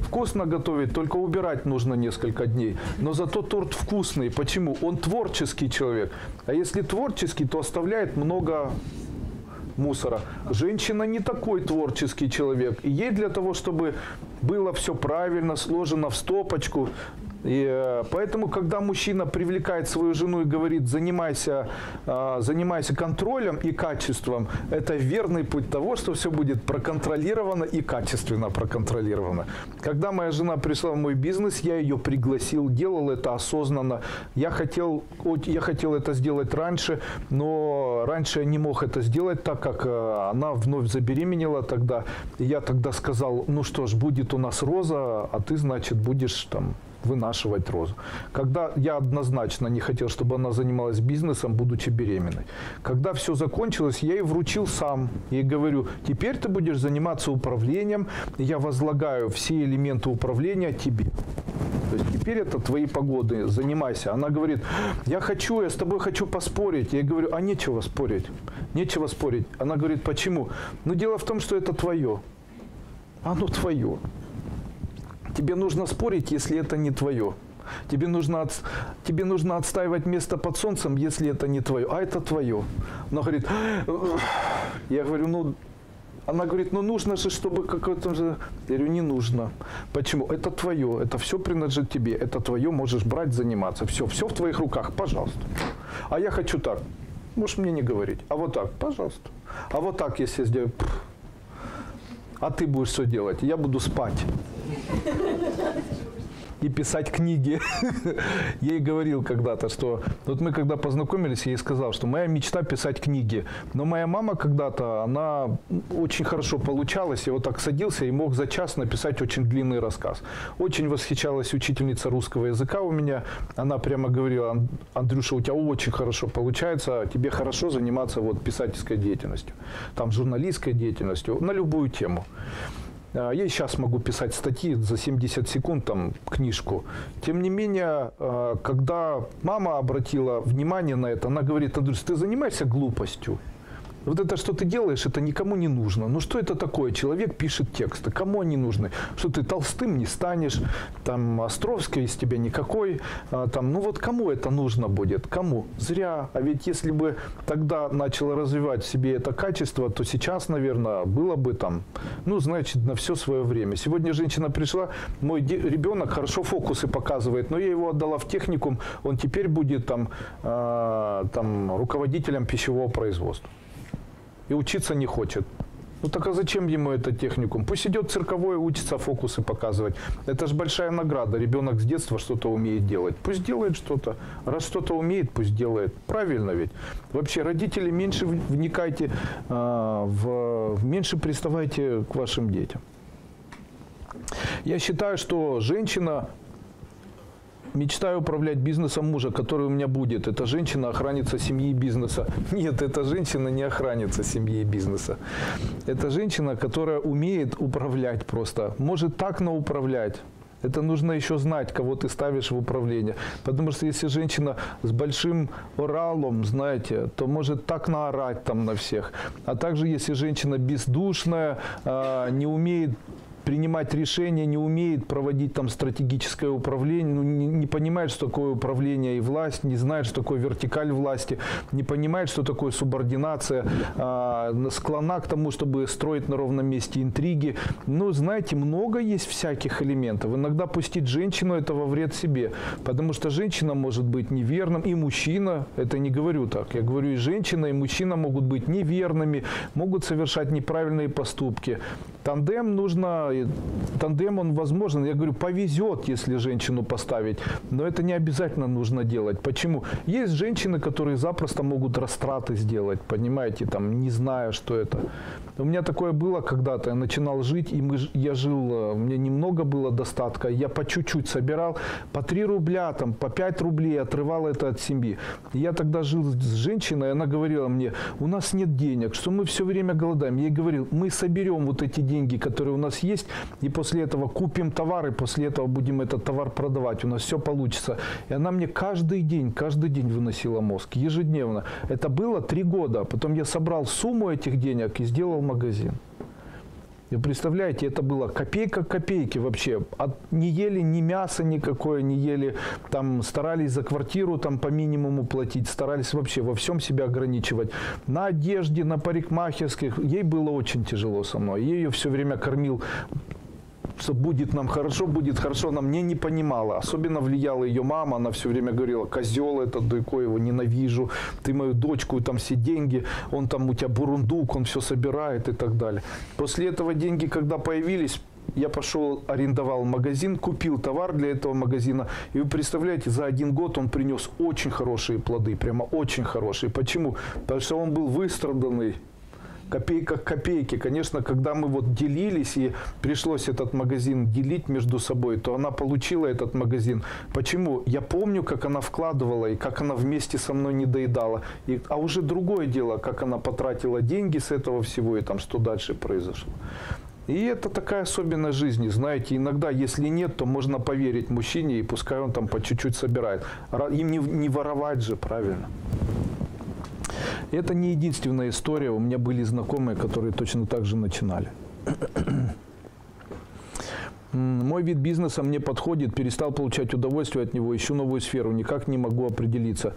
вкусно готовить, только убирать нужно несколько дней. Но зато торт вкусный. Почему? Он творческий человек. А если творческий, то оставляет много мусора. Женщина не такой творческий человек. И ей для того, чтобы было все правильно, сложено в стопочку. И поэтому, когда мужчина привлекает свою жену и говорит, занимайся контролем и качеством, это верный путь того, что все будет проконтролировано и качественно проконтролировано. Когда моя жена пришла в мой бизнес, я ее пригласил, делал это осознанно. Я хотел это сделать раньше, но раньше я не мог это сделать, так как она вновь забеременела тогда. И я тогда сказал, ну что ж, будет у нас Роза, а ты, значит, будешь там вынашивать Розу. Когда я однозначно не хотел, чтобы она занималась бизнесом, будучи беременной. Когда все закончилось, я ей вручил сам. Ей говорю, теперь ты будешь заниматься управлением, я возлагаю все элементы управления тебе. То есть теперь это твои погоды, занимайся. Она говорит, я с тобой хочу поспорить. Я говорю, а нечего спорить. Нечего спорить. Она говорит, почему? Ну, дело в том, что это твое. Оно твое. Тебе нужно спорить, если это не твое. Тебе нужно отстаивать место под солнцем, если это не твое. А это твое. Она говорит, я говорю, она говорит, нужно же, чтобы какое-то же... Я говорю, не нужно. Почему? Это твое, это все принадлежит тебе. Это твое, можешь брать, заниматься. Все в твоих руках, пожалуйста. А я хочу так. Можешь мне не говорить. А вот так, пожалуйста. А вот так, если я сделаю... А ты будешь что делать? Я буду спать. И писать книги. Я ей говорил когда-то, что... Вот мы когда познакомились, я ей сказал, что моя мечта писать книги. Но моя мама когда-то, она очень хорошо получалась. Я вот так садился и мог за час написать очень длинный рассказ. Очень восхищалась учительница русского языка у меня. Она прямо говорила, Андрюша, у тебя очень хорошо получается, тебе хорошо заниматься вот писательской деятельностью. Там журналистской деятельностью, на любую тему. Я и сейчас могу писать статьи за 70 секунд, там, книжку. Тем не менее, когда мама обратила внимание на это, она говорит, Андрюш, ты занимаешься глупостью. Вот это, что ты делаешь, это никому не нужно. Ну что это такое? Человек пишет тексты. Кому они нужны? Что ты толстым не станешь, там Островский из тебя никакой. Там, вот кому это нужно будет? Кому? Зря. А ведь если бы тогда начала развивать в себе это качество, то сейчас, наверное, было бы там, значит, на все свое время. Сегодня женщина пришла, мой ребенок хорошо фокусы показывает, но я его отдала в техникум, он теперь будет там руководителем пищевого производства. И учиться не хочет. Так а зачем ему этот техникум? Пусть идет цирковое, учится фокусы показывать. Это же большая награда. Ребенок с детства что-то умеет делать. Пусть делает что-то. Раз что-то умеет, пусть делает. Правильно ведь? Вообще, родители, меньше вникайте, меньше приставайте к вашим детям. Я считаю, что женщина... Мечтаю управлять бизнесом мужа, который у меня будет. Эта женщина охранница семьи и бизнеса. Нет, эта женщина не охранница семьи и бизнеса. Это женщина, которая умеет управлять просто. Может так управлять. Это нужно еще знать, кого ты ставишь в управление. Потому что если женщина с большим оралом, знаете, то может так наорать там на всех. А также если женщина бездушная, не умеет принимать решения, не умеет проводить там стратегическое управление, не понимает, что такое управление и власть, не знает, что такое вертикаль власти, не понимает, что такое субординация, склонна к тому, чтобы строить на ровном месте интриги. Знаете, много есть всяких элементов. Иногда пустить женщину – это во вред себе, потому что женщина может быть неверным, и мужчина, это не говорю так, я говорю, и женщина, и мужчина могут быть неверными, могут совершать неправильные поступки. Тандем он возможен. Я говорю, повезет, если женщину поставить, но это не обязательно нужно делать. Почему? Есть женщины, которые запросто могут растраты сделать, понимаете, там, не зная, что это. У меня такое было когда-то, я начинал жить, и я жил, у меня немного было достатка, я по чуть-чуть собирал, по 3 рубля, там, по 5 рублей отрывал это от семьи. И я тогда жил с женщиной, она говорила мне, у нас нет денег, что мы все время голодаем. Я ей говорил, мы соберем вот эти деньги, которые у нас есть, и после этого купим товар, и после этого будем этот товар продавать, у нас все получится. И она мне каждый день выносила мозг, ежедневно. Это было 3 года. Потом я собрал сумму этих денег и сделал магазин. И представляете, это было копейка к копейке вообще. Не ели ни мяса никакое, не ели, там старались за квартиру там по минимуму платить, старались вообще во всем себя ограничивать. На одежде, на парикмахерских. Ей было очень тяжело со мной. Я ее все время кормил. Что будет нам хорошо, будет хорошо, она мне не понимала. Особенно влияла ее мама, она все время говорила: козел этот, Дуйко, его ненавижу, ты мою дочку, там все деньги, он там у тебя бурундук, он все собирает и так далее. После этого деньги, когда появились, я пошел, арендовал магазин, купил товар для этого магазина. И вы представляете, за 1 год он принес очень хорошие плоды, прямо очень хорошие. Почему? Потому что он был выстраданный. Копейка к копейке. Конечно, когда мы вот делились и пришлось этот магазин делить между собой, то она получила этот магазин. Почему? Я помню, как она вкладывала и как она вместе со мной не доедала. А уже другое дело, как она потратила деньги с этого всего и там что дальше произошло. И это такая особенность жизни, знаете, иногда, если нет, то можно поверить мужчине, и пускай он там по чуть-чуть собирает. Им не воровать же, правильно? Это не единственная история. У меня были знакомые, которые точно так же начинали. Мой вид бизнеса мне подходит, перестал получать удовольствие от него, ищу новую сферу, никак не могу определиться.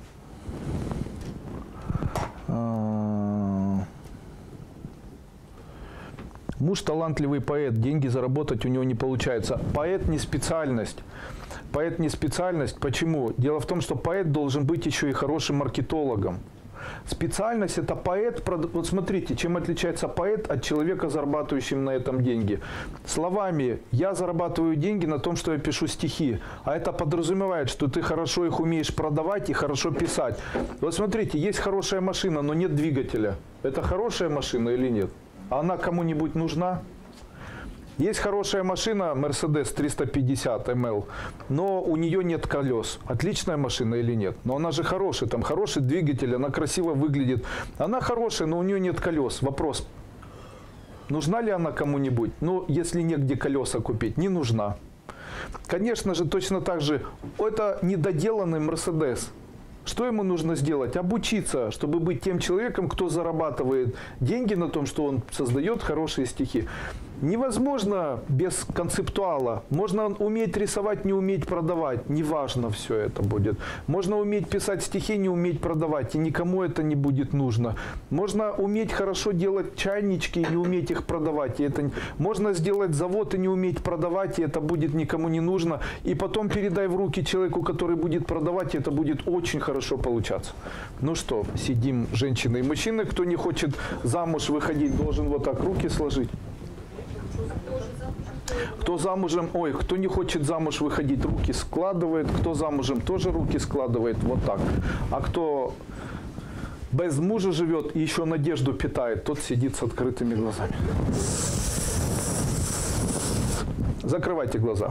Муж талантливый поэт, деньги заработать у него не получается. Поэт не специальность. Поэт не специальность. Почему? Дело в том, что поэт должен быть еще и хорошим маркетологом. Специальность – это поэт. Вот смотрите, чем отличается поэт от человека, зарабатывающего на этом деньги. Словами «я зарабатываю деньги на том, что я пишу стихи». А это подразумевает, что ты хорошо их умеешь продавать и хорошо писать. Вот смотрите, есть хорошая машина, но нет двигателя. Это хорошая машина или нет? А она кому-нибудь нужна? Есть хорошая машина Mercedes 350 ML, но у нее нет колес. Отличная машина или нет? Но она же хорошая, там хороший двигатель, она красиво выглядит. Она хорошая, но у нее нет колес. Вопрос, нужна ли она кому-нибудь? Ну, если негде колеса купить, не нужна. Конечно же, точно так же, это недоделанный Mercedes. Что ему нужно сделать? Обучиться, чтобы быть тем человеком, кто зарабатывает деньги на том, что он создает хорошие стихи. Невозможно без концептуала. Можно уметь рисовать, не уметь продавать. Неважно все это будет. Можно уметь писать стихи, не уметь продавать. И никому это не будет нужно. Можно уметь хорошо делать чайнички и не уметь их продавать. И это... Можно сделать завод и не уметь продавать. И это будет никому не нужно. И потом передай в руки человеку, который будет продавать. И это будет очень хорошо получаться. Ну что, сидим женщины и мужчины. Кто не хочет замуж выходить, должен вот так руки сложить. Кто замужем, ой, кто не хочет замуж выходить, руки складывает. Кто замужем, тоже руки складывает, вот так. А кто без мужа живет и еще надежду питает, тот сидит с открытыми глазами. Закрывайте глаза.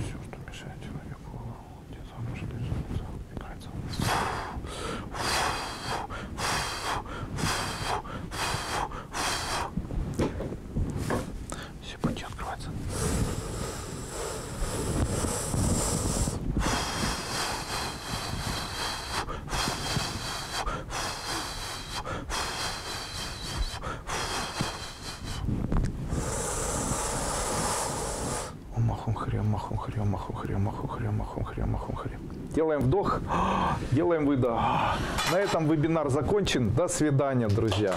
Делаем вдох, делаем выдох. На этом вебинар закончен. До свидания, друзья.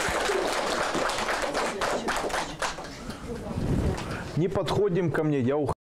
Не подходим ко мне, я ухожу.